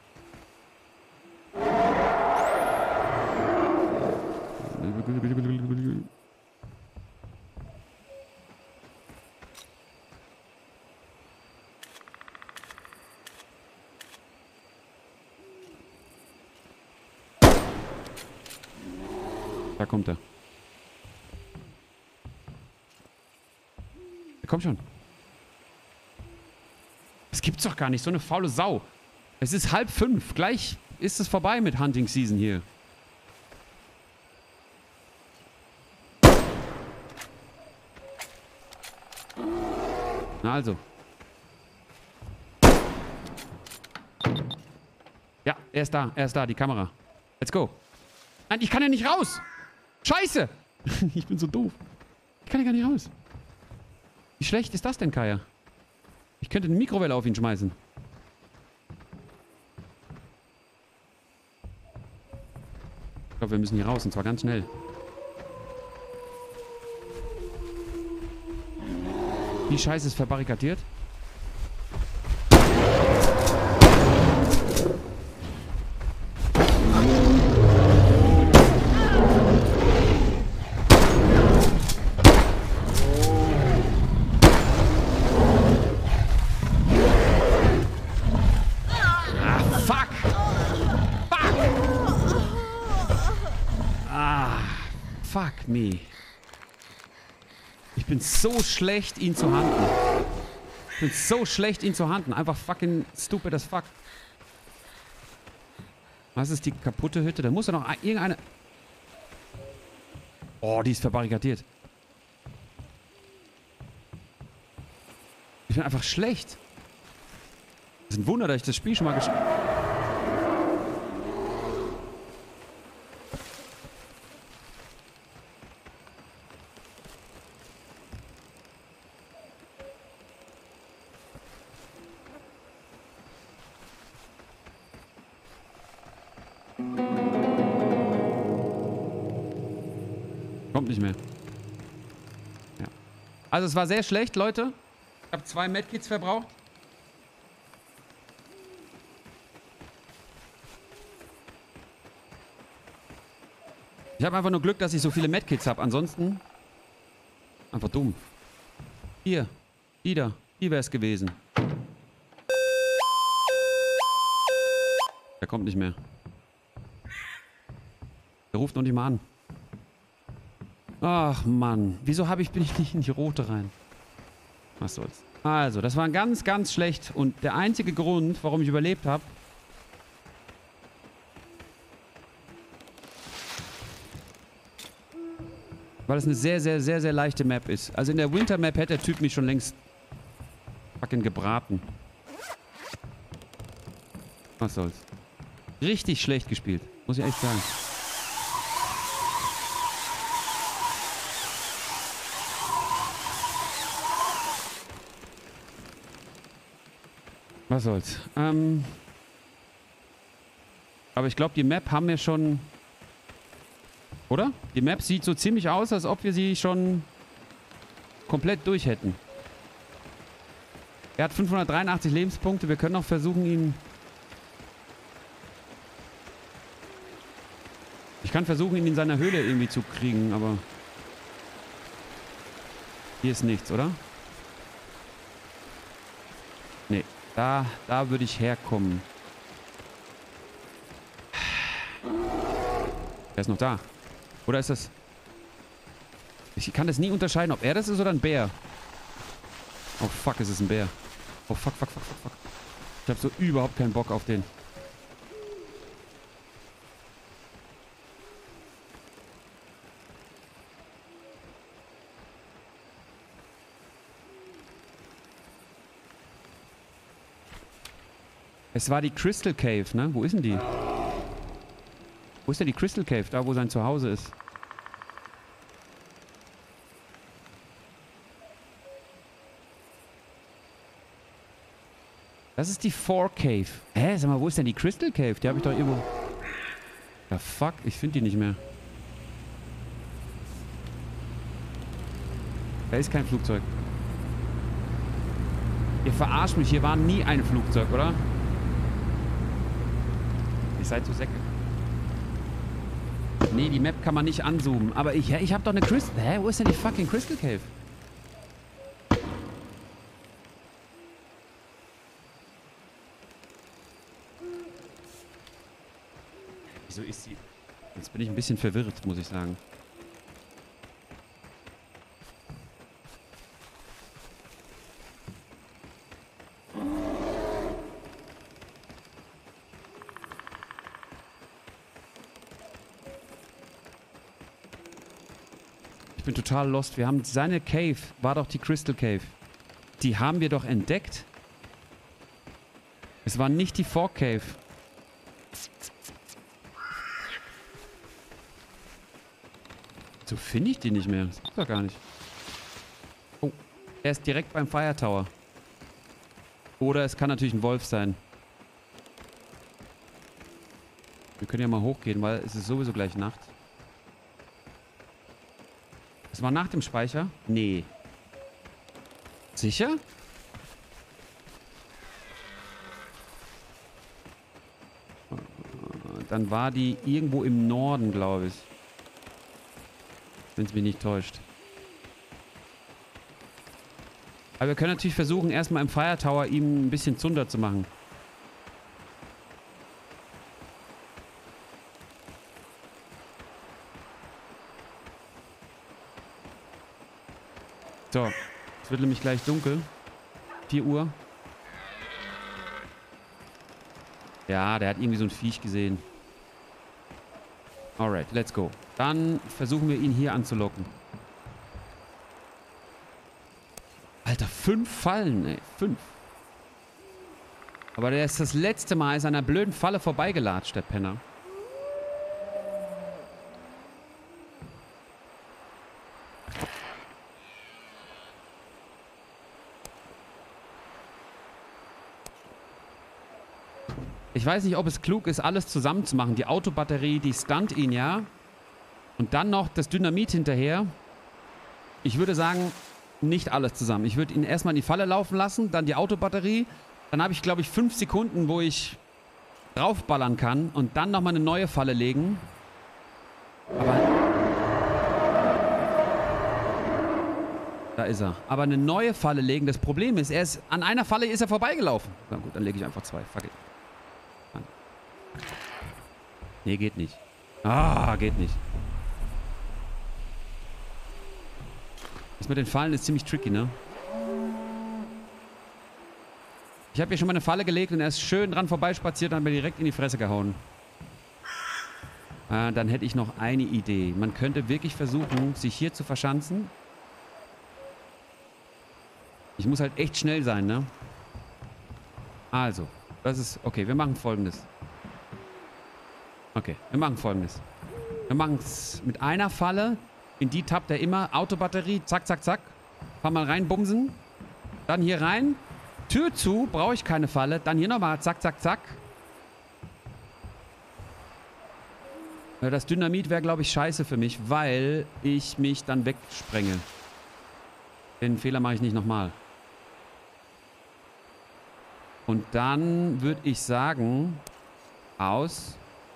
Da kommt er. komm schon. Das gibt's doch gar nicht. So eine faule Sau. Es ist 4:30. Gleich ist es vorbei mit Hunting Season hier. Na also. Ja, er ist da, die Kamera. Let's go. Nein, ich kann ja nicht raus. Scheiße. Ich bin so doof. Ich kann ja gar nicht raus. Wie schlecht ist das denn, Kaya? Ich könnte eine Mikrowelle auf ihn schmeißen. Ich glaube, wir müssen hier raus und zwar ganz schnell. Die Scheiße ist verbarrikadiert. Fuck me. Ich bin so schlecht, ihn zu handen. Ich bin so schlecht, ihn zu handen. Einfach fucking stupid as fuck. Was ist die kaputte Hütte? Da muss ja noch irgendeine... Oh, die ist verbarrikadiert. Ich bin einfach schlecht. Das ist ein Wunder, dass ich das Spiel schon mal gespielt habe. Kommt nicht mehr. Ja. Also es war sehr schlecht, Leute. Ich habe 2 Medkits verbraucht. Ich habe einfach nur Glück, dass ich so viele Medkits habe. Ansonsten einfach dumm. Hier. Die da. Die wäre es gewesen. Der kommt nicht mehr. Der ruft noch nicht mal an. Ach Mann, wieso bin ich nicht in die rote rein? Was soll's. Also, das war ganz, ganz schlecht. Und der einzige Grund, warum ich überlebt habe, weil es eine sehr, sehr, sehr, sehr leichte Map ist. Also in der Winter Map hätte der Typ mich schon längst fucking gebraten. Was soll's. Richtig schlecht gespielt, muss ich echt sagen. Was soll's. Aber ich glaube, die Map haben wir schon... Oder? Die Map sieht so ziemlich aus, als ob wir sie schon komplett durch hätten. Er hat 583 Lebenspunkte. Wir können auch versuchen, ihn... Ich kann versuchen, ihn in seiner Höhle irgendwie zu kriegen, aber... Hier ist nichts, oder? Nee. Da würde ich herkommen. Er ist noch da. Oder ist das... Ich kann das nie unterscheiden, ob er das ist oder ein Bär. Oh fuck, es ist ein Bär. Oh fuck, fuck, fuck, fuck, fuck. Ich habe so überhaupt keinen Bock auf den. Es war die Crystal Cave, ne? Wo ist denn die? Wo ist denn die Crystal Cave? Da, wo sein Zuhause ist. Das ist die Four Cave. Hä? Sag mal, wo ist denn die Crystal Cave? Die habe ich doch irgendwo... Ja, fuck. Ich finde die nicht mehr. Da ist kein Flugzeug. Ihr verarscht mich. Hier war nie ein Flugzeug, oder? Ihr seid so Säcke. Nee, die Map kann man nicht anzoomen. Aber ich habe doch eine Crystal... Hä? Wo ist denn die fucking Crystal Cave? Wieso ist sie... Jetzt bin ich ein bisschen verwirrt, muss ich sagen. Ich bin total lost. Wir haben seine Cave, war doch die Crystal Cave. Die haben wir doch entdeckt. Es war nicht die Fork Cave. So finde ich die nicht mehr. Das gibt's doch gar nicht. Oh, er ist direkt beim Fire Tower. Oder es kann natürlich ein Wolf sein. Wir können ja mal hochgehen, weil es ist sowieso gleich Nacht. Es war nach dem Speicher? Nee. Sicher? Dann war die irgendwo im Norden, glaube ich. Wenn es mich nicht täuscht. Aber wir können natürlich versuchen, erstmal im Fire Tower ihm ein bisschen Zunder zu machen. So, es wird nämlich gleich dunkel. 4 Uhr. Ja, der hat irgendwie so ein Viech gesehen. Alright, let's go. Dann versuchen wir ihn hier anzulocken. Alter, 5 Fallen, ey. 5. Aber der ist das letzte Mal in einer blöden Falle vorbeigelatscht, der Penner. Ich weiß nicht, ob es klug ist, alles zusammen zu machen. Die Autobatterie, die stunt ihn ja. Und dann noch das Dynamit hinterher. Ich würde sagen, nicht alles zusammen. Ich würde ihn erstmal in die Falle laufen lassen, dann die Autobatterie. Dann habe ich, glaube ich, 5 Sekunden, wo ich draufballern kann. Und dann nochmal eine neue Falle legen. Aber... Da ist er. Aber eine neue Falle legen. Das Problem ist, an einer Falle ist er vorbeigelaufen. Na gut, dann lege ich einfach 2. Fuck it. Nee, geht nicht. Ah, geht nicht. Das mit den Fallen ist ziemlich tricky, ne? Ich habe hier schon mal eine Falle gelegt und er ist schön dran vorbeispaziert und hat mir direkt in die Fresse gehauen. Dann hätte ich noch eine Idee. Man könnte wirklich versuchen, sich hier zu verschanzen. Ich muss halt echt schnell sein, ne? Also, das ist... Okay, wir machen Folgendes. Okay, wir machen Folgendes. Wir machen es mit einer Falle. In die tappt er immer. Autobatterie, zack, zack, zack. Fahr mal rein, bumsen. Dann hier rein. Tür zu, brauche ich keine Falle. Dann hier nochmal, zack, zack, zack. Ja, das Dynamit wäre, glaube ich, scheiße für mich, weil ich mich dann wegsprenge. Den Fehler mache ich nicht nochmal. Und dann würde ich sagen, aus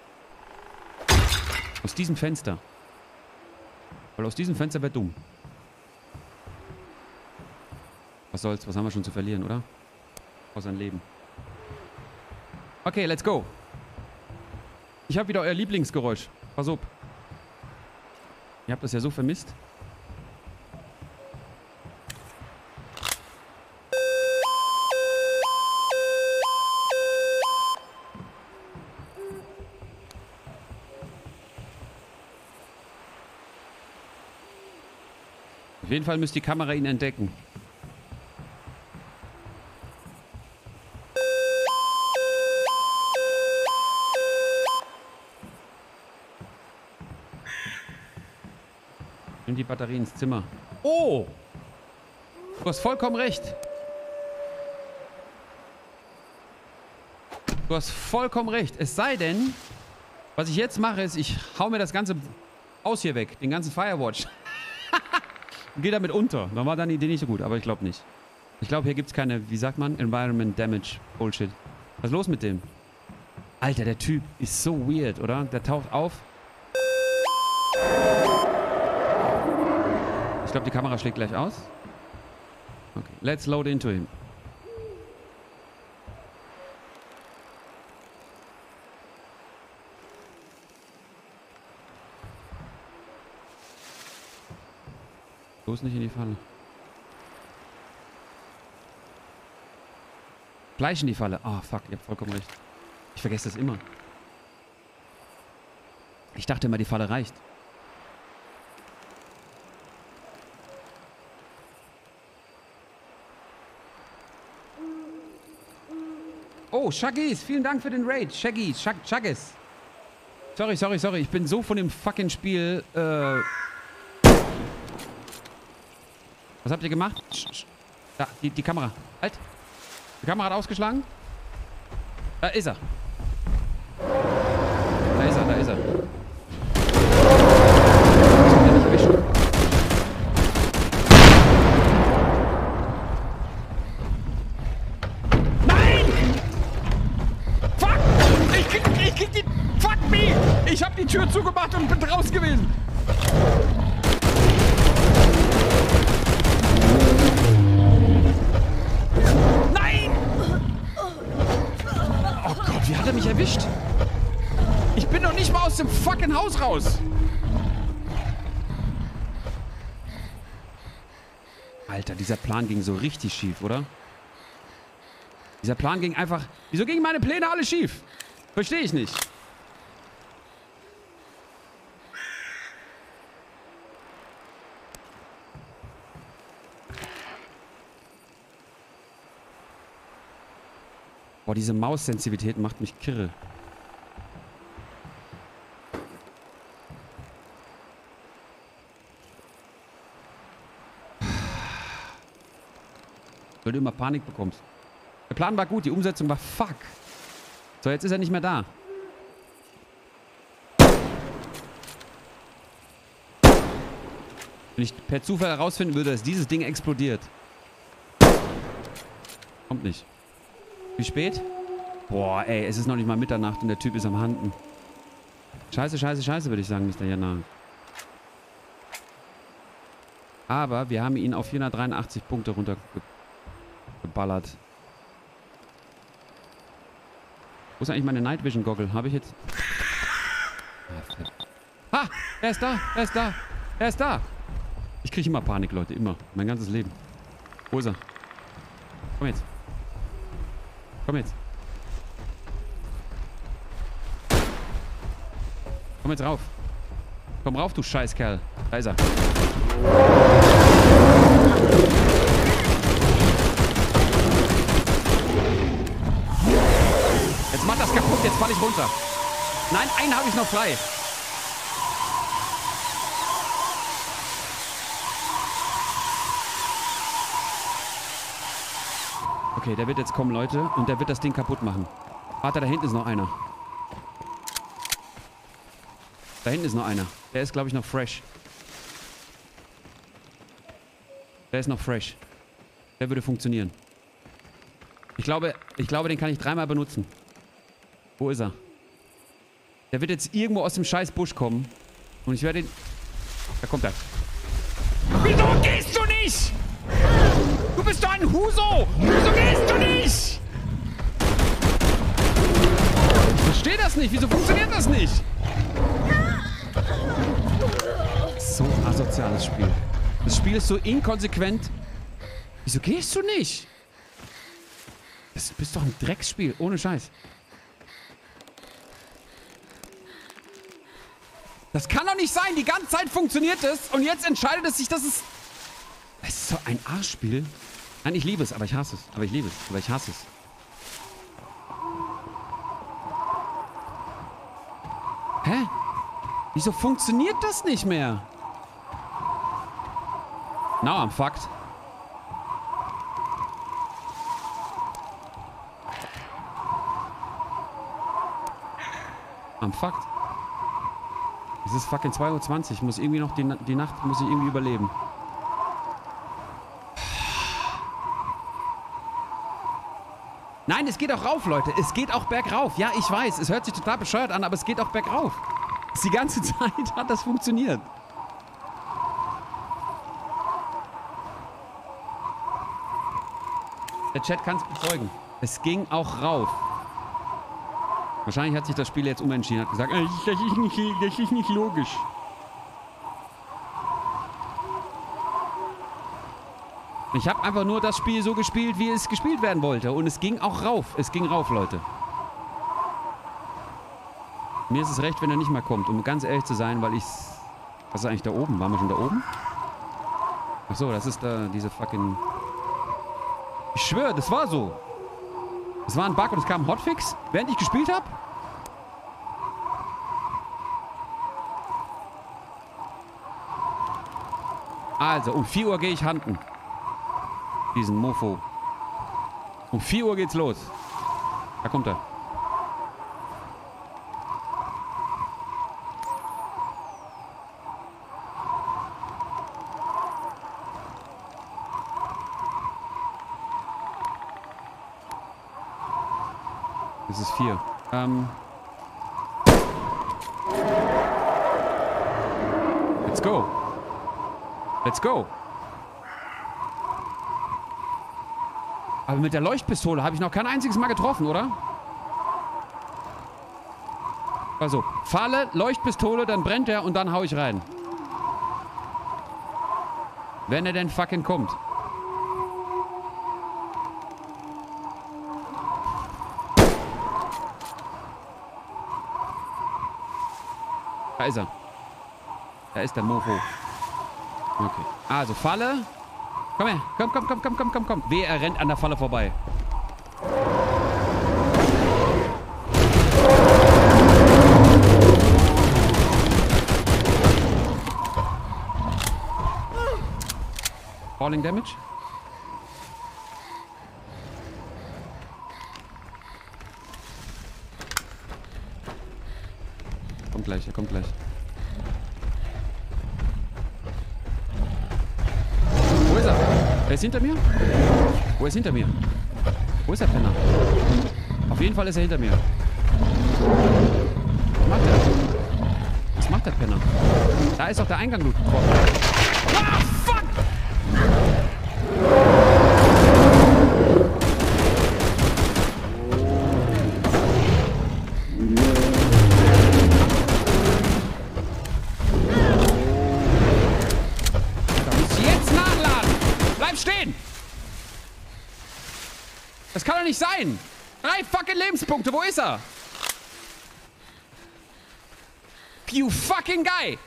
diesem Fenster. Weil aus diesem Fenster wäre dumm. Was soll's? Was haben wir schon zu verlieren, oder? Außer ein Leben. Okay, let's go. Ich habe wieder euer Lieblingsgeräusch. Pass auf. Ihr habt das ja so vermisst. Auf jeden Fall müsste die Kamera ihn entdecken. Nimm die Batterie ins Zimmer. Oh! Du hast vollkommen recht. Du hast vollkommen recht. Es sei denn, was ich jetzt mache, ist, ich hau mir das ganze Haus hier weg. Den ganzen Firewatch. Und geh damit unter. Dann war deine Idee nicht so gut, aber ich glaube nicht. Ich glaube, hier gibt es keine, wie sagt man, Environment Damage Bullshit. Was ist los mit dem? Alter, der Typ ist so weird, oder? Der taucht auf. Ich glaube, die Kamera schlägt gleich aus. Okay, let's load into him. Bloß nicht in die Falle. Gleich in die Falle. Ah, fuck, ihr habt vollkommen recht. Ich vergesse das immer. Ich dachte immer, die Falle reicht. Oh, Shaggis, vielen Dank für den Raid. Shaggis. Sorry. Ich bin so von dem fucking Spiel, Was habt ihr gemacht? Da, die Kamera. Halt. Die Kamera hat ausgeschlagen. Da ist er. Da ist er. Ich hab ihn nicht erwischt. Nein! Fuck! Ich krieg die... Fuck me! Ich hab die Tür zugemacht und bin raus gewesen. Nein! Oh Gott, wie hat er mich erwischt? Ich bin doch nicht mal aus dem fucking Haus raus. Alter, dieser Plan ging so richtig schief, oder? Dieser Plan ging einfach... Wieso gingen meine Pläne alle schief? Verstehe ich nicht. Boah, diese Maussensitivität macht mich kirre. Weil du immer Panik bekommst. Der Plan war gut, die Umsetzung war fuck. So, jetzt ist er nicht mehr da. Wenn ich per Zufall herausfinden würde, dass dieses Ding explodiert. Kommt nicht. Wie spät? Boah, ey, es ist noch nicht mal Mitternacht und der Typ ist am Handen. Scheiße, würde ich sagen, Mr. Jana. Aber wir haben ihn auf 483 Punkte runtergeballert. Wo ist eigentlich meine Night Vision Goggle? Habe ich jetzt... Ah, er ist da! Ich kriege immer Panik, Leute, immer. Mein ganzes Leben. Wo ist er? Komm jetzt. Komm jetzt rauf. Komm rauf, du Scheißkerl. Da ist er. Jetzt macht das kaputt, jetzt falle ich runter. Nein, einen habe ich noch frei. Okay, der wird jetzt kommen, Leute. Und der wird das Ding kaputt machen. Warte, da hinten ist noch einer. Da hinten ist noch einer. Der ist, glaube ich, noch fresh. Der ist noch fresh. Der würde funktionieren. Ich glaube, den kann ich dreimal benutzen. Wo ist er? Der wird jetzt irgendwo aus dem scheiß Busch kommen. Und ich werde ihn... Da kommt er. Wieso gehst du nicht? Du bist doch ein Huso! Wieso gehst du nicht? Ich verstehe das nicht. Wieso funktioniert das nicht? So ein asoziales Spiel. Das Spiel ist so inkonsequent. Wieso gehst du nicht? Das bist doch ein Drecksspiel. Ohne Scheiß. Das kann doch nicht sein. Die ganze Zeit funktioniert es. Und jetzt entscheidet es sich, dass es... Das ist so ein Arschspiel. Nein, ich liebe es, aber ich hasse es. Aber ich liebe es, aber ich hasse es. Hä? Wieso funktioniert das nicht mehr? Now I'm fucked. I'm fucked. Es ist fucking 2:20 Uhr. Ich muss irgendwie noch die Nacht muss ich irgendwie überleben. Nein, es geht auch rauf, Leute. Es geht auch bergauf. Ja, ich weiß. Es hört sich total bescheuert an, aber es geht auch bergauf. Die ganze Zeit hat das funktioniert. Der Chat kann es bezeugen. Es ging auch rauf. Wahrscheinlich hat sich das Spiel jetzt umentschieden. Hat gesagt, das ist nicht logisch. Ich habe einfach nur das Spiel so gespielt, wie es gespielt werden wollte. Und es ging auch rauf. Es ging rauf, Leute. Mir ist es recht, wenn er nicht mal kommt, um ganz ehrlich zu sein, weil ich... Was ist eigentlich da oben? Waren wir schon da oben? Ach so, das ist da diese fucking... Ich schwöre, das war so. Es war ein Bug und es kam ein Hotfix, während ich gespielt habe. Also, um 4 Uhr gehe ich hunten. Diesen Mofo. Um 4 Uhr geht's los. Da kommt er. Es ist 4. Let's go. Let's go. Aber mit der Leuchtpistole habe ich noch kein einziges Mal getroffen, oder? Also, Falle, Leuchtpistole, dann brennt er und dann hau ich rein. Wenn er denn fucking kommt. Da ist er. Da ist der Mofo. Okay. Also, Falle. Komm her. Komm. Wehe, er rennt an der Falle vorbei. Falling Damage. Er kommt gleich. Wo ist er? Er ist hinter mir? Wo ist hinter mir? Wo ist der Penner? Auf jeden Fall ist er hinter mir. Was macht er? Was macht der Penner? Da ist doch der Eingang, du Trottel. Ah, fuck! Das kann doch nicht sein! 3 fucking Lebenspunkte, wo ist er? You fucking guy!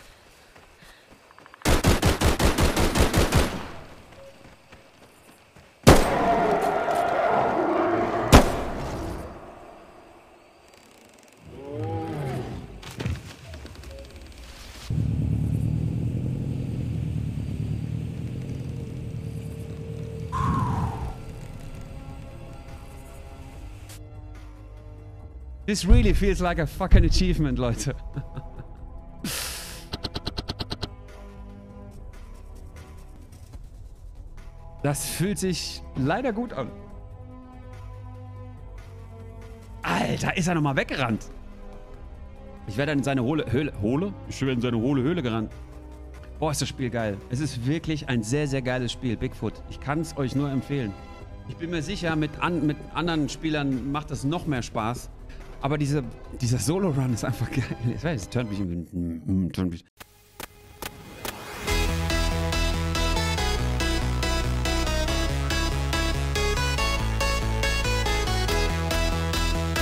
This really feels like a fucking achievement, Leute. Das fühlt sich leider gut an. Alter, ist er nochmal weggerannt. Ich werde in seine Höhle? Ich werde in seine Höhle gerannt. Boah, ist das Spiel geil. Es ist wirklich ein sehr, sehr geiles Spiel, Bigfoot. Ich kann es euch nur empfehlen. Ich bin mir sicher, mit anderen Spielern macht das noch mehr Spaß. Aber dieser Solo-Run ist einfach geil. Ich weiß, es turnt mich.